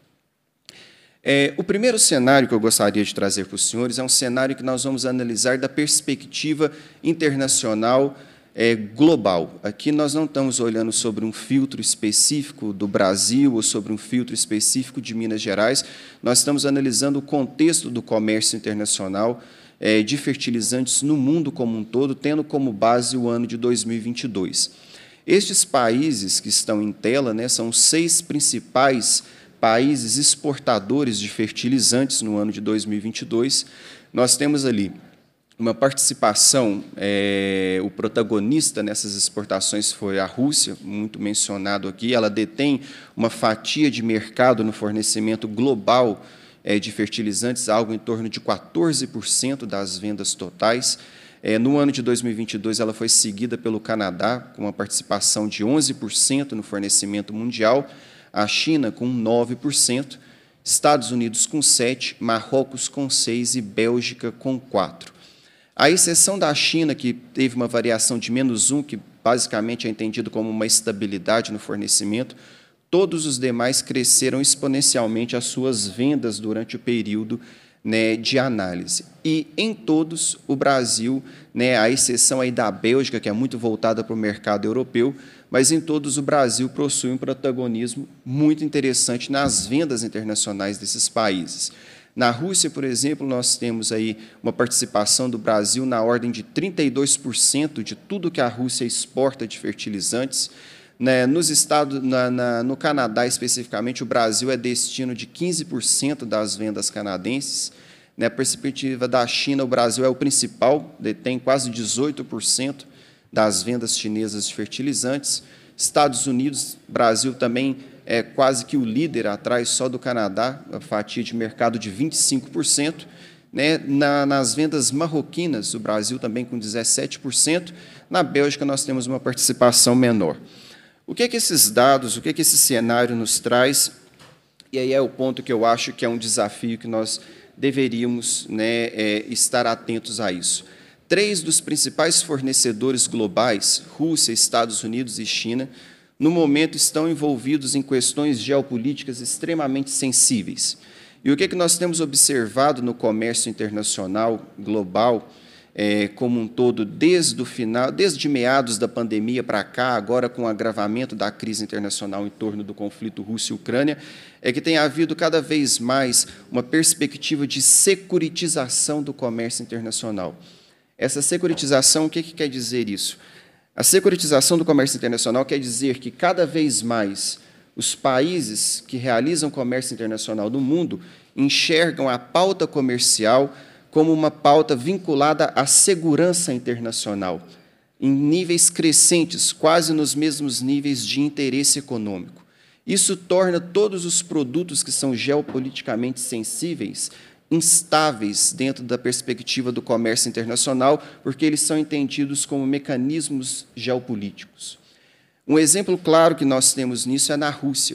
É, o primeiro cenário que eu gostaria de trazer para os senhores é um cenário que nós vamos analisar da perspectiva internacional é, global. Aqui nós não estamos olhando sobre um filtro específico do Brasil ou sobre um filtro específico de Minas Gerais, nós estamos analisando o contexto do comércio internacional de fertilizantes no mundo como um todo, tendo como base o ano de dois mil e vinte e dois. Estes países que estão em tela, né, são os seis principais países exportadores de fertilizantes no ano de dois mil e vinte e dois. Nós temos ali uma participação, é, o protagonista nessas exportações foi a Rússia, muito mencionado aqui, ela detém uma fatia de mercado no fornecimento global de fertilizantes, algo em torno de quatorze por cento das vendas totais. No ano de dois mil e vinte e dois, ela foi seguida pelo Canadá, com uma participação de onze por cento no fornecimento mundial, a China com nove por cento, Estados Unidos com sete por cento, Marrocos com seis por cento e Bélgica com quatro por cento. A exceção da China, que teve uma variação de menos um, que basicamente é entendido como uma estabilidade no fornecimento, todos os demais cresceram exponencialmente as suas vendas durante o período, né, de análise. E, em todos, o Brasil, né, a exceção aí da Bélgica, que é muito voltada para o mercado europeu, mas, em todos, o Brasil possui um protagonismo muito interessante nas vendas internacionais desses países. Na Rússia, por exemplo, nós temos aí uma participação do Brasil na ordem de trinta e dois por cento de tudo que a Rússia exporta de fertilizantes. Né, nos estados, na, na, no Canadá, especificamente, o Brasil é destino de quinze por cento das vendas canadenses. Na perspectiva da China, o Brasil é o principal, detém quase dezoito por cento das vendas chinesas de fertilizantes. Estados Unidos, Brasil também é quase que o líder, atrás só do Canadá, a fatia de mercado de vinte e cinco por cento. Né, na, nas vendas marroquinas, o Brasil também com dezessete por cento. Na Bélgica, nós temos uma participação menor. O que é que esses dados, o que é que esse cenário nos traz? E aí é o ponto que eu acho que é um desafio que nós deveríamos, né, é, estar atentos a isso. Três dos principais fornecedores globais, Rússia, Estados Unidos e China, no momento estão envolvidos em questões geopolíticas extremamente sensíveis. E o que é que nós temos observado no comércio internacional global, É, como um todo, desde o final, desde meados da pandemia para cá, agora com o agravamento da crise internacional em torno do conflito Rússia e Ucrânia, é que tem havido cada vez mais uma perspectiva de securitização do comércio internacional. Essa securitização, o que, que quer dizer isso? A securitização do comércio internacional quer dizer que cada vez mais os países que realizam comércio internacional no mundo enxergam a pauta comercial como uma pauta vinculada à segurança internacional, em níveis crescentes, quase nos mesmos níveis de interesse econômico. Isso torna todos os produtos que são geopoliticamente sensíveis instáveis dentro da perspectiva do comércio internacional, porque eles são entendidos como mecanismos geopolíticos. Um exemplo claro que nós temos nisso é na Rússia.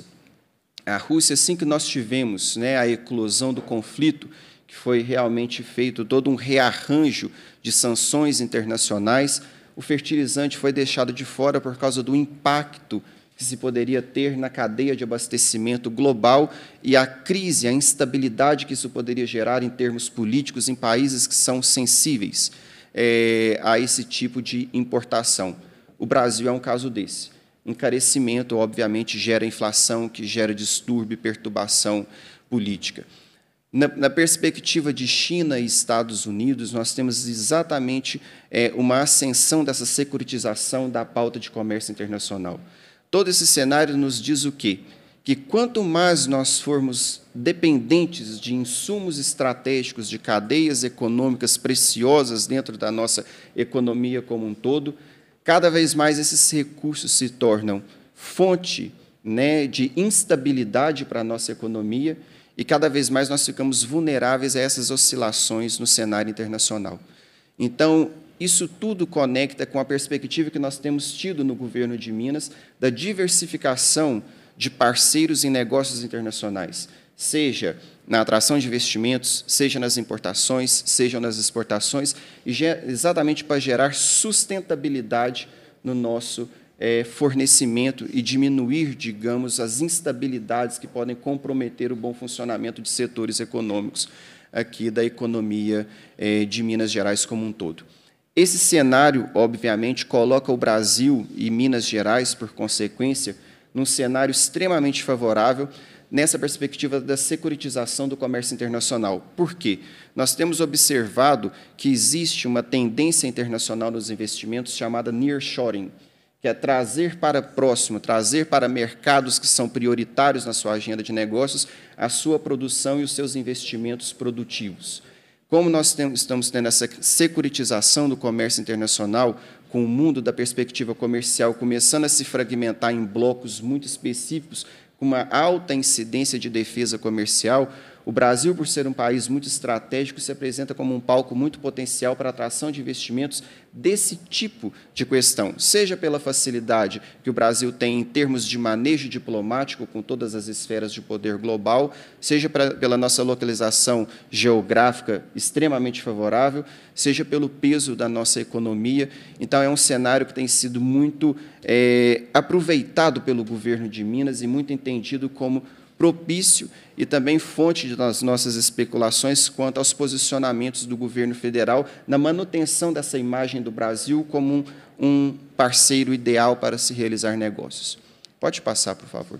A Rússia, assim que nós tivemos, né, a eclosão do conflito, que foi realmente feito todo um rearranjo de sanções internacionais, o fertilizante foi deixado de fora por causa do impacto que se poderia ter na cadeia de abastecimento global e a crise, a instabilidade que isso poderia gerar em termos políticos em países que são sensíveis é, a esse tipo de importação. O Brasil é um caso desse. Encarecimento, obviamente, gera inflação, que gera distúrbio e perturbação política. Na, na perspectiva de China e Estados Unidos, nós temos exatamente é, uma ascensão dessa securitização da pauta de comércio internacional. Todo esse cenário nos diz o quê? Que quanto mais nós formos dependentes de insumos estratégicos, de cadeias econômicas preciosas dentro da nossa economia como um todo, cada vez mais esses recursos se tornam fonte né, de instabilidade para a nossa economia, e cada vez mais nós ficamos vulneráveis a essas oscilações no cenário internacional. Então, isso tudo conecta com a perspectiva que nós temos tido no governo de Minas da diversificação de parceiros em negócios internacionais, seja na atração de investimentos, seja nas importações, seja nas exportações, e exatamente para gerar sustentabilidade no nosso é, fornecimento e diminuir, digamos, as instabilidades que podem comprometer o bom funcionamento de setores econômicos aqui da economia é, de Minas Gerais como um todo. Esse cenário, obviamente, coloca o Brasil e Minas Gerais, por consequência, num cenário extremamente favorável nessa perspectiva da securitização do comércio internacional. Por quê? Nós temos observado que existe uma tendência internacional nos investimentos chamada nearshoring, que é trazer para próximo, trazer para mercados que são prioritários na sua agenda de negócios a sua produção e os seus investimentos produtivos. Como nós temos, estamos tendo essa securitização do comércio internacional, com o mundo da perspectiva comercial começando a se fragmentar em blocos muito específicos, com uma alta incidência de defesa comercial, o Brasil, por ser um país muito estratégico, se apresenta como um palco muito potencial para a atração de investimentos desse tipo de questão, seja pela facilidade que o Brasil tem em termos de manejo diplomático com todas as esferas de poder global, seja pra, pela nossa localização geográfica extremamente favorável, seja pelo peso da nossa economia. Então, é um cenário que tem sido muito é, aproveitado pelo governo de Minas e muito entendido como propício e também fonte das nossas especulações quanto aos posicionamentos do governo federal na manutenção dessa imagem do Brasil como um, um parceiro ideal para se realizar negócios. Pode passar, por favor.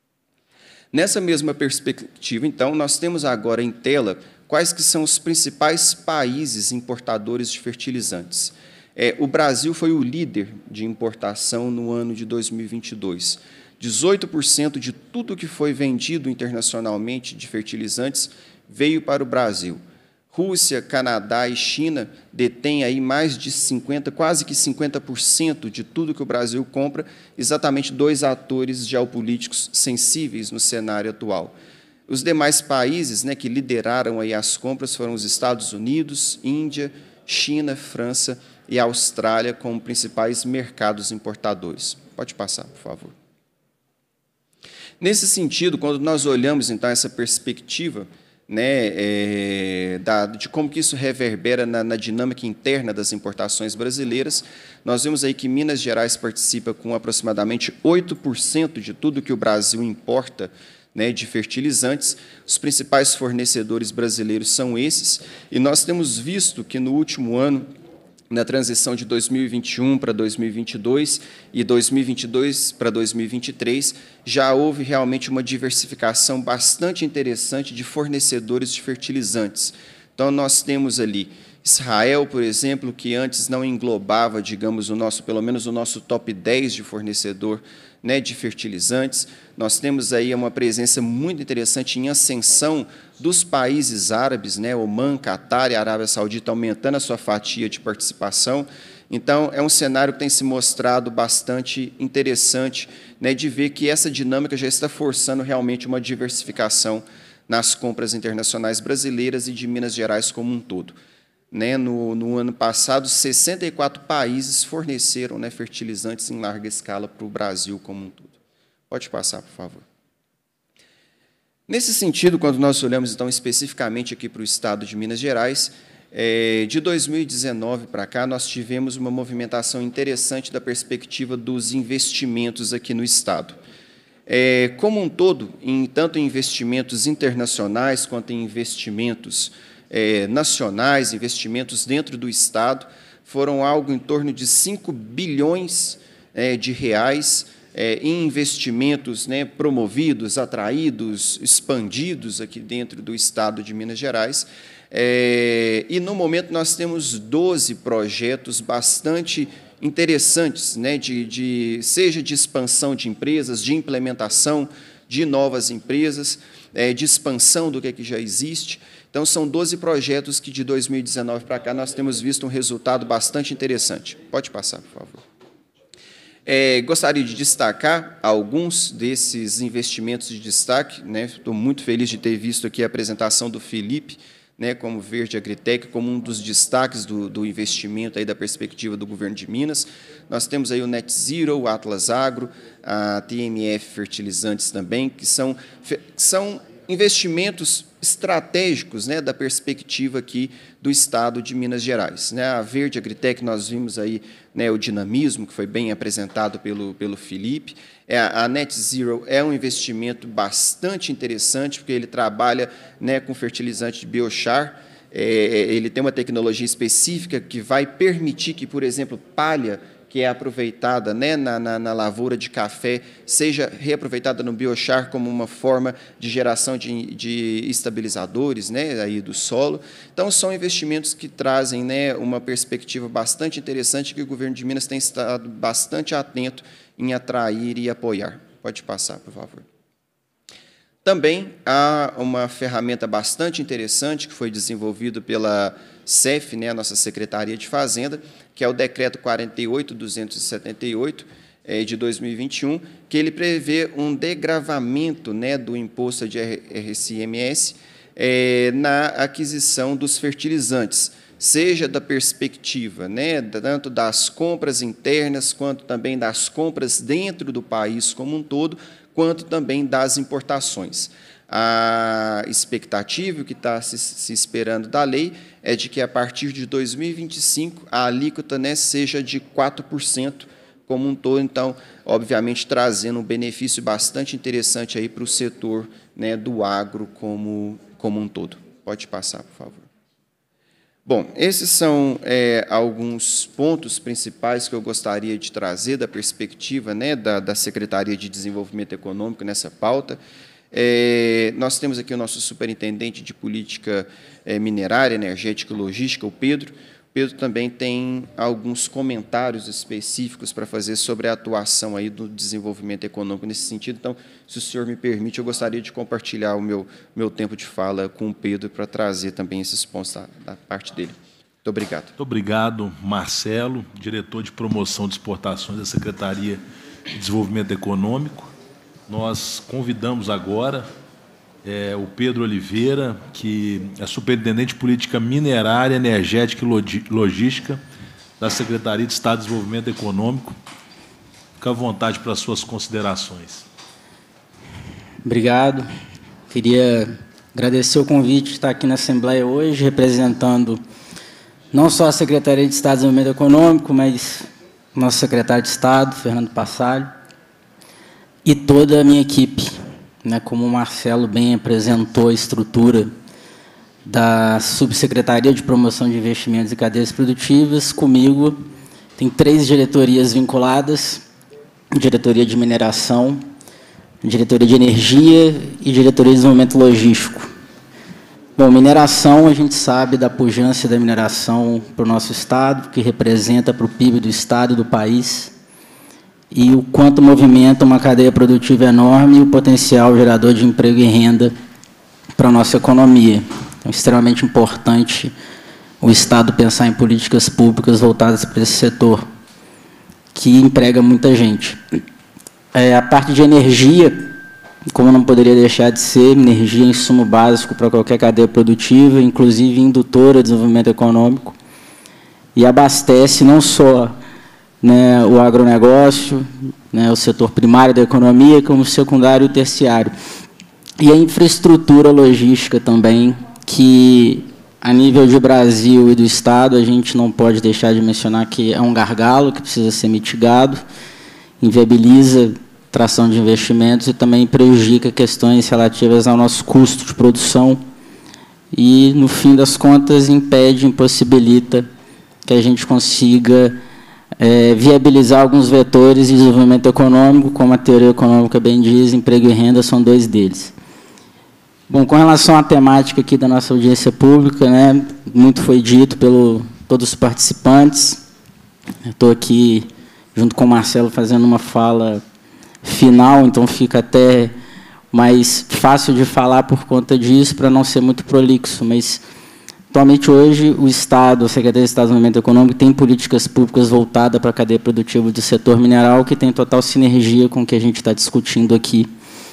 Nessa mesma perspectiva, então, nós temos agora em tela quais que são os principais países importadores de fertilizantes. É, o Brasil foi o líder de importação no ano de dois mil e vinte e dois. dezoito por cento de tudo que foi vendido internacionalmente de fertilizantes veio para o Brasil. Rússia, Canadá e China detêm aí mais de cinquenta, quase que cinquenta por cento de tudo que o Brasil compra, exatamente dois atores geopolíticos sensíveis no cenário atual. Os demais países, né, que lideraram aí as compras foram os Estados Unidos, Índia, China, França e Austrália como principais mercados importadores. Pode passar, por favor. Nesse sentido, quando nós olhamos, então, essa perspectiva, né, é, da, de como que isso reverbera na, na dinâmica interna das importações brasileiras, nós vemos aí que Minas Gerais participa com aproximadamente oito por cento de tudo que o Brasil importa, né, de fertilizantes. Os principais fornecedores brasileiros são esses, e nós temos visto que, no último ano, na transição de dois mil e vinte e um para dois mil e vinte e dois e dois mil e vinte e dois para dois mil e vinte e três, já houve realmente uma diversificação bastante interessante de fornecedores de fertilizantes. Então, nós temos ali Israel, por exemplo, que antes não englobava, digamos, o nosso, pelo menos o nosso top dez de fornecedor, né, de fertilizantes. Nós temos aí uma presença muito interessante em ascensão dos países árabes, né, Omã, Catar e Arábia Saudita, aumentando a sua fatia de participação. Então, é um cenário que tem se mostrado bastante interessante, né, de ver que essa dinâmica já está forçando realmente uma diversificação nas compras internacionais brasileiras e de Minas Gerais como um todo. Né, no, no ano passado, sessenta e quatro países forneceram, né, fertilizantes em larga escala para o Brasil como um todo. Pode passar, por favor. Nesse sentido, quando nós olhamos, então, especificamente aqui para o estado de Minas Gerais, é, de dois mil e dezenove para cá, nós tivemos uma movimentação interessante da perspectiva dos investimentos aqui no estado. É, como um todo, em, tanto em investimentos internacionais quanto em investimentos É, nacionais, investimentos dentro do Estado, foram algo em torno de cinco bilhões é, de reais é, em investimentos, né, promovidos, atraídos, expandidos aqui dentro do Estado de Minas Gerais. É, e, no momento, nós temos doze projetos bastante interessantes, né, de, de, seja de expansão de empresas, de implementação de novas empresas, é, de expansão do que, é que já existe. Então, são doze projetos que, de dois mil e dezenove para cá, nós temos visto um resultado bastante interessante. Pode passar, por favor. É, gostaria de destacar alguns desses investimentos de destaque, né? Estou muito feliz de ter visto aqui a apresentação do Felipe, né, como Verde Agritech, como um dos destaques do, do investimento aí da perspectiva do governo de Minas. Nós temos aí o Net Zero, o Atlas Agro, a T M F Fertilizantes também, que são, que são investimentos estratégicos, né, da perspectiva aqui do Estado de Minas Gerais. Né? A Verde Agritech, nós vimos aí, né, o dinamismo, que foi bem apresentado pelo, pelo Felipe. É, a Net Zero é um investimento bastante interessante, porque ele trabalha, né, com fertilizante de biochar. É, ele tem uma tecnologia específica que vai permitir que, por exemplo, palha, que é aproveitada, né, na, na, na lavoura de café, seja reaproveitada no biochar como uma forma de geração de, de estabilizadores, né, aí do solo. Então, são investimentos que trazem, né, uma perspectiva bastante interessante, que o governo de Minas tem estado bastante atento em atrair e apoiar. Pode passar, por favor. Também há uma ferramenta bastante interessante que foi desenvolvida pela C E F, né, a nossa Secretaria de Fazenda, que é o Decreto quarenta e oito mil duzentos e setenta e oito, é, de dois mil e vinte e um, que ele prevê um degravamento, né, do imposto de R C M S é, na aquisição dos fertilizantes, seja da perspectiva, né, tanto das compras internas, quanto também das compras dentro do país como um todo, quanto também das importações. A expectativa, o que está se, se esperando da lei, é de que, a partir de dois mil e vinte e cinco, a alíquota, né, seja de quatro por cento como um todo, então, obviamente, trazendo um benefício bastante interessante aí para o setor, né, do agro como, como um todo. Pode passar, por favor. Bom, esses são é, alguns pontos principais que eu gostaria de trazer da perspectiva, né, da, da Secretaria de Desenvolvimento Econômico nessa pauta. É, nós temos aqui o nosso superintendente de política é, minerária, energética e logística, o Pedro. O Pedro também tem alguns comentários específicos para fazer sobre a atuação aí do desenvolvimento econômico nesse sentido. Então, se o senhor me permite, eu gostaria de compartilhar o meu, meu tempo de fala com o Pedro para trazer também esses pontos da, da parte dele. Muito obrigado. Muito obrigado, Marcelo, diretor de promoção de exportações da Secretaria de Desenvolvimento Econômico. Nós convidamos agora é, o Pedro Oliveira, que é superintendente de política minerária, energética e logística da Secretaria de Estado de Desenvolvimento Econômico. Fique à vontade para as suas considerações. Obrigado. Queria agradecer o convite de estar aqui na Assembleia hoje, representando não só a Secretaria de Estado de Desenvolvimento Econômico, mas o nosso secretário de Estado, Fernando Passalho, e toda a minha equipe, né, como o Marcelo bem apresentou a estrutura da Subsecretaria de Promoção de Investimentos e Cadeias Produtivas. Comigo tem três diretorias vinculadas: Diretoria de Mineração, Diretoria de Energia e Diretoria de Desenvolvimento Logístico. Bom, mineração, a gente sabe da pujança da mineração para o nosso Estado, que representa para o P I B do Estado e do país, e o quanto movimenta uma cadeia produtiva enorme e o potencial gerador de emprego e renda para a nossa economia. Então, é extremamente importante o Estado pensar em políticas públicas voltadas para esse setor, que emprega muita gente. É, a parte de energia, como não poderia deixar de ser, energia é insumo básico para qualquer cadeia produtiva, inclusive indutora de desenvolvimento econômico, e abastece não só, né, o agronegócio, né, o setor primário da economia, como o secundário e o terciário. E a infraestrutura logística também, que, a nível de Brasil e do Estado, a gente não pode deixar de mencionar que é um gargalo que precisa ser mitigado, inviabiliza tração de investimentos e também prejudica questões relativas ao nosso custo de produção e, no fim das contas, impede, impossibilita que a gente consiga É, viabilizar alguns vetores de desenvolvimento econômico, como a teoria econômica bem diz, emprego e renda são dois deles. Bom, com relação à temática aqui da nossa audiência pública, né, muito foi dito por todos os participantes. Eu estou aqui, junto com o Marcelo, fazendo uma fala final, então fica até mais fácil de falar por conta disso, para não ser muito prolixo, mas Atualmente, hoje, o Estado, a Secretaria de Estado de Desenvolvimento Econômico, tem políticas públicas voltadas para a cadeia produtiva do setor mineral, que tem total sinergia com o que a gente está discutindo aqui.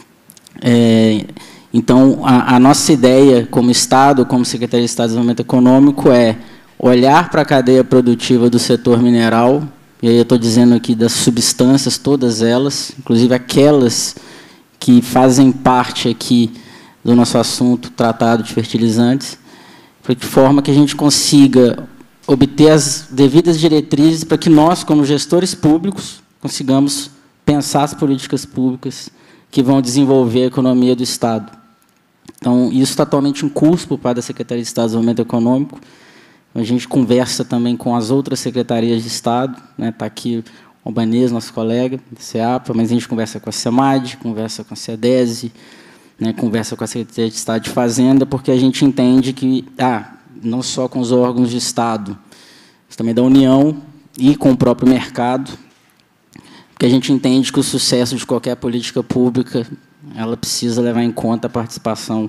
É, então, a, a nossa ideia, como Estado, como Secretaria de Estado de Desenvolvimento Econômico, é olhar para a cadeia produtiva do setor mineral, e aí eu estou dizendo aqui das substâncias, todas elas, inclusive aquelas que fazem parte aqui do nosso assunto, tratado de fertilizantes, de forma que a gente consiga obter as devidas diretrizes para que nós, como gestores públicos, consigamos pensar as políticas públicas que vão desenvolver a economia do Estado. Então, isso está atualmente em curso por parte da Secretaria de Estado de Desenvolvimento Econômico. A gente conversa também com as outras secretarias de Estado, né? Está aqui o Albanês, nosso colega, da SEAPA, mas a gente conversa com a SEMAD, conversa com a SEDESE, né, conversa com a Secretaria de Estado de Fazenda, porque a gente entende que, ah, não só com os órgãos de Estado, mas também da União e com o próprio mercado, porque a gente entende que o sucesso de qualquer política pública, ela precisa levar em conta a participação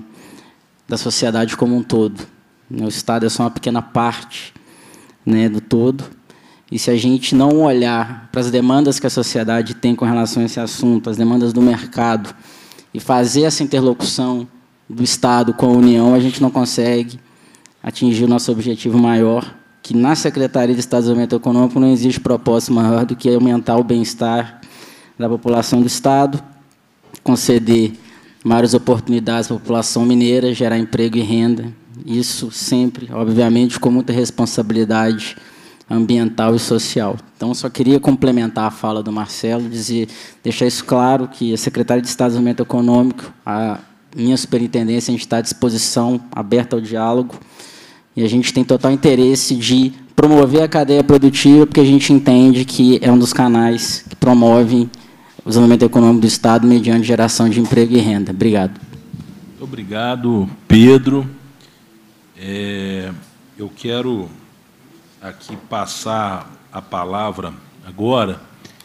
da sociedade como um todo. O Estado é só uma pequena parte, né, do todo, e se a gente não olhar para as demandas que a sociedade tem com relação a esse assunto, as demandas do mercado, e fazer essa interlocução do Estado com a União, a gente não consegue atingir o nosso objetivo maior, que na Secretaria de Estado de Desenvolvimento Econômico não existe propósito maior do que aumentar o bem-estar da população do Estado, conceder maiores oportunidades para a população mineira, gerar emprego e renda. Isso sempre, obviamente, com muita responsabilidade ambiental e social. Então, só queria complementar a fala do Marcelo, dizer, deixar isso claro, que a Secretaria de Estado de Desenvolvimento Econômico, a minha superintendência, a gente está à disposição, aberta ao diálogo, e a gente tem total interesse de promover a cadeia produtiva, porque a gente entende que é um dos canais que promovem o desenvolvimento econômico do Estado mediante geração de emprego e renda. Obrigado. Muito obrigado, Pedro. É, eu quero aqui passar a palavra agora,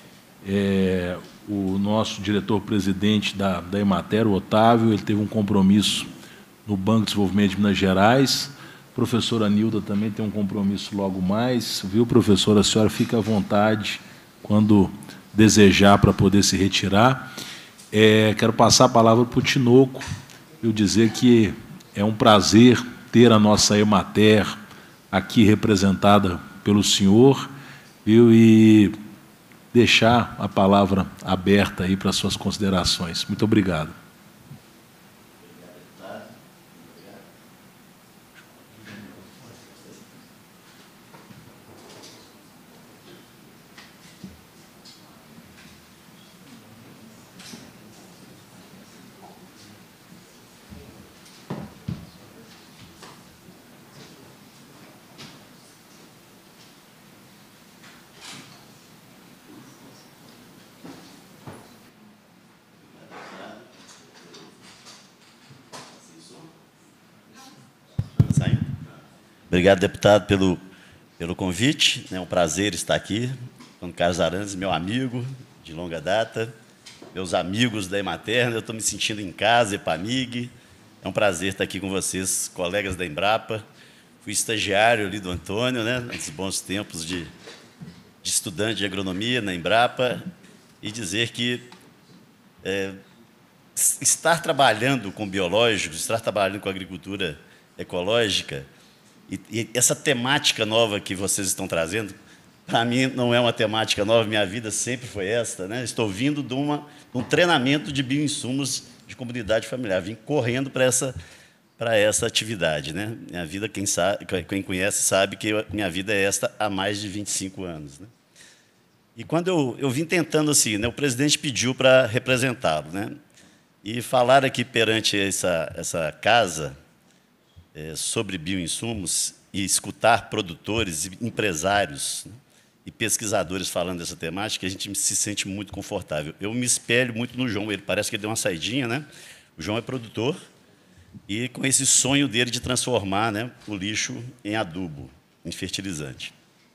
é, o nosso diretor-presidente da, da Emater, o Otávio, ele teve um compromisso no Banco de Desenvolvimento de Minas Gerais. A professora Nilda também tem um compromisso logo mais. Viu, professora? A senhora fica à vontade quando desejar para poder se retirar. É, quero passar a palavra para o Tinoco, eu dizer que é um prazer ter a nossa Emater aqui representada pelo senhor, viu, e deixar a palavra aberta aí para suas considerações. Muito obrigado. Obrigado, deputado, pelo, pelo convite. É um prazer estar aqui. Antônio Carlos Arantes, meu amigo de longa data, meus amigos da Emater, eu estou me sentindo em casa, EPAMIG. É um prazer estar aqui com vocês, colegas da Embrapa. Fui estagiário ali do Antônio, né, nos bons tempos de, de estudante de agronomia na Embrapa, e dizer que é, estar trabalhando com biológicos, estar trabalhando com agricultura ecológica, e, e essa temática nova que vocês estão trazendo, para mim não é uma temática nova, minha vida sempre foi esta, né? Estou vindo de, uma, de um treinamento de bioinsumos de comunidade familiar, vim correndo para essa, para essa atividade, né? Minha vida, quem, sabe, quem conhece sabe que eu, minha vida é esta há mais de vinte e cinco anos, né? E quando eu, eu vim tentando assim, né, o presidente pediu para representá-lo, né? E falar aqui perante essa, essa casa é, sobre bioinsumos e escutar produtores e empresários, né, e pesquisadores falando dessa temática, a gente se sente muito confortável. Eu me espelho muito no João, ele parece que ele deu uma saidinha, né? O João é produtor e com esse sonho dele de transformar, né, o lixo em adubo, em fertilizante.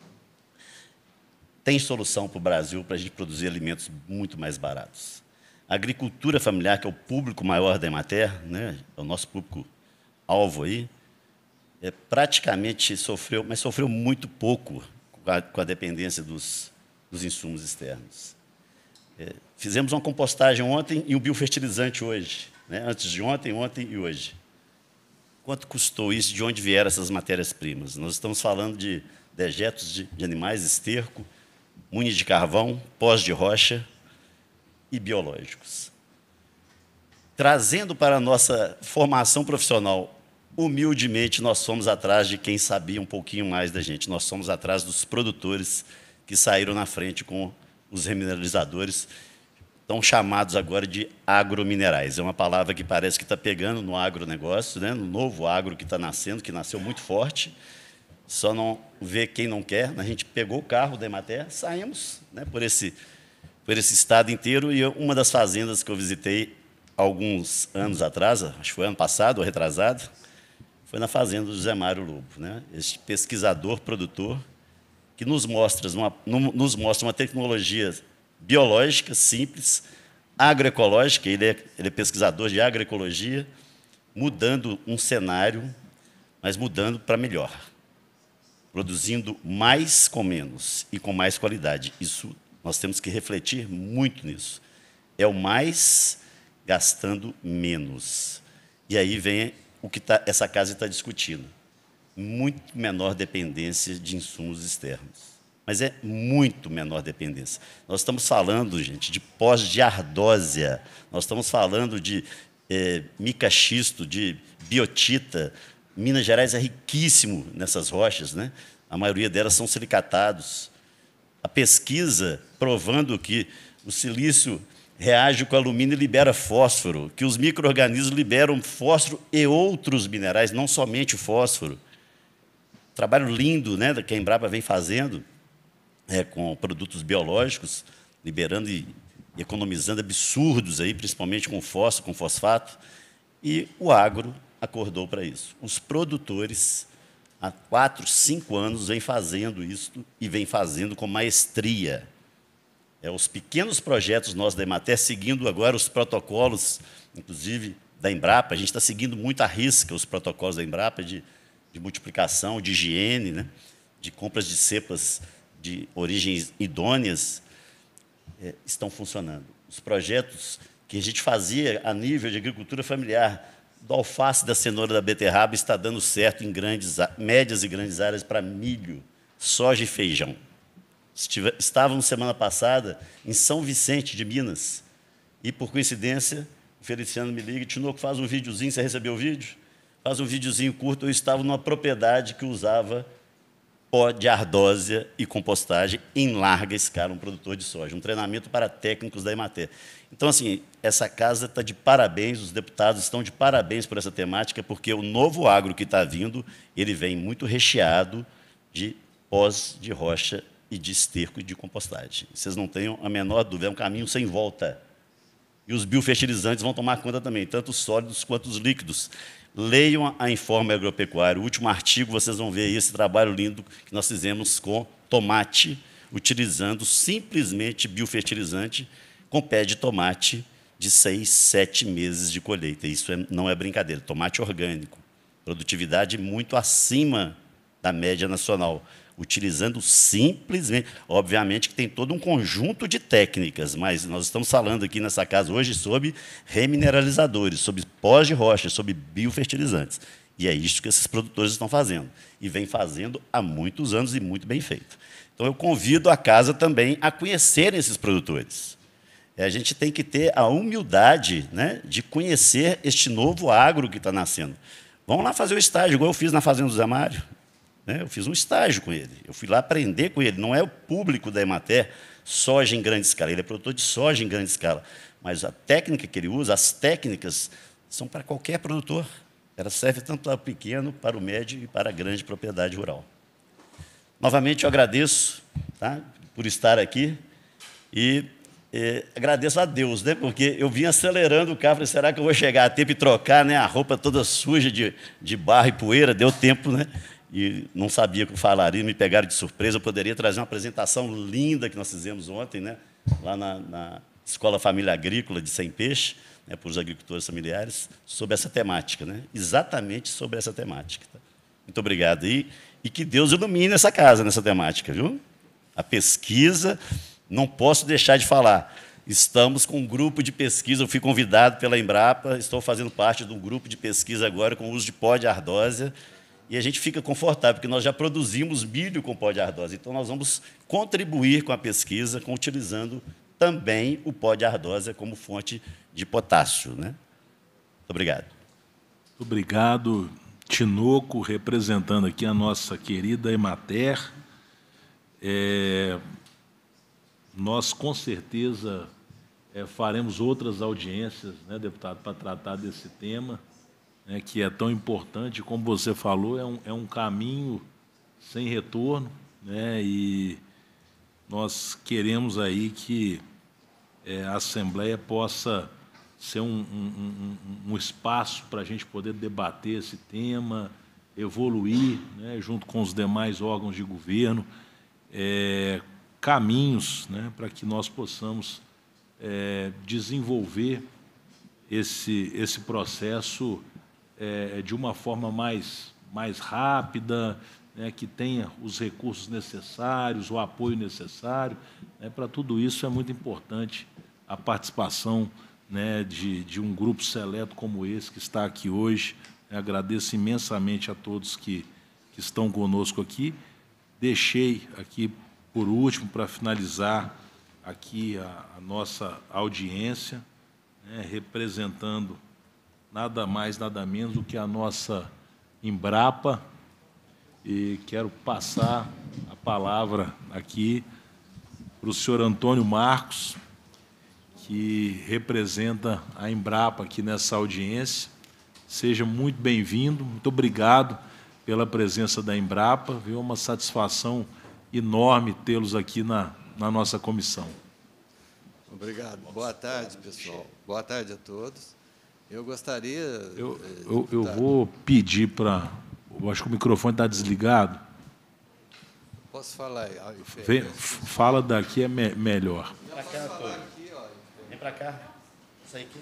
Tem solução para o Brasil para a gente produzir alimentos muito mais baratos. A agricultura familiar, que é o público maior da Emater, né, é o nosso público-alvo aí, é, praticamente sofreu, mas sofreu muito pouco com a, com a dependência dos, dos insumos externos. É, fizemos uma compostagem ontem e um biofertilizante hoje, né? Antes de ontem, ontem e hoje. Quanto custou isso? De onde vieram essas matérias-primas? Nós estamos falando de dejetos de, de animais, esterco, munho de carvão, pós de rocha e biológicos. Trazendo para a nossa formação profissional, humildemente, nós fomos atrás de quem sabia um pouquinho mais da gente. Nós fomos atrás dos produtores que saíram na frente com os remineralizadores, estão chamados agora de agrominerais. É uma palavra que parece que está pegando no agronegócio, né? No novo agro que está nascendo, que nasceu muito forte, só não vê quem não quer. A gente pegou o carro da Emater, saímos, né, por, esse, por esse estado inteiro, e eu, uma das fazendas que eu visitei alguns anos atrás, acho que foi ano passado ou retrasado, foi na fazenda do José Mário Lobo, né? Este pesquisador, produtor, que nos mostra uma, nos mostra uma tecnologia biológica, simples, agroecológica, ele é, ele é pesquisador de agroecologia, mudando um cenário, mas mudando para melhor, produzindo mais com menos e com mais qualidade. Isso, nós temos que refletir muito nisso. É o mais gastando menos. E aí vem o que tá, essa casa está discutindo. Muito menor dependência de insumos externos. Mas é muito menor dependência. Nós estamos falando, gente, de pós de ardósia, nós estamos falando de é, micaxisto, de biotita. Minas Gerais é riquíssimo nessas rochas, né? A maioria delas são silicatados. A pesquisa provando que o silício reage com alumínio e libera fósforo, que os micro-organismos liberam fósforo e outros minerais, não somente o fósforo. Trabalho lindo, né, que a Embrapa vem fazendo, é, com produtos biológicos, liberando e economizando absurdos, aí, principalmente com fósforo, com fosfato, e o agro acordou para isso. Os produtores, há quatro, cinco anos, vêm fazendo isso e vêm fazendo com maestria. É, os pequenos projetos nossos da Emater, seguindo agora os protocolos, inclusive da Embrapa, a gente está seguindo muito à risca os protocolos da Embrapa de, de multiplicação, de higiene, né, de compras de cepas de origens idôneas, é, estão funcionando. Os projetos que a gente fazia a nível de agricultura familiar, do alface, da cenoura, da beterraba, está dando certo em grandes, médias e grandes áreas para milho, soja e feijão. Estávamos, semana passada, em São Vicente, de Minas, e, por coincidência, o Feliciano me liga e Tinoco, faz um videozinho, você recebeu o vídeo? Faz um videozinho curto, eu estava numa propriedade que usava pó de ardósia e compostagem em larga escala, um produtor de soja, um treinamento para técnicos da Emater. Então, assim, essa casa está de parabéns, os deputados estão de parabéns por essa temática, porque o novo agro que está vindo, ele vem muito recheado de pós de rocha e de esterco e de compostagem. Vocês não tenham a menor dúvida, é um caminho sem volta. E os biofertilizantes vão tomar conta também, tanto os sólidos quanto os líquidos. Leiam a Informe Agropecuário, o último artigo, vocês vão ver aí esse trabalho lindo que nós fizemos com tomate, utilizando simplesmente biofertilizante com pé de tomate de seis, sete meses de colheita. Isso é, não é brincadeira, tomate orgânico. Produtividade muito acima da média nacional, utilizando simplesmente, obviamente que tem todo um conjunto de técnicas, mas nós estamos falando aqui nessa casa hoje sobre remineralizadores, sobre pós de rocha, sobre biofertilizantes. E é isso que esses produtores estão fazendo. E vem fazendo há muitos anos e muito bem feito. Então, eu convido a casa também a conhecerem esses produtores. A gente tem que ter a humildade, né, de conhecer este novo agro que está nascendo. Vamos lá fazer o estágio, igual eu fiz na Fazenda do Zé Mário. Eu fiz um estágio com ele, eu fui lá aprender com ele. Não é o público da Emater soja em grande escala, ele é produtor de soja em grande escala, mas a técnica que ele usa, as técnicas, são para qualquer produtor. Ela serve tanto para o pequeno, para o médio e para a grande propriedade rural. Novamente, eu agradeço, tá, por estar aqui e é, agradeço a Deus, né, porque eu vim acelerando o carro, falei, será que eu vou chegar a tempo de trocar, né, a roupa toda suja de, de barro e poeira, deu tempo, né? E não sabia que eu falaria, me pegaram de surpresa. Eu poderia trazer uma apresentação linda que nós fizemos ontem, né, lá na, na Escola Família Agrícola de Sem Peixe, né, para os agricultores familiares, sobre essa temática, né, exatamente sobre essa temática. Tá? Muito obrigado. E, e que Deus ilumine essa casa, nessa temática, viu? A pesquisa, não posso deixar de falar. Estamos com um grupo de pesquisa, eu fui convidado pela Embrapa, estou fazendo parte de um grupo de pesquisa agora com o uso de pó de ardósia, e a gente fica confortável, porque nós já produzimos milho com pó de ardósia, então nós vamos contribuir com a pesquisa, com, utilizando também o pó de ardósia como fonte de potássio, né? Muito obrigado. Muito obrigado, Tinoco, representando aqui a nossa querida Emater. É, nós, com certeza, é, faremos outras audiências, né, deputado, para tratar desse tema, né, que é tão importante, como você falou, é um, é um caminho sem retorno, né, e nós queremos aí que é, a Assembleia possa ser um, um, um, um espaço para a gente poder debater esse tema, evoluir, né, junto com os demais órgãos de governo, é, caminhos, né, para que nós possamos é, desenvolver esse, esse processo é, de uma forma mais, mais rápida, né, que tenha os recursos necessários, o apoio necessário. Né, para tudo isso é muito importante a participação, né, de, de um grupo seleto como esse que está aqui hoje. Eu agradeço imensamente a todos que, que estão conosco aqui. Deixei aqui, por último, para finalizar aqui a, a nossa audiência, né, representando nada mais, nada menos do que a nossa Embrapa, e quero passar a palavra aqui para o senhor Antônio Marcos, que representa a Embrapa aqui nessa audiência. Seja muito bem-vindo, muito obrigado pela presença da Embrapa, viu? É uma satisfação enorme tê-los aqui na, na nossa comissão. Obrigado. Boa tarde, pessoal. Boa tarde a todos. Eu gostaria... Eu, eu, eu vou pedir para... Eu acho que o microfone está desligado. Posso falar? Vem, fala daqui, é me, melhor. Vem para cá, Antônio. Vem para cá. Isso aí aqui.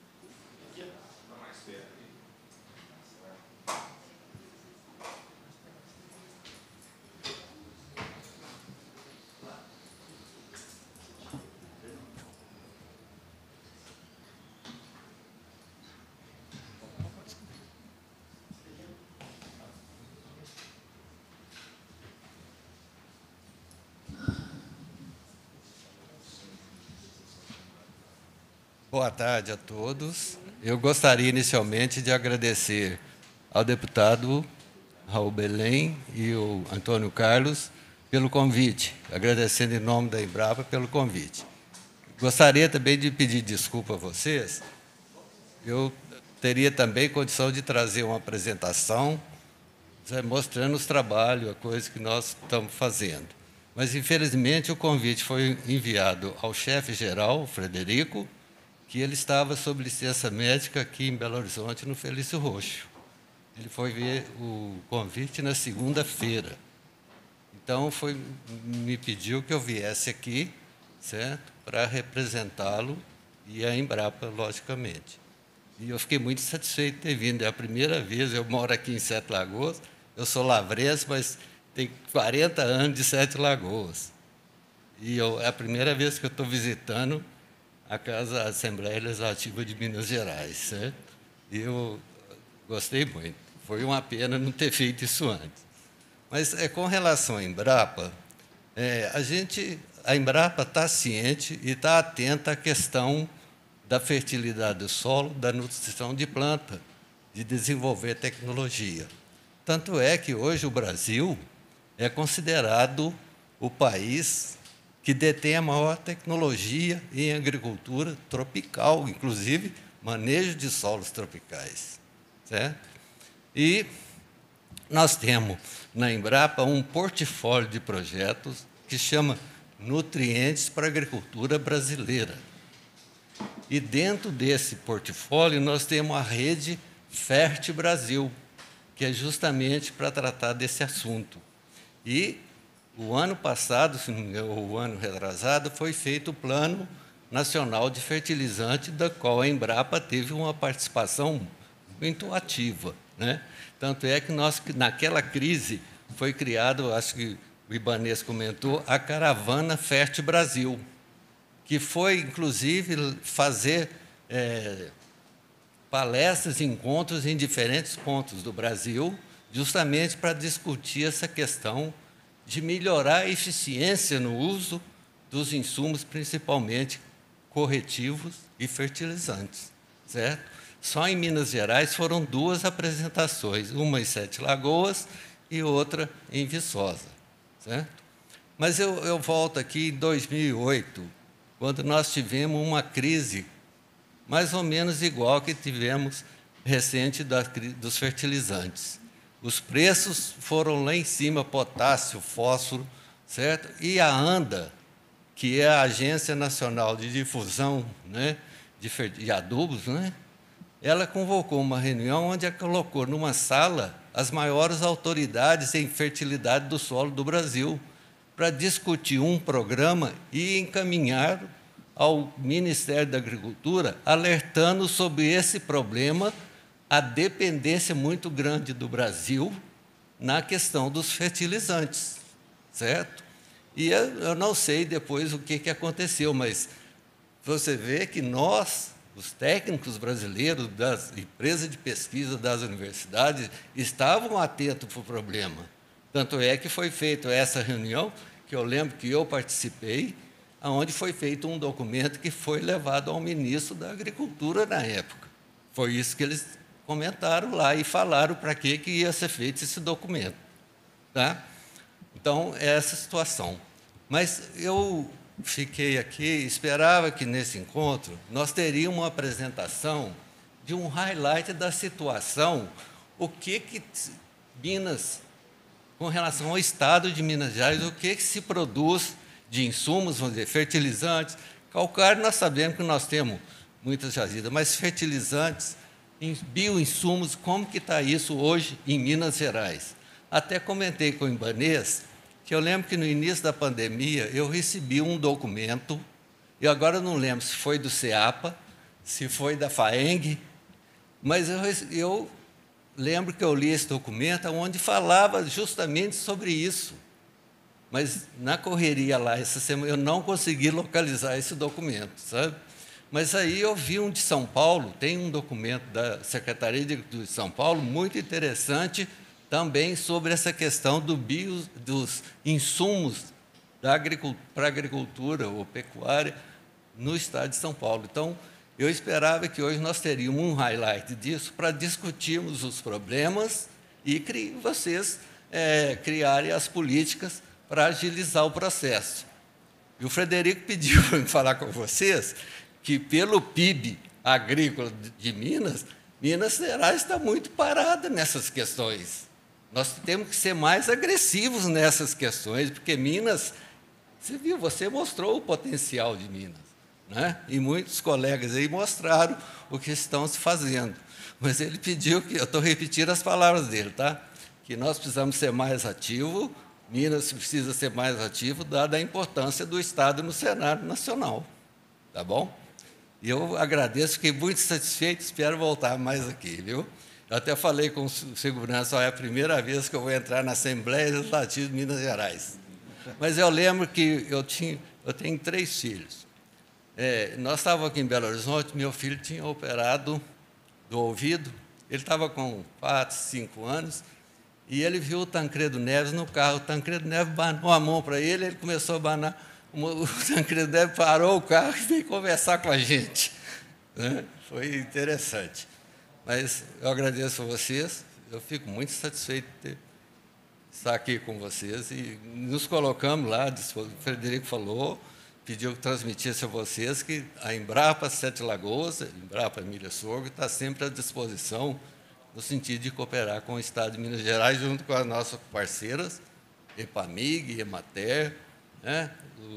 Boa tarde a todos. Eu gostaria inicialmente de agradecer ao deputado Raul Belém e o Antônio Carlos pelo convite, agradecendo em nome da Embrapa pelo convite. Gostaria também de pedir desculpa a vocês. Eu teria também condição de trazer uma apresentação mostrando os trabalhos, a coisa que nós estamos fazendo. Mas, infelizmente, o convite foi enviado ao chefe-geral, Frederico, que ele estava sob licença médica aqui em Belo Horizonte, no Felício Roxo. Ele foi ver o convite na segunda-feira. Então, foi, me pediu que eu viesse aqui, certo, para representá-lo e a Embrapa, logicamente. E eu fiquei muito satisfeito de ter vindo. É a primeira vez, eu moro aqui em Sete Lagoas, eu sou lavrense, mas tenho quarenta anos de Sete Lagoas. E eu, é a primeira vez que eu estou visitando a Casa a Assembleia Legislativa de Minas Gerais, certo? E eu gostei muito. Foi uma pena não ter feito isso antes. Mas, é, com relação à Embrapa, é, a gente, a Embrapa está ciente e está atenta à questão da fertilidade do solo, da nutrição de planta, de desenvolver tecnologia. Tanto é que hoje o Brasil é considerado o país que detém a maior tecnologia em agricultura tropical, inclusive manejo de solos tropicais, certo? E nós temos na Embrapa um portfólio de projetos que chama Nutrientes para a Agricultura Brasileira. E dentro desse portfólio nós temos a rede Fert Brasil, que é justamente para tratar desse assunto. E o ano passado, ou o ano retrasado, foi feito o Plano Nacional de Fertilizante, da qual a Embrapa teve uma participação muito ativa, né? Tanto é que nós, naquela crise, foi criado, acho que o Ibanez comentou, a Caravana Fértil Brasil, que foi, inclusive, fazer é, palestras e encontros em diferentes pontos do Brasil, justamente para discutir essa questão de melhorar a eficiência no uso dos insumos, principalmente corretivos e fertilizantes, certo? Só em Minas Gerais foram duas apresentações, uma em Sete Lagoas e outra em Viçosa, certo? Mas eu, eu volto aqui em dois mil e oito, quando nós tivemos uma crise mais ou menos igual que tivemos recente da, dos fertilizantes. Os preços foram lá em cima, potássio, fósforo, certo? E a ANDA, que é a Agência Nacional de Difusão, né, de, de Adubos, né, ela convocou uma reunião onde ela colocou numa sala as maiores autoridades em fertilidade do solo do Brasil, para discutir um programa e encaminhar ao Ministério da Agricultura, alertando sobre esse problema, a dependência muito grande do Brasil na questão dos fertilizantes, certo? E eu não sei depois o que, que aconteceu, mas você vê que nós, os técnicos brasileiros das empresas de pesquisa das universidades, estavam atentos para o problema. Tanto é que foi feita essa reunião, que eu lembro que eu participei, onde foi feito um documento que foi levado ao ministro da Agricultura na época. Foi isso que eles comentaram lá e falaram para que, que ia ser feito esse documento. Tá? Então, é essa situação. Mas eu fiquei aqui, esperava que nesse encontro nós teríamos uma apresentação de um highlight da situação, o que, que Minas, com relação ao estado de Minas Gerais, o que, que se produz de insumos, vamos dizer, fertilizantes. Calcário, nós sabemos que nós temos muitas jazidas, mas fertilizantes, bioinsumos, como que está isso hoje em Minas Gerais? Até comentei com o Ibanez, que eu lembro que no início da pandemia eu recebi um documento, e agora eu não lembro se foi do CEAPA, se foi da FAENG, mas eu, eu lembro que eu li esse documento onde falava justamente sobre isso. Mas na correria lá, essa semana, eu não consegui localizar esse documento, sabe? Mas aí eu vi um de São Paulo, tem um documento da Secretaria de Agricultura de São Paulo, muito interessante, também sobre essa questão do bio, dos insumos da agricultura, para a agricultura ou pecuária no estado de São Paulo. Então, eu esperava que hoje nós teríamos um highlight disso para discutirmos os problemas e cri, vocês é, criarem as políticas para agilizar o processo. E o Frederico pediu para falar com vocês que, pelo P I B agrícola de Minas, Minas Gerais está muito parada nessas questões. Nós temos que ser mais agressivos nessas questões, porque Minas, você viu, você mostrou o potencial de Minas, né? E muitos colegas aí mostraram o que estão se fazendo. Mas ele pediu que, eu estou repetindo as palavras dele, tá? Que nós precisamos ser mais ativos, Minas precisa ser mais ativo, dada a importância do Estado no cenário nacional. Tá bom? E eu agradeço, fiquei muito satisfeito, espero voltar mais aqui, viu? Eu até falei com segurança, ó, é a primeira vez que eu vou entrar na Assembleia Legislativa de Minas Gerais. Mas eu lembro que eu, tinha, eu tenho três filhos. É, nós estávamos aqui em Belo Horizonte, meu filho tinha operado do ouvido, ele estava com quatro, cinco anos, e ele viu o Tancredo Neves no carro. O Tancredo Neves banou a mão para ele, ele começou a banar. O Tancredo Neves parou o carro e veio conversar com a gente, né? Foi interessante. Mas eu agradeço a vocês, eu fico muito satisfeito de ter, estar aqui com vocês e nos colocamos lá, o Frederico falou, pediu que transmitisse a vocês que a Embrapa Sete Lagoas, a Embrapa Emília Sorgo, está sempre à disposição no sentido de cooperar com o Estado de Minas Gerais, junto com as nossas parceiras, EPAMIG, EMATER, né,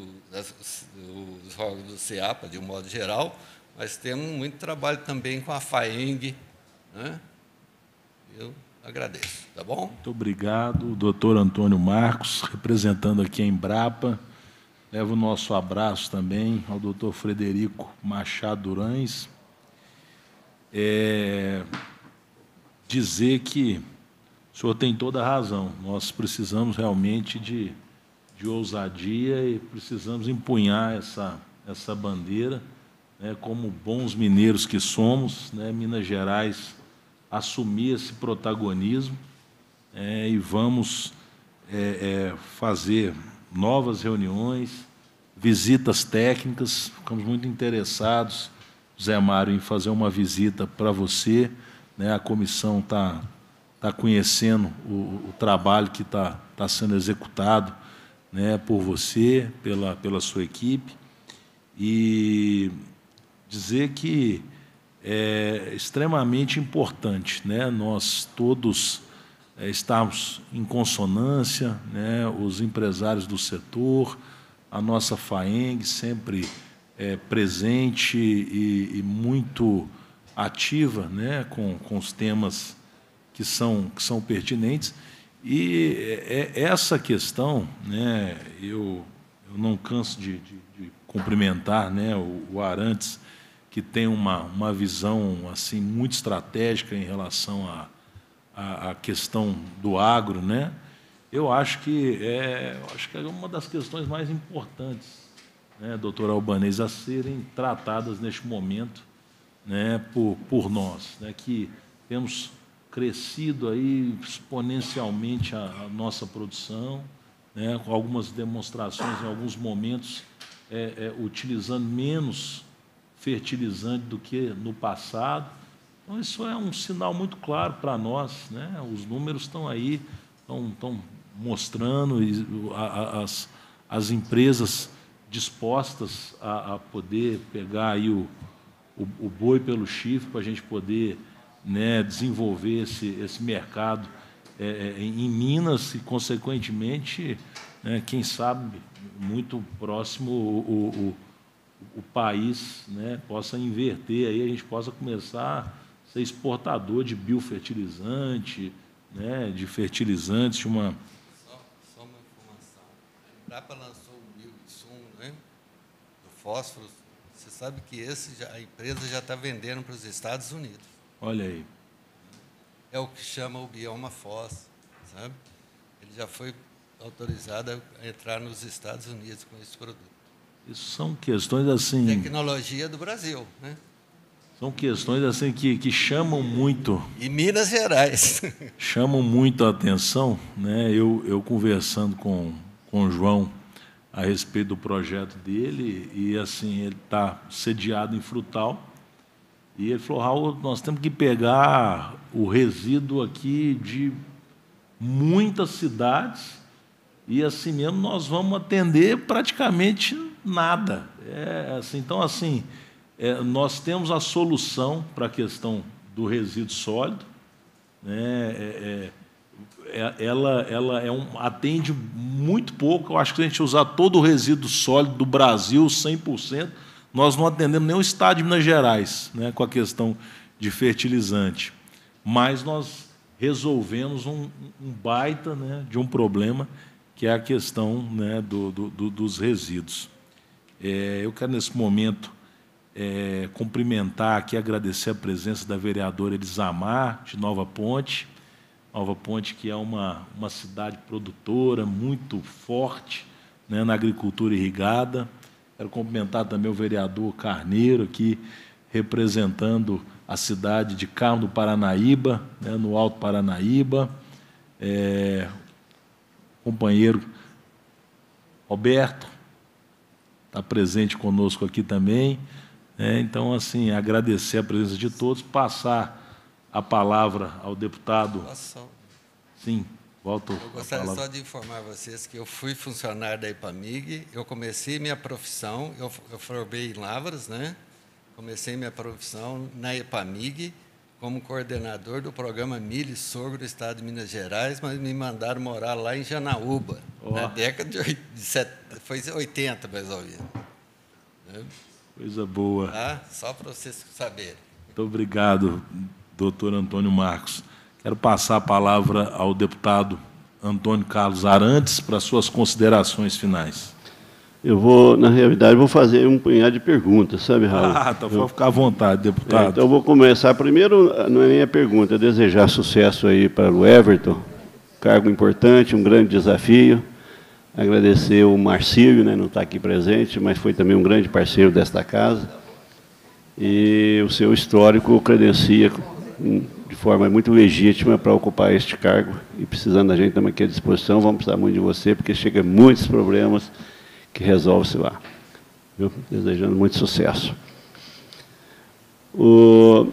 os órgãos do CEAPA, de um modo geral, mas temos muito trabalho também com a FAENG, né? Eu agradeço, tá bom? Muito obrigado, doutor Antônio Marcos, representando aqui a Embrapa. Levo o nosso abraço também ao doutor Frederico Machado Durães. É... dizer que o senhor tem toda a razão. Nós precisamos realmente de, de ousadia e precisamos empunhar essa, essa bandeira, né, como bons mineiros que somos, né, Minas Gerais assumir esse protagonismo, é, e vamos é, é, fazer novas reuniões, visitas técnicas. Ficamos muito interessados, Zé Mário, em fazer uma visita para você, né? A comissão está tá conhecendo o, o trabalho que está tá sendo executado, né, por você, pela, pela sua equipe, e dizer que é extremamente importante, né, nós todos é, estarmos em consonância, né, os empresários do setor, a nossa FAENG sempre é, presente e, e muito ativa, né, com, com os temas que são, que são pertinentes. E é, é essa questão, né, eu, eu não canso de, de, de cumprimentar, né, o, o Arantes, que tem uma, uma visão assim, muito estratégica em relação à a, a, a questão do agro, né? Eu acho que é, eu acho que é uma das questões mais importantes, né, doutor Albanês, a serem tratadas neste momento, né, por, por nós, né, que temos crescido aí exponencialmente a, a nossa produção, né, com algumas demonstrações em alguns momentos é, é, utilizando menos fertilizante do que no passado. Então, isso é um sinal muito claro para nós, né? Os números estão aí, estão, estão mostrando, e a, a, as, as empresas dispostas a, a poder pegar aí o, o, o boi pelo chifre para a gente poder, né, desenvolver esse, esse mercado é, em Minas e, consequentemente, né, quem sabe, muito próximo o, o, o país, né, possa inverter, aí a gente possa começar a ser exportador de biofertilizante, né, de fertilizantes, de uma... Só, só uma informação. A Embrapa lançou o bioinsumo, né, do fósforo. Você sabe que esse já, a empresa já está vendendo para os Estados Unidos. Olha aí. É o que chama o bioma fós, sabe? Ele já foi autorizado a entrar nos Estados Unidos com esse produto. Isso são questões assim... Tecnologia do Brasil, né? São questões assim que, que chamam muito... E Minas Gerais. Chamam muito a atenção, né? Eu, eu conversando com, com o João a respeito do projeto dele, e assim, ele está sediado em Frutal, e ele falou, Raul, nós temos que pegar o resíduo aqui de muitas cidades, e assim mesmo nós vamos atender praticamente nada. É, assim, então, assim, é, nós temos a solução para a questão do resíduo sólido, né? É, é, ela ela é um, atende muito pouco. Eu acho que se a gente usar todo o resíduo sólido do Brasil, cem por cento, nós não atendemos nem o estado de Minas Gerais, né, com a questão de fertilizante. Mas nós resolvemos um, um baita, né, de um problema, que é a questão, né, do, do, do, dos resíduos. É, eu quero, nesse momento, é, cumprimentar aqui, agradecer a presença da vereadora Elisamar, de Nova Ponte, Nova Ponte, que é uma, uma cidade produtora muito forte, né, na agricultura irrigada. Quero cumprimentar também o vereador Carneiro, aqui representando a cidade de Carmo do Paranaíba, né, no Alto Paranaíba. É, companheiro Roberto está presente conosco aqui também. Né, então, assim, agradecer a presença de todos, passar a palavra ao deputado. Posso só? Sim, volto. Eu gostaria só de informar vocês que eu fui funcionário da IPAMIG, eu comecei minha profissão, eu, eu formei em Lavras, né? Comecei minha profissão na IPAMIG como coordenador do programa Milho e Sorgo do Estado de Minas Gerais, mas me mandaram morar lá em Janaúba, oh. na década de, oitenta, de setenta, foi oitenta, mais ou menos. Né? Coisa boa. Tá? Só para vocês saberem. Muito obrigado, doutor Antônio Marcos. Quero passar a palavra ao deputado Antônio Carlos Arantes para suas considerações finais. Eu vou, na realidade, vou fazer um punhado de perguntas, sabe, Raul? Ah, então vou ficar à vontade, deputado. É, então, eu vou começar. Primeiro, não é nem a pergunta, é desejar sucesso aí para o Everton, cargo importante, um grande desafio. Agradecer o Marcílio, né, não está aqui presente, mas foi também um grande parceiro desta casa. E o seu histórico credencia de forma muito legítima para ocupar este cargo. E precisando da gente, estamos aqui à disposição, vamos precisar muito de você, porque chega muitos problemas que resolve-se lá. Viu? Desejando muito sucesso. O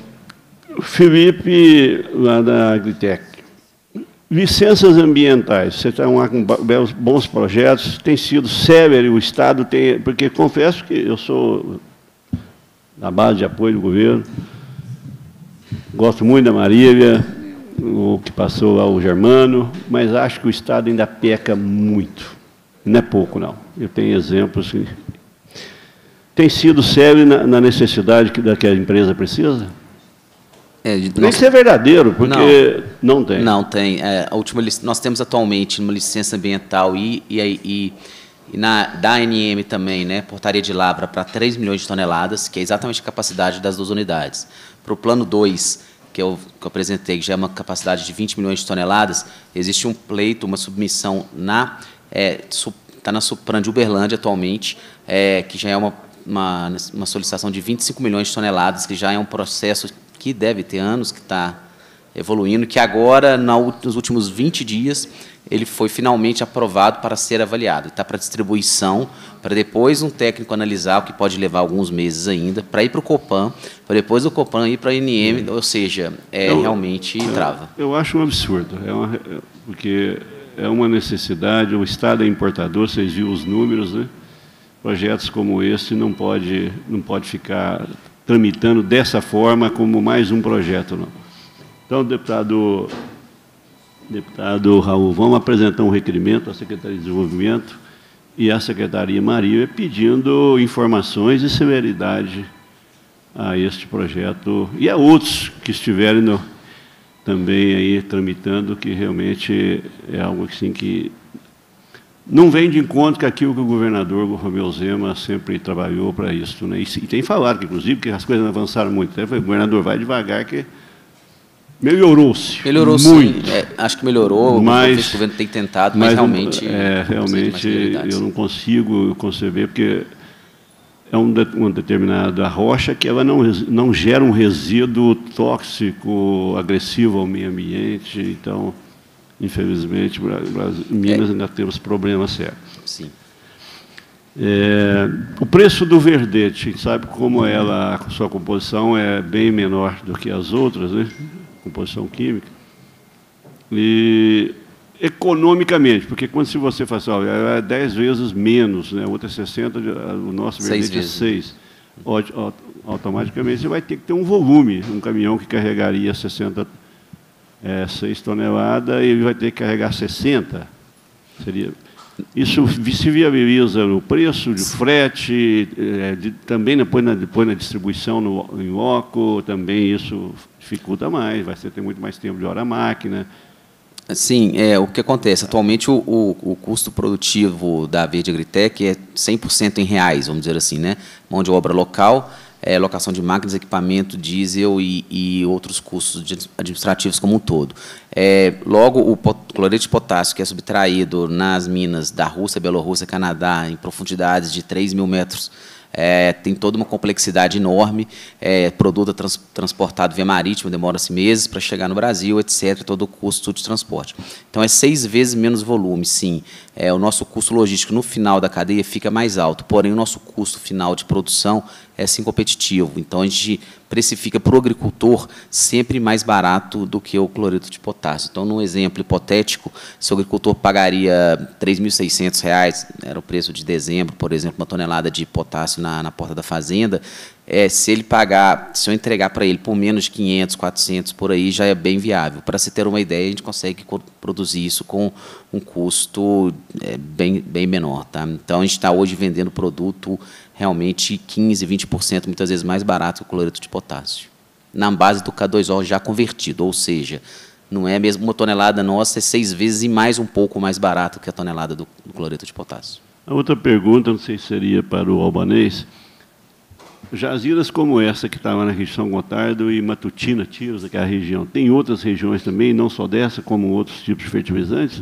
Felipe, lá da Agritec. Licenças ambientais. Você está com bons projetos, tem sido sério, o Estado tem... Porque confesso que eu sou da base de apoio do governo, gosto muito da Marília, o que passou lá o Germano, mas acho que o Estado ainda peca muito. Não é pouco, não. Eu tenho exemplos que... Tem sido sério na, na necessidade que, da, que a empresa precisa? É, tem nós... que ser verdadeiro, porque não, não tem. Não tem. É, a última, nós temos atualmente uma licença ambiental e, e, e, e na, da A N M também, né, portaria de lavra para três milhões de toneladas, que é exatamente a capacidade das duas unidades. Para o plano dois, que eu, que eu apresentei, que já é uma capacidade de vinte milhões de toneladas, existe um pleito, uma submissão na... É, está na Supran de Uberlândia atualmente, é, que já é uma, uma, uma solicitação de vinte e cinco milhões de toneladas, que já é um processo que deve ter anos, que está evoluindo, que agora, nos últimos vinte dias, ele foi finalmente aprovado para ser avaliado. Está para distribuição, para depois um técnico analisar, o que pode levar alguns meses ainda, para ir para o Copan, para depois do Copan ir para a A N M, ou seja, é, eu, realmente eu, trava. Eu acho um absurdo, é uma, porque... É uma necessidade, o Estado é importador, vocês viram os números, né? Projetos como esse não pode, não pode ficar tramitando dessa forma como mais um projeto, não. Então, deputado, deputado Raul, vamos apresentar um requerimento à Secretaria de Desenvolvimento e à Secretaria Maria pedindo informações e celeridade a este projeto e a outros que estiverem no... também aí tramitando, que realmente é algo assim que não vem de encontro com aquilo que o governador Romeu Zema sempre trabalhou para isso, né? E, e tem falado, que, inclusive, que as coisas avançaram muito. Né? O governador vai devagar, que melhorou-se. Melhorou muito. Sim. É, acho que melhorou, mas, o governo tem tentado, mas mas realmente... É, realmente eu não consigo conceber, porque é um de, uma determinada rocha que ela não, não gera um resíduo tóxico, agressivo ao meio ambiente. Então, infelizmente, em Minas é. ainda temos problemas sérios. Sim. É, o preço do verdete, sabe como ela, a sua composição é bem menor do que as outras, né? Composição química. E... economicamente, porque quando se você faz assim, ó, é dez vezes menos, né, outra é sessenta, o nosso verdete é seis, automaticamente você vai ter que ter um volume, um caminhão que carregaria sessenta, é, seis toneladas, ele vai ter que carregar sessenta. Seria, isso se viabiliza no preço de frete, é, de, também depois na, depois na distribuição no, em loco, também isso dificulta mais, vai ter muito mais tempo de hora máquina. Sim, é, o que acontece? Atualmente, o, o, o custo produtivo da Verde Agritec é cem por cento em reais, vamos dizer assim, né? Mão de obra local, é, locação de máquinas, equipamento, diesel e, e outros custos administrativos como um todo. É, logo, o cloreto de potássio, que é subtraído nas minas da Rússia, Bielorrússia, Canadá, em profundidades de três mil metros, É, tem toda uma complexidade enorme, é, produto trans, transportado via marítimo, demora-se meses para chegar no Brasil, etcétera, todo o custo de transporte. Então, é seis vezes menos volume, sim. É, o nosso custo logístico no final da cadeia fica mais alto, porém, o nosso custo final de produção é, sim, competitivo. Então, a gente precifica para o agricultor sempre mais barato do que o cloreto de potássio. Então, num exemplo hipotético, se o agricultor pagaria três mil e seiscentos reais, era o preço de dezembro, por exemplo, uma tonelada de potássio na, na porta da fazenda, é, se ele pagar, se eu entregar para ele por menos de quinhentos, quatrocentos, por aí, já é bem viável. Para se ter uma ideia, a gente consegue produzir isso com um custo é, bem, bem menor. Tá? Então, a gente está hoje vendendo produto realmente quinze, vinte por cento, muitas vezes mais barato que o cloreto de potássio, na base do K dois O já convertido, ou seja, não é mesmo uma tonelada nossa, é seis vezes e mais um pouco mais barato que a tonelada do, do cloreto de potássio. A outra pergunta, não sei se seria para o albanês. Jazidas como essa que estava na região São Gotardo e Matutina, Tiros, aquela região, tem outras regiões também, não só dessa, como outros tipos de fertilizantes?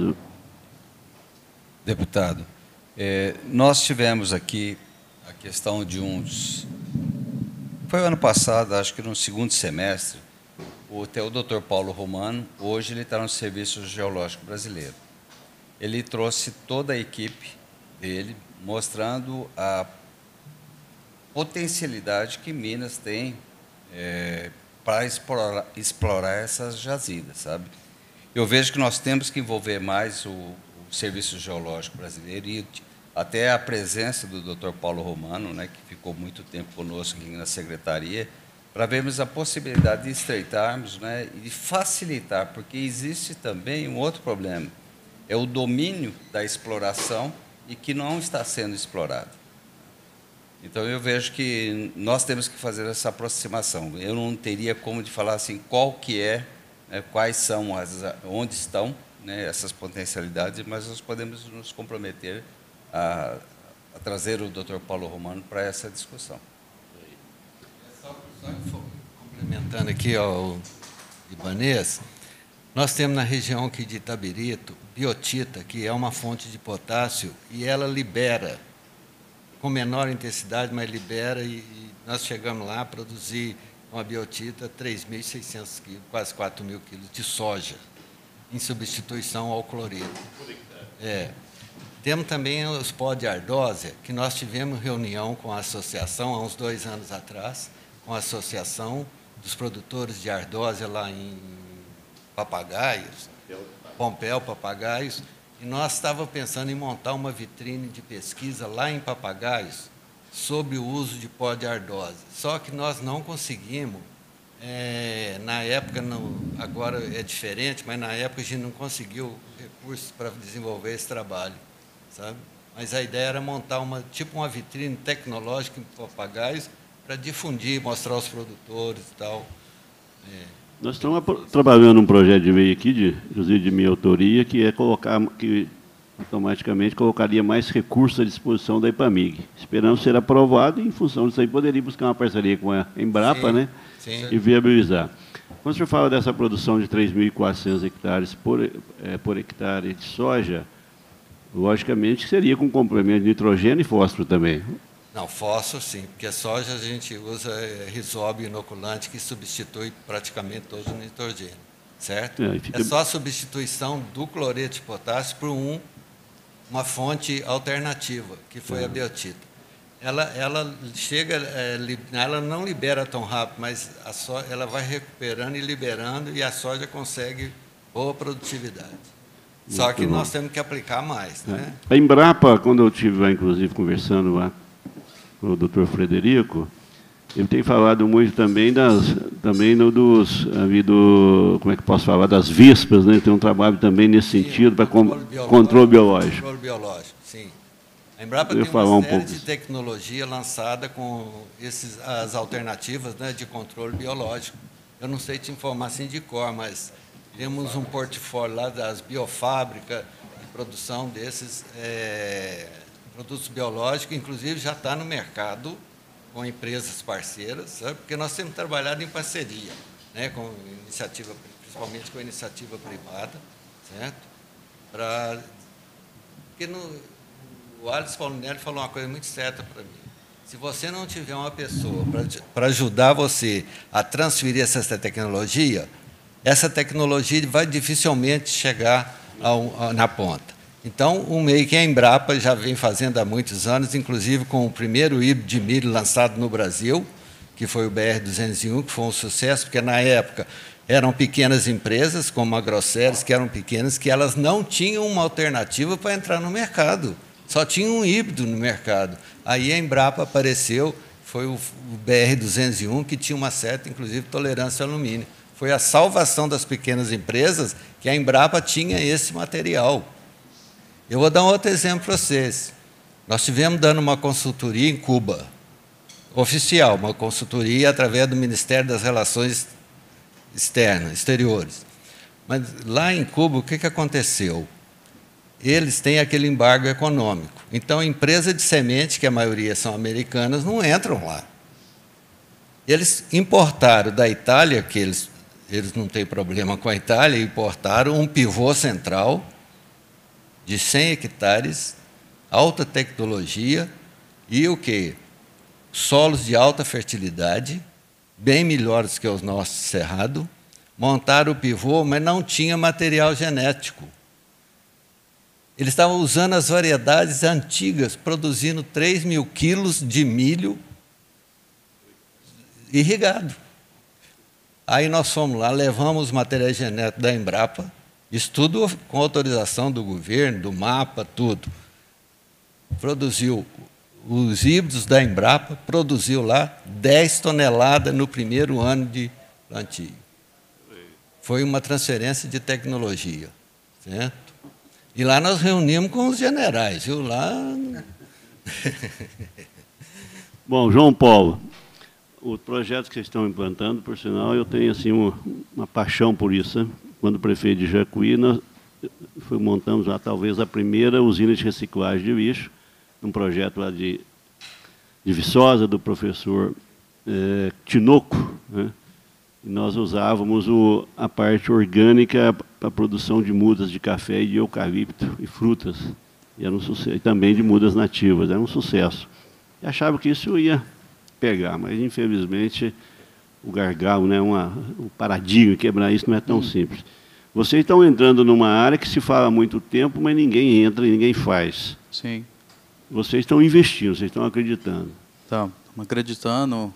Deputado, é, nós tivemos aqui a questão de uns... Foi ano passado, acho que no segundo semestre, o, o doutor Paulo Romano, hoje ele está no Serviço Geológico Brasileiro. Ele trouxe toda a equipe dele, mostrando a potencialidade que Minas tem é, para explorar, explorar essas jazidas, sabe? Eu vejo que nós temos que envolver mais o, o Serviço Geológico Brasileiro e até a presença do doutor Paulo Romano, né, que ficou muito tempo conosco aqui na Secretaria, para vermos a possibilidade de estreitarmos, né, e de facilitar, porque existe também um outro problema, é o domínio da exploração e que não está sendo explorado. Então, eu vejo que nós temos que fazer essa aproximação. Eu não teria como de falar assim qual que é, né, quais são, as, onde estão, né, essas potencialidades, mas nós podemos nos comprometer a, a trazer o doutor Paulo Romano para essa discussão. Só, só complementando aqui ao Ibanez, nós temos na região aqui de Itabirito, biotita, que é uma fonte de potássio, e ela libera, com menor intensidade, mas libera, e, e nós chegamos lá a produzir uma biotita três mil e seiscentos quilos, quase quatro mil quilos de soja, em substituição ao cloreto. É. Temos também os pó de ardósia, que nós tivemos reunião com a associação, há uns dois anos atrás, com a associação dos produtores de ardósia lá em Papagaios, Pompéu, Papagaios, e nós estávamos pensando em montar uma vitrine de pesquisa lá em Papagaios sobre o uso de pó de ardósia. Só que nós não conseguimos, é, na época, não, agora é diferente, mas na época a gente não conseguiu recursos para desenvolver esse trabalho, sabe? Mas a ideia era montar uma, tipo uma vitrine tecnológica em Papagaios para difundir, mostrar aos produtores e tal. É. Nós estamos trabalhando um projeto de lei aqui, de, inclusive de minha autoria, que é colocar, que automaticamente colocaria mais recursos à disposição da IPAMIG. Esperamos ser aprovado e, em função disso aí, poderia buscar uma parceria com a Embrapa, sim, né, sim, e viabilizar. Quando o senhor fala dessa produção de três mil e quatrocentos hectares por, é, por hectare de soja, logicamente seria com complemento de nitrogênio e fósforo também. Não, fósforo sim, porque a soja a gente usa rizóbio inoculante que substitui praticamente todo o nitrogênio, certo? É, fica... é só a substituição do cloreto de potássio por um, uma fonte alternativa, que foi é. a biotita. Ela, ela chega, é, ela não libera tão rápido, mas a soja, ela vai recuperando e liberando e a soja consegue boa produtividade. Só Muito que bom. Nós temos que aplicar mais, é. né? A Embrapa, quando eu estive lá, inclusive, conversando lá com o doutor Frederico, ele tem falado muito também das, também no dos, do, como é que posso falar, das vispas, né? Tem um trabalho também nesse sim, sentido para controle, biológico, controle biológico. Controle biológico, sim. A Embrapa tem uma série um pouco de tecnologia lançada com esses, as alternativas, né, de controle biológico. Eu não sei te informar assim de cor, mas temos um portfólio lá das biofábricas de produção desses é, produtos biológicos, inclusive já está no mercado com empresas parceiras, sabe? Porque nós temos trabalhado em parceria, né, com iniciativa, principalmente com a iniciativa privada, certo? Pra, porque no, o Alisson Paulinelli falou uma coisa muito certa para mim. Se você não tiver uma pessoa para ajudar você a transferir essa tecnologia, essa tecnologia vai dificilmente chegar ao, ao, na ponta. Então, o M E I, que é a Embrapa, já vem fazendo há muitos anos, inclusive com o primeiro híbrido de milho lançado no Brasil, que foi o B R duzentos e um, que foi um sucesso, porque, na época, eram pequenas empresas, como a Grosseries, que eram pequenas, que elas não tinham uma alternativa para entrar no mercado. Só tinha um híbrido no mercado. Aí a Embrapa apareceu, foi o B R duzentos e um, que tinha uma certa, inclusive, tolerância ao alumínio. Foi a salvação das pequenas empresas que a Embrapa tinha esse material. Eu vou dar um outro exemplo para vocês. Nós tivemos dando uma consultoria em Cuba, oficial, uma consultoria através do Ministério das Relações Externas, Exteriores. Mas lá em Cuba, o que, que aconteceu? eles têm aquele embargo econômico. Então, empresa de semente, que a maioria são americanas, não entram lá. Eles importaram da Itália, que eles, eles não têm problema com a Itália, importaram um pivô central de cem hectares, alta tecnologia e o quê? Solos de alta fertilidade, bem melhores que os nossos cerrados. Montaram o pivô, mas não tinha material genético. Eles estavam usando as variedades antigas, produzindo três mil quilos de milho irrigado. Aí nós fomos lá, levamos os materiais genéticos da Embrapa, isso tudo com autorização do governo, do mapa, tudo. Produziu os híbridos da Embrapa, produziu lá dez toneladas no primeiro ano de plantio. Foi uma transferência de tecnologia, certo? E lá nós reunimos com os generais, viu? Lá... Bom, João Paulo, os projetos que vocês estão implantando, por sinal, eu tenho assim, uma, uma paixão por isso. Né? Quando prefeito de Jacuí, nós foi, montamos lá talvez a primeira usina de reciclagem de lixo, um projeto lá de, de Viçosa, do professor é, Tinoco, né? E nós usávamos o, a parte orgânica para a produção de mudas de café e de eucalipto e frutas, e, era um sucesso, e também de mudas nativas, era um sucesso. E achava que isso ia pegar, mas, infelizmente, o gargalo, né, uma, o paradigma, quebrar isso não é tão simples. Vocês estão entrando numa área que se fala há muito tempo, mas ninguém entra e ninguém faz. Sim. Vocês estão investindo, vocês estão acreditando. Estamos acreditando.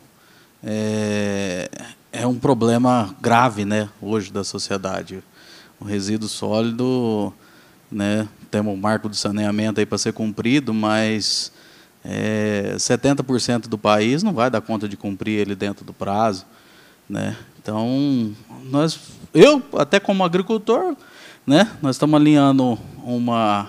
É, é um problema grave, né, hoje da sociedade. O resíduo sólido, né, temos um marco de saneamento aí para ser cumprido, mas é, setenta por cento do país não vai dar conta de cumprir ele dentro do prazo, né? Então, nós, eu, até como agricultor, né, nós estamos alinhando uma,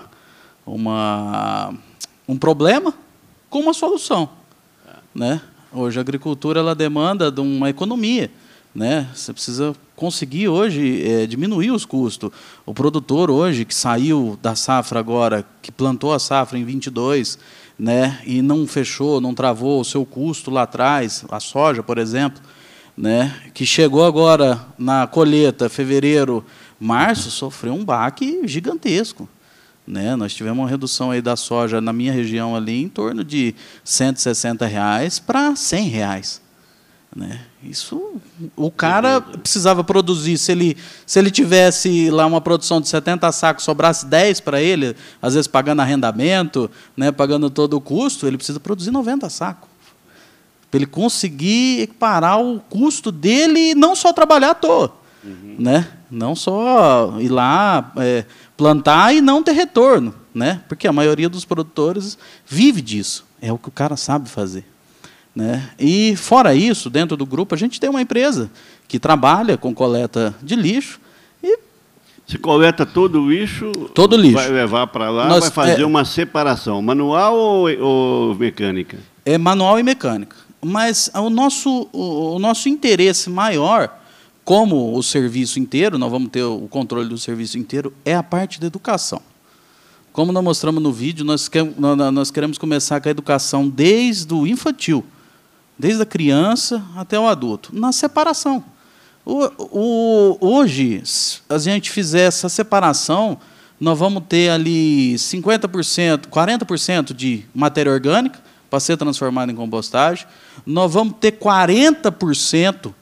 uma, um problema com uma solução, né? Hoje a agricultura ela demanda de uma economia, né? Você precisa conseguir hoje é, diminuir os custos. O produtor hoje que saiu da safra agora, que plantou a safra em vinte e dois, né, e não fechou, não travou o seu custo lá atrás, a soja, por exemplo, né, que chegou agora na colheita, fevereiro, março, sofreu um baque gigantesco. Né? Nós tivemos uma redução aí da soja na minha região ali em torno de cento e sessenta reais para cem reais. Né? Isso, o cara precisava produzir, se ele, se ele tivesse lá uma produção de setenta sacos, sobrasse dez para ele, às vezes pagando arrendamento, né, pagando todo o custo, ele precisa produzir noventa sacos. Para ele conseguir equiparar o custo dele e não só trabalhar à toa. Uhum. Né? Não só ir lá é, plantar e não ter retorno, né? Porque a maioria dos produtores vive disso, é o que o cara sabe fazer. Né? E, fora isso, dentro do grupo, a gente tem uma empresa que trabalha com coleta de lixo. E se coleta todo o lixo, todo lixo. Vai levar para lá, Nós, vai fazer é, uma separação, manual ou, ou mecânica? É manual e mecânica. Mas o nosso, o, o nosso interesse maior, como o serviço inteiro, nós vamos ter o controle do serviço inteiro, é a parte da educação. Como nós mostramos no vídeo, nós queremos, nós queremos começar com a educação desde o infantil, desde a criança até o adulto, na separação. O, o, hoje, se a gente fizer essa separação, nós vamos ter ali cinquenta por cento, quarenta por cento de matéria orgânica para ser transformada em compostagem, nós vamos ter quarenta por cento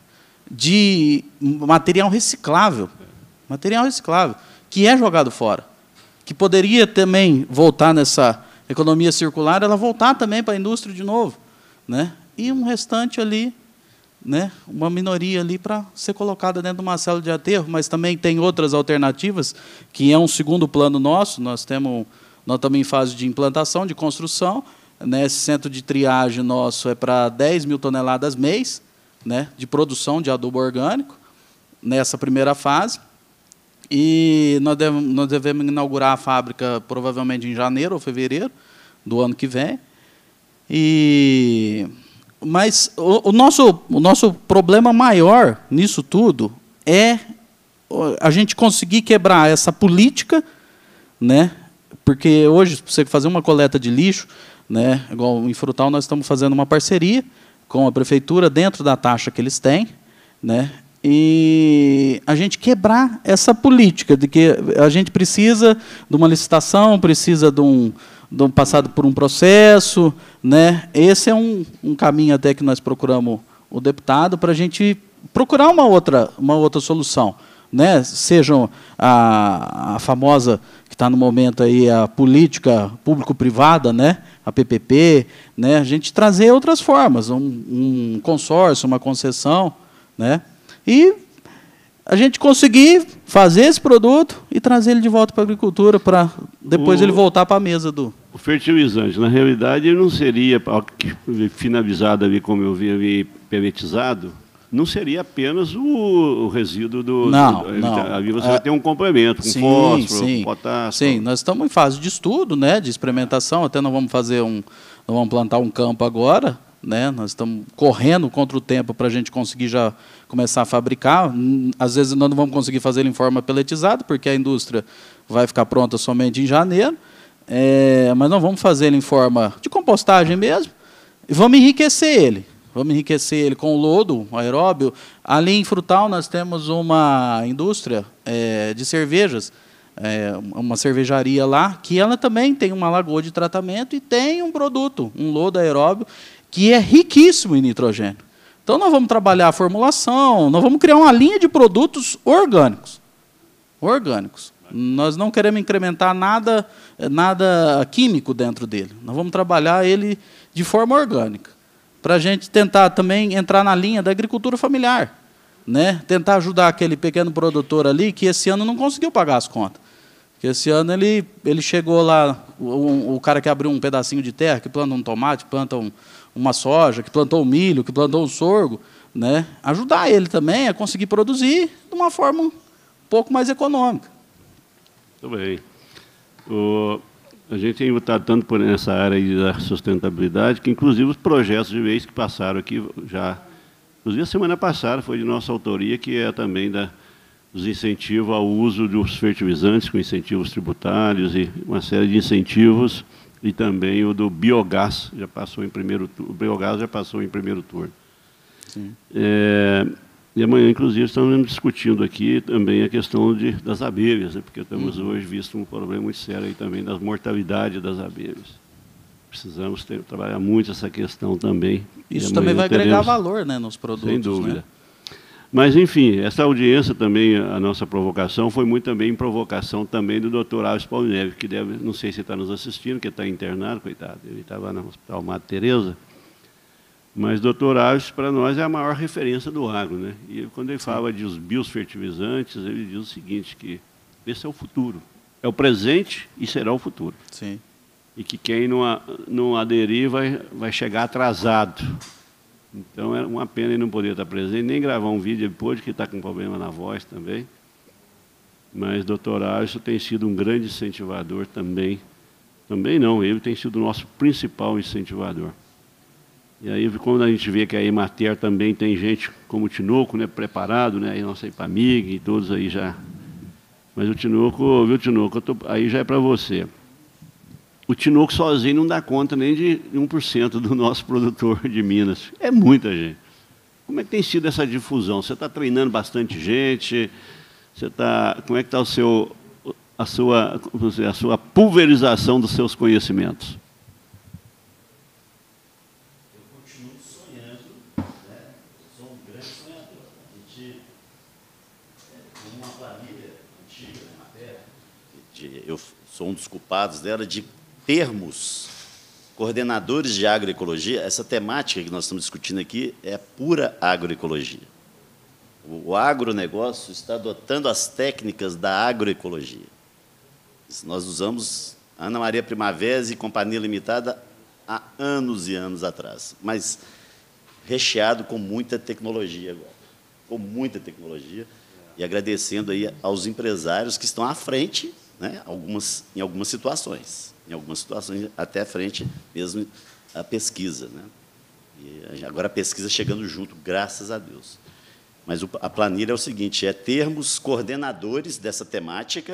de material reciclável, material reciclável, que é jogado fora, que poderia também voltar nessa economia circular, ela voltar também para a indústria de novo, né? E um restante ali, né, uma minoria ali para ser colocada dentro de uma célula de aterro, mas também tem outras alternativas, que é um segundo plano nosso, nós temos, nós estamos em fase de implantação, de construção, né, esse centro de triagem nosso é para dez mil toneladas mês, né, de produção de adubo orgânico, nessa primeira fase, e nós devemos, nós devemos inaugurar a fábrica provavelmente em janeiro ou fevereiro do ano que vem. E, mas o, o, nosso, o nosso problema maior nisso tudo é a gente conseguir quebrar essa política, né, porque hoje, para você fazer uma coleta de lixo, né, igual em Frutal, nós estamos fazendo uma parceria com a prefeitura dentro da taxa que eles têm, né, e a gente quebrar essa política de que a gente precisa de uma licitação, precisa de um, de um passado por um processo, né? Esse é um, um caminho até que nós procuramos o deputado para a gente procurar uma outra, uma outra solução, né? Sejam a, a famosa que está no momento aí a política público-privada, né? A P P P, né? A gente trazer outras formas, um, um consórcio, uma concessão, né? E a gente conseguir fazer esse produto e trazer ele de volta para a agricultura, para depois o, ele voltar para a mesa do... O fertilizante, na realidade, ele não seria, finalizado ali, como eu vi ali, pelletizado, não seria apenas o, o resíduo do... Não, do, não. Ali você é, vai ter um complemento, com sim, fósforo, sim, com potássio. Sim, nós estamos em fase de estudo, né, de experimentação, até nós vamos fazer um... Nós vamos plantar um campo agora, né? Nós estamos correndo contra o tempo para a gente conseguir já começar a fabricar. Às vezes nós não vamos conseguir fazer ele em forma pelletizada, porque a indústria vai ficar pronta somente em janeiro, é, mas nós vamos fazer ele em forma de compostagem mesmo, e vamos enriquecer ele. Vamos enriquecer ele com o lodo aeróbio. Ali em Frutal nós temos uma indústria é, de cervejas, é, uma cervejaria lá, que ela também tem uma lagoa de tratamento e tem um produto, um lodo aeróbio, que é riquíssimo em nitrogênio. Então, nós vamos trabalhar a formulação, nós vamos criar uma linha de produtos orgânicos. Orgânicos. Nós não queremos incrementar nada, nada químico dentro dele. Nós vamos trabalhar ele de forma orgânica, para a gente tentar também entrar na linha da agricultura familiar, né? Tentar ajudar aquele pequeno produtor ali que esse ano não conseguiu pagar as contas. Porque esse ano ele, ele chegou lá, o, o cara que abriu um pedacinho de terra, que planta um tomate, planta um, uma soja, que plantou um milho, que plantou um sorgo, né? Ajudar ele também a conseguir produzir de uma forma um pouco mais econômica. Muito bem. O, a gente tem lutado tanto por essa área aí da sustentabilidade, que inclusive os projetos de leis que passaram aqui já... Inclusive a semana passada foi de nossa autoria, que é também da, dos incentivos ao uso dos fertilizantes, com incentivos tributários e uma série de incentivos, e também o do biogás, já passou em primeiro turno. O biogás já passou em primeiro turno. Sim. É, e amanhã, inclusive, estamos discutindo aqui também a questão de, das abelhas, né, porque temos uhum. hoje visto um problema muito sério aí também da mortalidade das abelhas. Precisamos ter, trabalhar muito essa questão também. Isso também vai teremos, agregar valor, né, nos produtos. Sem dúvida. Né? Mas, enfim, essa audiência também, a nossa provocação, foi muito também em provocação também do doutor Alves Paulinelli, que deve, não sei se está nos assistindo, que está internado, coitado, ele estava no Hospital Madre Teresa, mas doutor Alves, para nós, é a maior referência do agro, né? E quando ele Sim. fala de os biofertilizantes, ele diz o seguinte, que esse é o futuro, é o presente e será o futuro. Sim. E que quem não, não aderir vai, vai chegar atrasado. Então, é uma pena ele não poder estar presente, nem gravar um vídeo depois, que está com problema na voz também. Mas, doutor Alisson tem sido um grande incentivador também. Também não, ele tem sido o nosso principal incentivador. E aí, quando a gente vê que a Emater também tem gente como o Tinoco, né, preparado, né, a nossa Ipamig e todos aí já. Mas o Tinoco, viu, Tinoco, eu tô, aí já é para você. O Tinoco sozinho não dá conta nem de um por cento do nosso produtor de Minas. É muita gente. Como é que tem sido essa difusão? Você está treinando bastante gente? Você tá, como é que está o seu, a, sua, a sua pulverização dos seus conhecimentos? Eu continuo sonhando, né? Sou um grande sonhador. A gente, é, uma planilha antiga na matéria, eu sou um dos culpados dela, de termos coordenadores de agroecologia. Essa temática que nós estamos discutindo aqui é pura agroecologia. O agronegócio está adotando as técnicas da agroecologia. Isso nós usamos Ana Maria Primaveras e Companhia Limitada há anos e anos atrás, mas recheado com muita tecnologia agora, com muita tecnologia, e agradecendo aí aos empresários que estão à frente, né, algumas, em algumas situações. Em algumas situações, até à frente mesmo a pesquisa, né? E agora a pesquisa chegando junto, graças a Deus. Mas o, a planilha é o seguinte, é termos coordenadores dessa temática,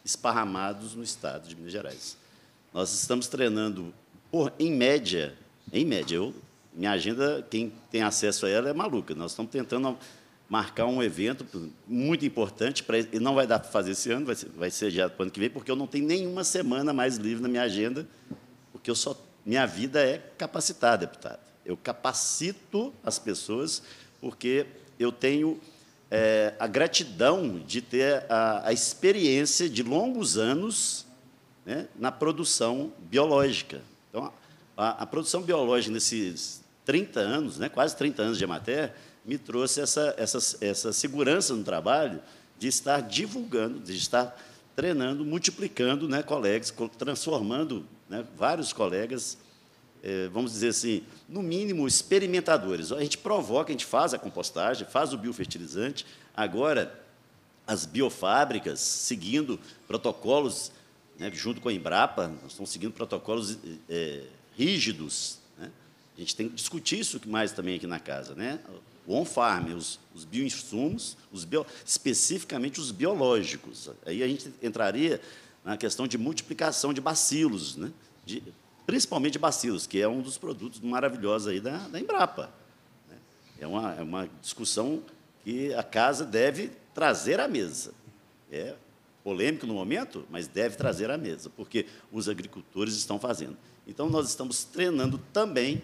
esparramados no estado de Minas Gerais. Nós estamos treinando, por, em média, em média, eu, minha agenda, quem tem acesso a ela é maluca. Nós estamos tentando marcar um evento muito importante, pra, e não vai dar para fazer esse ano, vai ser, vai ser já para o ano que vem, porque eu não tenho nenhuma semana mais livre na minha agenda, porque eu só, minha vida é capacitar, deputado. Eu capacito as pessoas, porque eu tenho é, a gratidão de ter a, a experiência de longos anos, né, na produção biológica. Então, a, a produção biológica, nesses trinta anos, né, quase trinta anos de Emater, me trouxe essa, essa, essa segurança no trabalho de estar divulgando, de estar treinando, multiplicando, né, colegas, transformando, né, vários colegas, eh, vamos dizer assim, no mínimo, experimentadores. A gente provoca, a gente faz a compostagem, faz o biofertilizante. Agora, as biofábricas, seguindo protocolos, né, junto com a Embrapa, nós estamos seguindo protocolos é, rígidos, né? A gente tem que discutir isso mais também aqui na casa, né? O on-farm, os, os bioinsumos, os bio, especificamente os biológicos. Aí a gente entraria na questão de multiplicação de bacilos, né? De, principalmente de bacilos, que é um dos produtos maravilhosos aí da, da Embrapa, né? É uma, é uma discussão que a casa deve trazer à mesa. É polêmico no momento, mas deve trazer à mesa, porque os agricultores estão fazendo. Então, nós estamos treinando também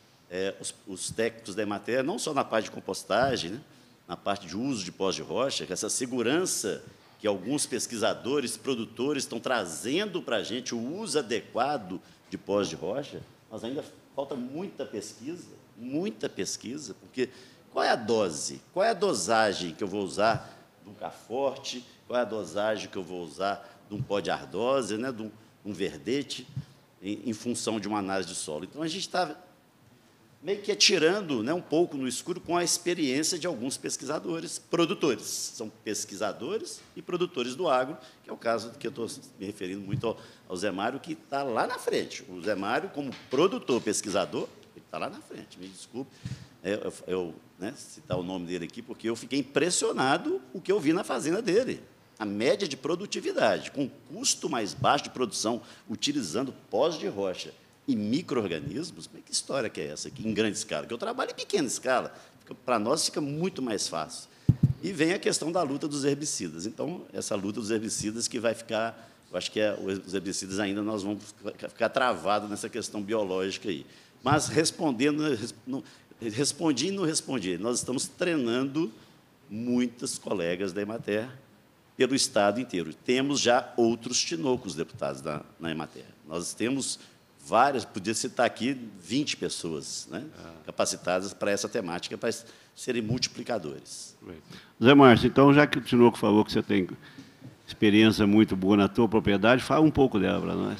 é, os, os técnicos da Emater, não só na parte de compostagem, né, na parte de uso de pós de rocha, essa segurança que alguns pesquisadores, produtores estão trazendo para a gente, o uso adequado de pós de rocha. Nós ainda falta muita pesquisa, muita pesquisa, porque qual é a dose, qual é a dosagem que eu vou usar de um K-Forte, qual é a dosagem que eu vou usar de um pó de ardose, né, de um, um verdete, em, em função de uma análise de solo. Então, a gente está meio que atirando, né, um pouco no escuro com a experiência de alguns pesquisadores, produtores. São pesquisadores e produtores do agro, que é o caso que eu estou me referindo muito ao, ao Zé Mário, que está lá na frente. O Zé Mário, como produtor, pesquisador, ele está lá na frente, me desculpe. Eu, eu né, citar o nome dele aqui, porque eu fiquei impressionado com o que eu vi na fazenda dele. A média de produtividade, com custo mais baixo de produção, utilizando pós de rocha e micro-organismos. Que história que é essa aqui, em grande escala? Porque eu trabalho em pequena escala, para nós fica muito mais fácil. E vem a questão da luta dos herbicidas. Então, essa luta dos herbicidas que vai ficar, eu acho que é, os herbicidas ainda nós vamos ficar travados nessa questão biológica aí. Mas, respondendo, respondi e não respondi, nós estamos treinando muitos colegas da Emater pelo Estado inteiro. Temos já outros tinocos deputados da, na Emater. Nós temos várias, podia citar aqui vinte pessoas, né, capacitadas para essa temática, para serem multiplicadores. Bem. Zé Márcio, então, já que o Tinoco falou que você tem experiência muito boa na tua propriedade, fala um pouco dela para nós.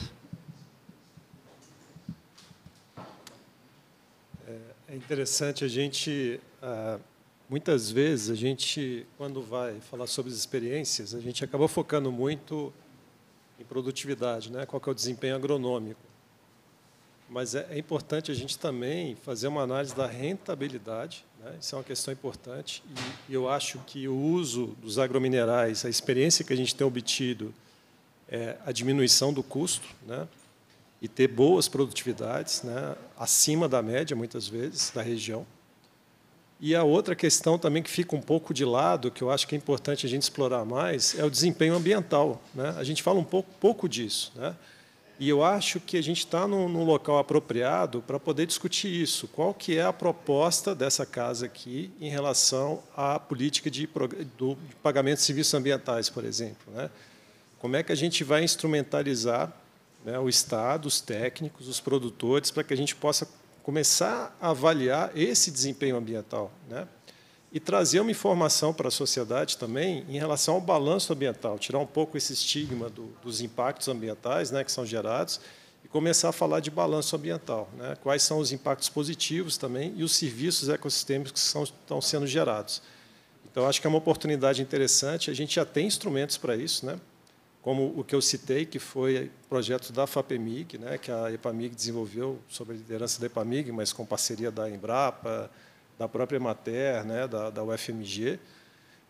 É interessante a gente... Ah, muitas vezes, a gente, quando vai falar sobre as experiências, a gente acaba focando muito em produtividade, né? Qual que é o desempenho agronômico. Mas é, é importante a gente também fazer uma análise da rentabilidade, né? Isso é uma questão importante, e, e eu acho que o uso dos agrominerais, a experiência que a gente tem obtido, é a diminuição do custo, né? E ter boas produtividades, né? Acima da média, muitas vezes, da região. E a outra questão também que fica um pouco de lado, que eu acho que é importante a gente explorar mais, é o desempenho ambiental, né? A gente fala um pouco, pouco disso, né? E eu acho que a gente está num, num local apropriado para poder discutir isso. Qual que é a proposta dessa casa aqui em relação à política de, do, de pagamento de serviços ambientais, por exemplo, né? Como é que a gente vai instrumentalizar, né, o Estado, os técnicos, os produtores, para que a gente possa começar a avaliar esse desempenho ambiental, né? E trazer uma informação para a sociedade também em relação ao balanço ambiental, tirar um pouco esse estigma do, dos impactos ambientais, né, que são gerados, e começar a falar de balanço ambiental, né? Quais são os impactos positivos também e os serviços ecossistêmicos que são, estão sendo gerados. Então, acho que é uma oportunidade interessante, a gente já tem instrumentos para isso, né? Como o que eu citei, que foi o projeto da FAPEMIG, né, que a EPAMIG desenvolveu sob a liderança da EPAMIG, mas com parceria da Embrapa, da própria Emater, né, da, da U F M G.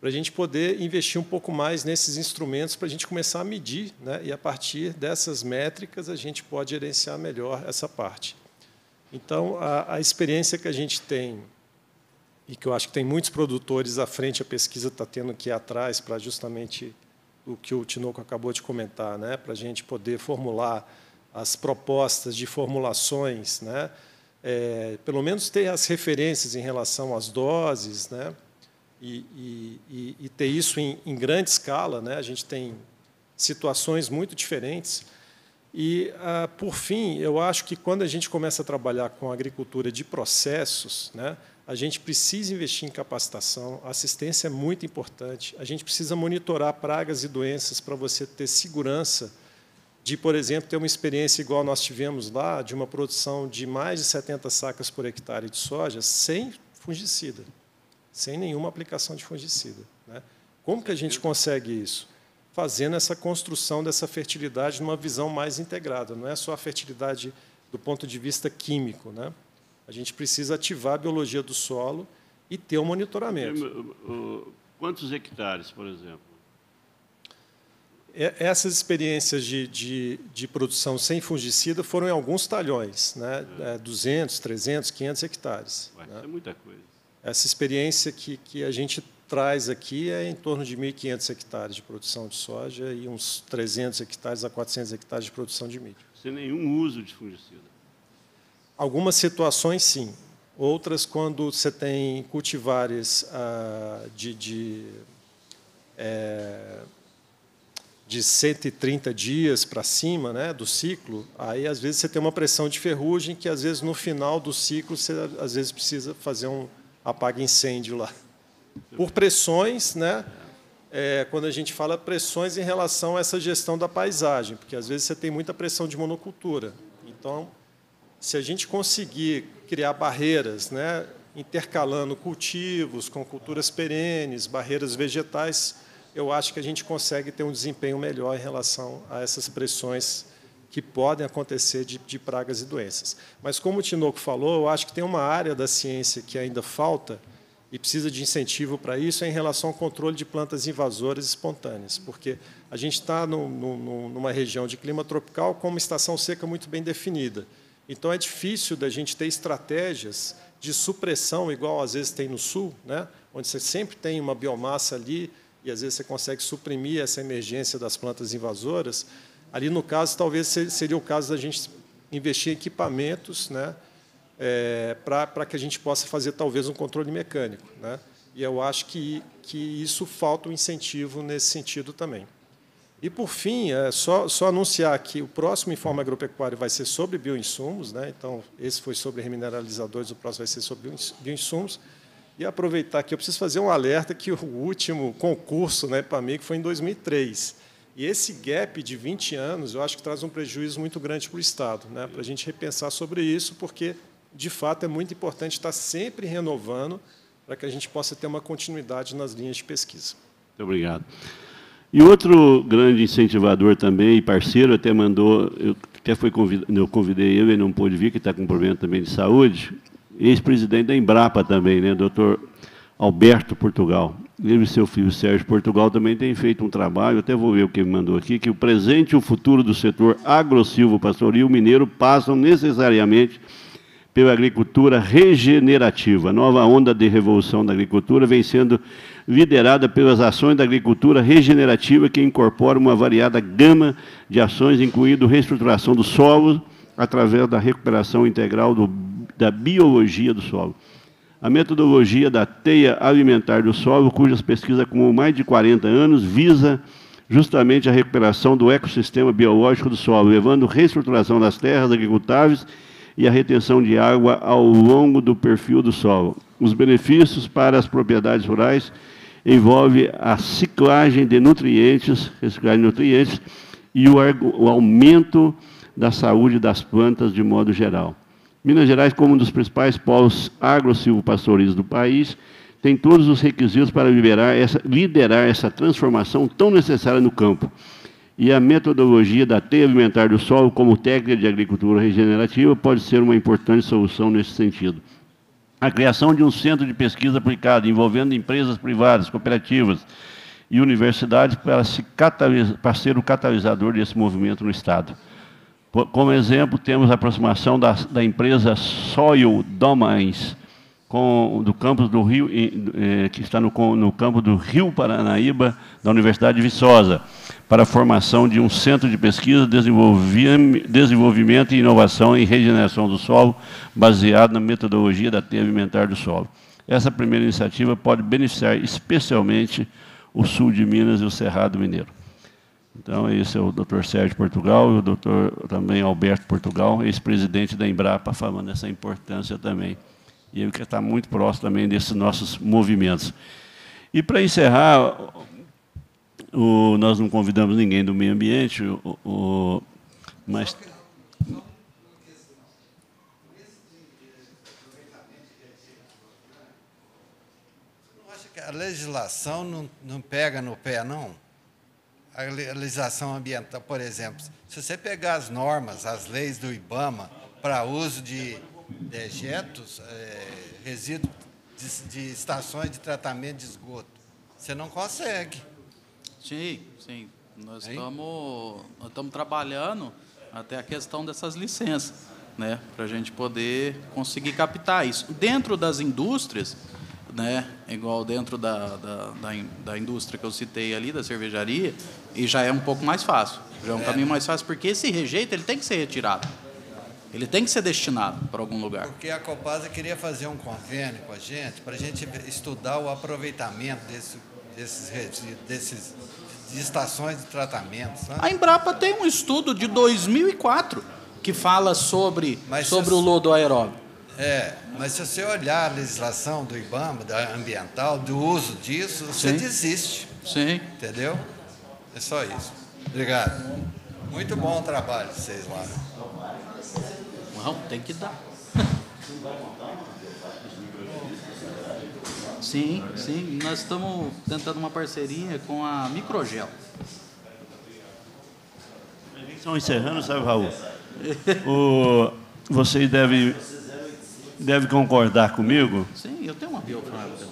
para a gente poder investir um pouco mais nesses instrumentos para a gente começar a medir, né? E, a partir dessas métricas, a gente pode gerenciar melhor essa parte. Então, a, a experiência que a gente tem, e que eu acho que tem muitos produtores à frente, a pesquisa está tendo que ir atrás para justamente o que o Tinoco acabou de comentar, né? Para a gente poder formular as propostas de formulações, né? É, pelo menos ter as referências em relação às doses, né? E, e, e, e ter isso em, em grande escala, né? A gente tem situações muito diferentes. E, ah, por fim, eu acho que quando a gente começa a trabalhar com agricultura de processos, né, a gente precisa investir em capacitação, a assistência é muito importante, a gente precisa monitorar pragas e doenças para você ter segurança de, por exemplo, ter uma experiência igual nós tivemos lá, de uma produção de mais de setenta sacas por hectare de soja sem fungicida, sem nenhuma aplicação de fungicida, né? Como que a gente consegue isso? Fazendo essa construção dessa fertilidade numa visão mais integrada, não é só a fertilidade do ponto de vista químico, né? A gente precisa ativar a biologia do solo e ter um monitoramento. Quantos hectares, por exemplo? Essas experiências de, de, de produção sem fungicida foram em alguns talhões, né? É. duzentos, trezentos, quinhentos hectares. Vai né? ser muita coisa. Essa experiência que, que a gente traz aqui é em torno de mil e quinhentos hectares de produção de soja e uns trezentos hectares a quatrocentos hectares de produção de milho. Sem nenhum uso de fungicida? Algumas situações, sim. Outras, quando você tem cultivares ah, de, de, é, de cento e trinta dias para cima, né, do ciclo, aí, às vezes, você tem uma pressão de ferrugem que, às vezes, no final do ciclo, você, às vezes, precisa fazer um apaga-incêndio lá. Por pressões, né? É, quando a gente fala pressões em relação a essa gestão da paisagem, porque às vezes você tem muita pressão de monocultura. Então, se a gente conseguir criar barreiras, né, intercalando cultivos com culturas perenes, barreiras vegetais, eu acho que a gente consegue ter um desempenho melhor em relação a essas pressões que podem acontecer de, de pragas e doenças. Mas, como o Tinoco falou, eu acho que tem uma área da ciência que ainda falta e precisa de incentivo para isso, é em relação ao controle de plantas invasoras espontâneas, porque a gente está no, no, numa região de clima tropical com uma estação seca muito bem definida. Então, é difícil da gente ter estratégias de supressão, igual às vezes tem no sul, né, onde você sempre tem uma biomassa ali e, às vezes, você consegue suprimir essa emergência das plantas invasoras. Ali, no caso, talvez seria o caso da gente investir em equipamentos, né, É, para que a gente possa fazer, talvez, um controle mecânico, né? E eu acho que, que isso falta um incentivo nesse sentido também. E, por fim, é só, só anunciar que o próximo Informe Agropecuário vai ser sobre bioinsumos, né? Então, esse foi sobre remineralizadores, o próximo vai ser sobre bioinsumos. E aproveitar que eu preciso fazer um alerta que o último concurso, né, para mim, que foi em dois mil e três. E esse gap de vinte anos, eu acho que traz um prejuízo muito grande para o Estado, né? Para a gente repensar sobre isso, porque, de fato, é muito importante estar sempre renovando para que a gente possa ter uma continuidade nas linhas de pesquisa. Muito obrigado. E outro grande incentivador também, e parceiro, até mandou, eu até foi convid, eu convidei ele, ele não pôde vir, que está com problema também de saúde, ex-presidente da Embrapa também, né, doutor Alberto Portugal. Ele e seu filho Sérgio Portugal também têm feito um trabalho, até vou ver o que ele mandou aqui, que o presente e o futuro do setor agro-silvo-pastoril mineiro passam necessariamente pela agricultura regenerativa. A nova onda de revolução da agricultura vem sendo liderada pelas ações da agricultura regenerativa, que incorpora uma variada gama de ações, incluindo reestruturação do solo, através da recuperação integral do, da biologia do solo. A metodologia da teia alimentar do solo, cujas pesquisas acumulam mais de quarenta anos, visa justamente a recuperação do ecossistema biológico do solo, levando reestruturação das terras agricultáveis e a retenção de água ao longo do perfil do solo. Os benefícios para as propriedades rurais envolvem a ciclagem de nutrientes, reciclagem de nutrientes e o, o aumento da saúde das plantas de modo geral. Minas Gerais, como um dos principais polos agro-silvopastoris do país, tem todos os requisitos para liderar essa, liderar essa transformação tão necessária no campo. E a metodologia da teia alimentar do solo como técnica de agricultura regenerativa pode ser uma importante solução nesse sentido. a criação de um centro de pesquisa aplicada, envolvendo empresas privadas, cooperativas e universidades, para, se catalisar, para ser o catalisador desse movimento no Estado. Como exemplo, temos a aproximação da, da empresa Soil Domains, com, do campus do Rio, eh, que está no, no campo do Rio Paranaíba, da Universidade de Viçosa, para a formação de um centro de pesquisa, desenvolvimento e inovação em regeneração do solo, baseado na metodologia da teia alimentar do solo. Essa primeira iniciativa pode beneficiar especialmente o sul de Minas e o Cerrado Mineiro. Então, esse é o doutor Sérgio Portugal e o doutor também Alberto Portugal, ex-presidente da Embrapa, falando dessa importância também. E ele que está muito próximo também desses nossos movimentos. E, para encerrar, o, nós não convidamos ninguém do meio ambiente, o, o, mas... Não acha que a legislação não, não pega no pé, não? A legislação ambiental, por exemplo, se você pegar as normas, as leis do IBAMA para uso de dejetos, é, resíduos de, de estações de tratamento de esgoto, você não consegue. Sim, sim. Nós estamos nós estamos trabalhando até a questão dessas licenças, né, para a gente poder conseguir captar isso. Dentro das indústrias, né, igual dentro da, da, da, da indústria que eu citei ali, da cervejaria, e já é um pouco mais fácil, já é um é. caminho mais fácil, porque esse rejeito ele tem que ser retirado, ele tem que ser destinado para algum lugar. Porque a Copasa queria fazer um convênio com a gente, para a gente estudar o aproveitamento desse, desses resíduos, desses, de estações de tratamento. Sabe? A Embrapa tem um estudo de dois mil e quatro que fala sobre, sobre o lodo aeróbio. É, mas se você olhar a legislação do IBAMA, da ambiental, do uso disso, você Sim. desiste. Sim. Entendeu? É só isso. Obrigado. Muito bom o trabalho de vocês lá. Não, tem que dar. Sim, sim. Nós estamos tentando uma parceria com a Microgel. Estão encerrando, sabe, Raul? O, vocês devem... deve concordar comigo. Sim, eu tenho uma biofábrica.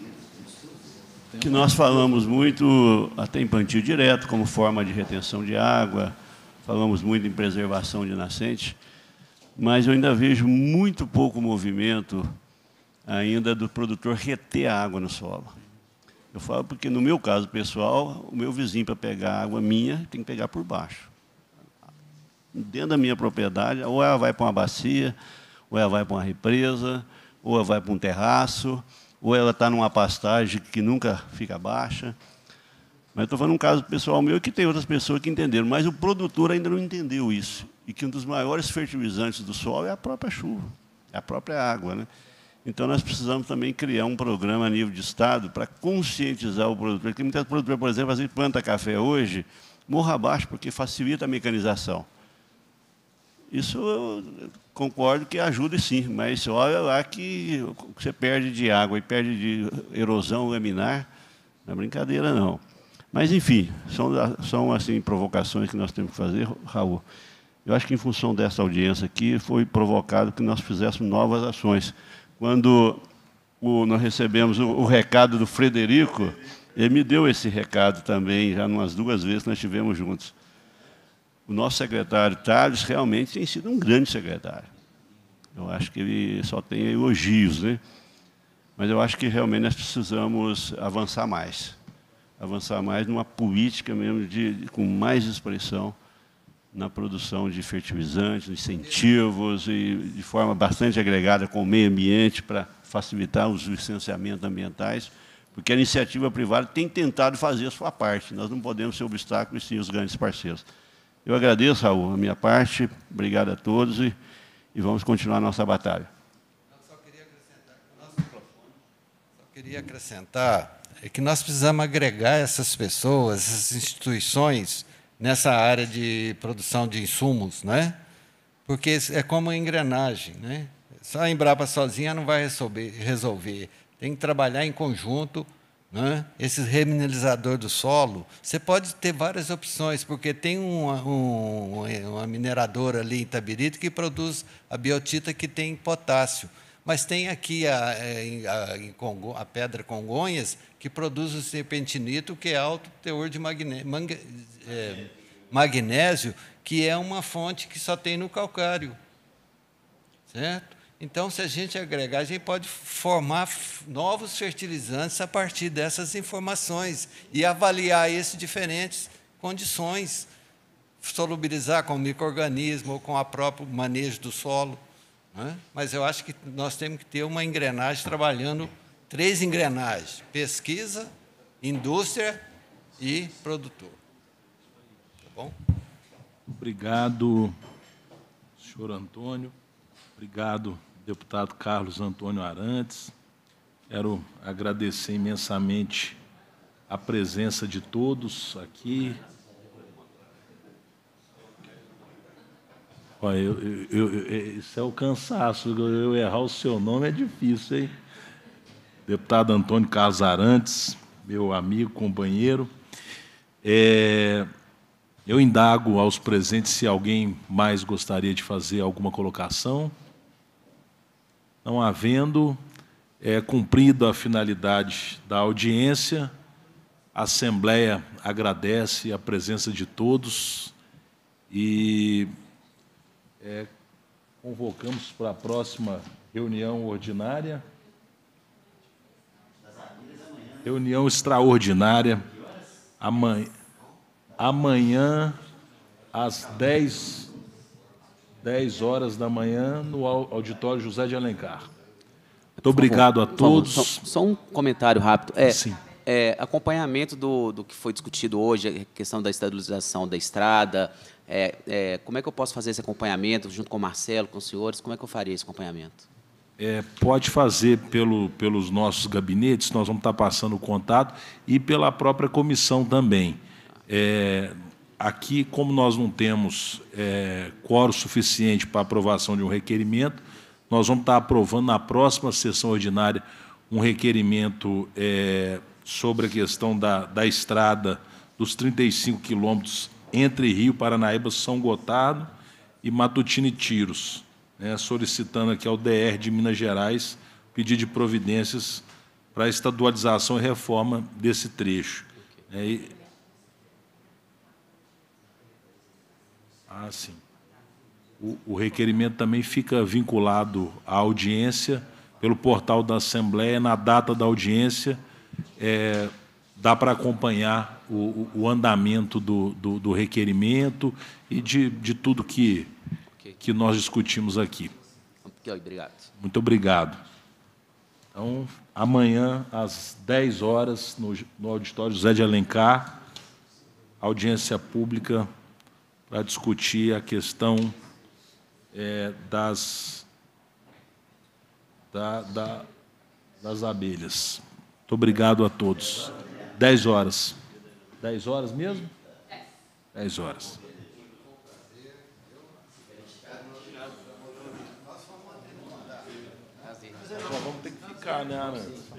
Que nós falamos muito, até em plantio direto, como forma de retenção de água, falamos muito em preservação de nascente, mas eu ainda vejo muito pouco movimento ainda do produtor reter a água no solo. Eu falo porque, no meu caso pessoal, o meu vizinho, para pegar água minha, tem que pegar por baixo. Dentro da minha propriedade, ou ela vai para uma bacia, ou ela vai para uma represa, ou ela vai para um terraço, ou ela está numa pastagem que nunca fica baixa. Mas estou falando um caso pessoal meu que tem outras pessoas que entenderam, mas o produtor ainda não entendeu isso. E que um dos maiores fertilizantes do solo é a própria chuva, é a própria água, né? Então, nós precisamos também criar um programa a nível de Estado para conscientizar o produtor. Porque muitas produtoras, por exemplo, a gente planta café hoje, morra abaixo, porque facilita a mecanização. Isso eu concordo que ajuda sim, mas olha lá que você perde de água e perde de erosão laminar, não é brincadeira não. Mas, enfim, são, são assim, provocações que nós temos que fazer, Raul. Eu acho que, em função dessa audiência aqui, foi provocado que nós fizéssemos novas ações. Quando o, nós recebemos o, o recado do Frederico, ele me deu esse recado também, já umas duas vezes que nós estivemos juntos. O nosso secretário Thales realmente tem sido um grande secretário. Eu acho que ele só tem elogios, né? Mas eu acho que realmente nós precisamos avançar mais. Avançar mais numa política mesmo de, de, com mais expressão na produção de fertilizantes, incentivos, e de forma bastante agregada com o meio ambiente para facilitar os licenciamentos ambientais, porque a iniciativa privada tem tentado fazer a sua parte. Nós não podemos ser obstáculos, sim, os grandes parceiros. Eu agradeço, Raul, a minha parte, obrigado a todos e, e vamos continuar a nossa batalha. Eu só queria acrescentar, só queria acrescentar é que nós precisamos agregar essas pessoas, essas instituições, nessa área de produção de insumos, né? Porque é como uma engrenagem, né? Só a Embrapa sozinha não vai resolver, resolver. Tem que trabalhar em conjunto, né? Esse remineralizador do solo, você pode ter várias opções, porque tem uma, um, uma mineradora ali em Itabirito que produz a biotita que tem potássio. Mas tem aqui a, a, a, Congo, a pedra Congonhas, que produz o serpentinito, que é alto teor de magne, mangue, é, magnésio, que é uma fonte que só tem no calcário. Certo? Então, se a gente agregar, a gente pode formar novos fertilizantes a partir dessas informações e avaliar esses diferentes condições, solubilizar com o micro-organismo ou com o próprio manejo do solo. Né? Mas eu acho que nós temos que ter uma engrenagem trabalhando, três engrenagens: pesquisa, indústria e produtor. Tá bom? Obrigado, senhor Antônio. Obrigado, deputado Carlos Antônio Arantes. Quero agradecer imensamente a presença de todos aqui. Olha, eu, eu, eu, isso é o cansaço, eu errar o seu nome é difícil, hein? Deputado Antônio Carlos Arantes, meu amigo, companheiro. É, eu indago aos presentes se alguém mais gostaria de fazer alguma colocação. Não havendo, é, cumprida a finalidade da audiência, a Assembleia agradece a presença de todos e é, convocamos para a próxima reunião ordinária, reunião extraordinária, amanhã, amanhã às dez horas da manhã, no auditório José de Alencar. Muito obrigado a todos. Só, só um comentário rápido. É, Sim. É, acompanhamento do, do que foi discutido hoje, a questão da estabilização da estrada, é, é, como é que eu posso fazer esse acompanhamento junto com o Marcelo, com os senhores, como é que eu faria esse acompanhamento? É, pode fazer pelo, pelos nossos gabinetes, nós vamos estar passando o contato, e pela própria comissão também. É, aqui, como nós não temos é, quórum suficiente para aprovação de um requerimento, nós vamos estar aprovando na próxima sessão ordinária um requerimento é, sobre a questão da, da estrada dos trinta e cinco quilômetros entre Rio Paranaíba, São Gotardo e Matutino e Tiros, né, solicitando aqui ao D R de Minas Gerais pedido de providências para a estadualização e reforma desse trecho. É, e... Ah, sim. O, o requerimento também fica vinculado à audiência pelo portal da Assembleia. Na data da audiência, é, dá para acompanhar o, o andamento do, do, do requerimento e de, de tudo que, okay. que nós discutimos aqui. Okay, obrigado. Muito obrigado. Então, amanhã, às dez horas, no, no auditório José de Alencar, audiência pública para discutir a questão é, das, da, da, das abelhas. Muito obrigado a todos. dez horas. dez horas mesmo? dez horas. Só vamos ter que ficar, né, Ana?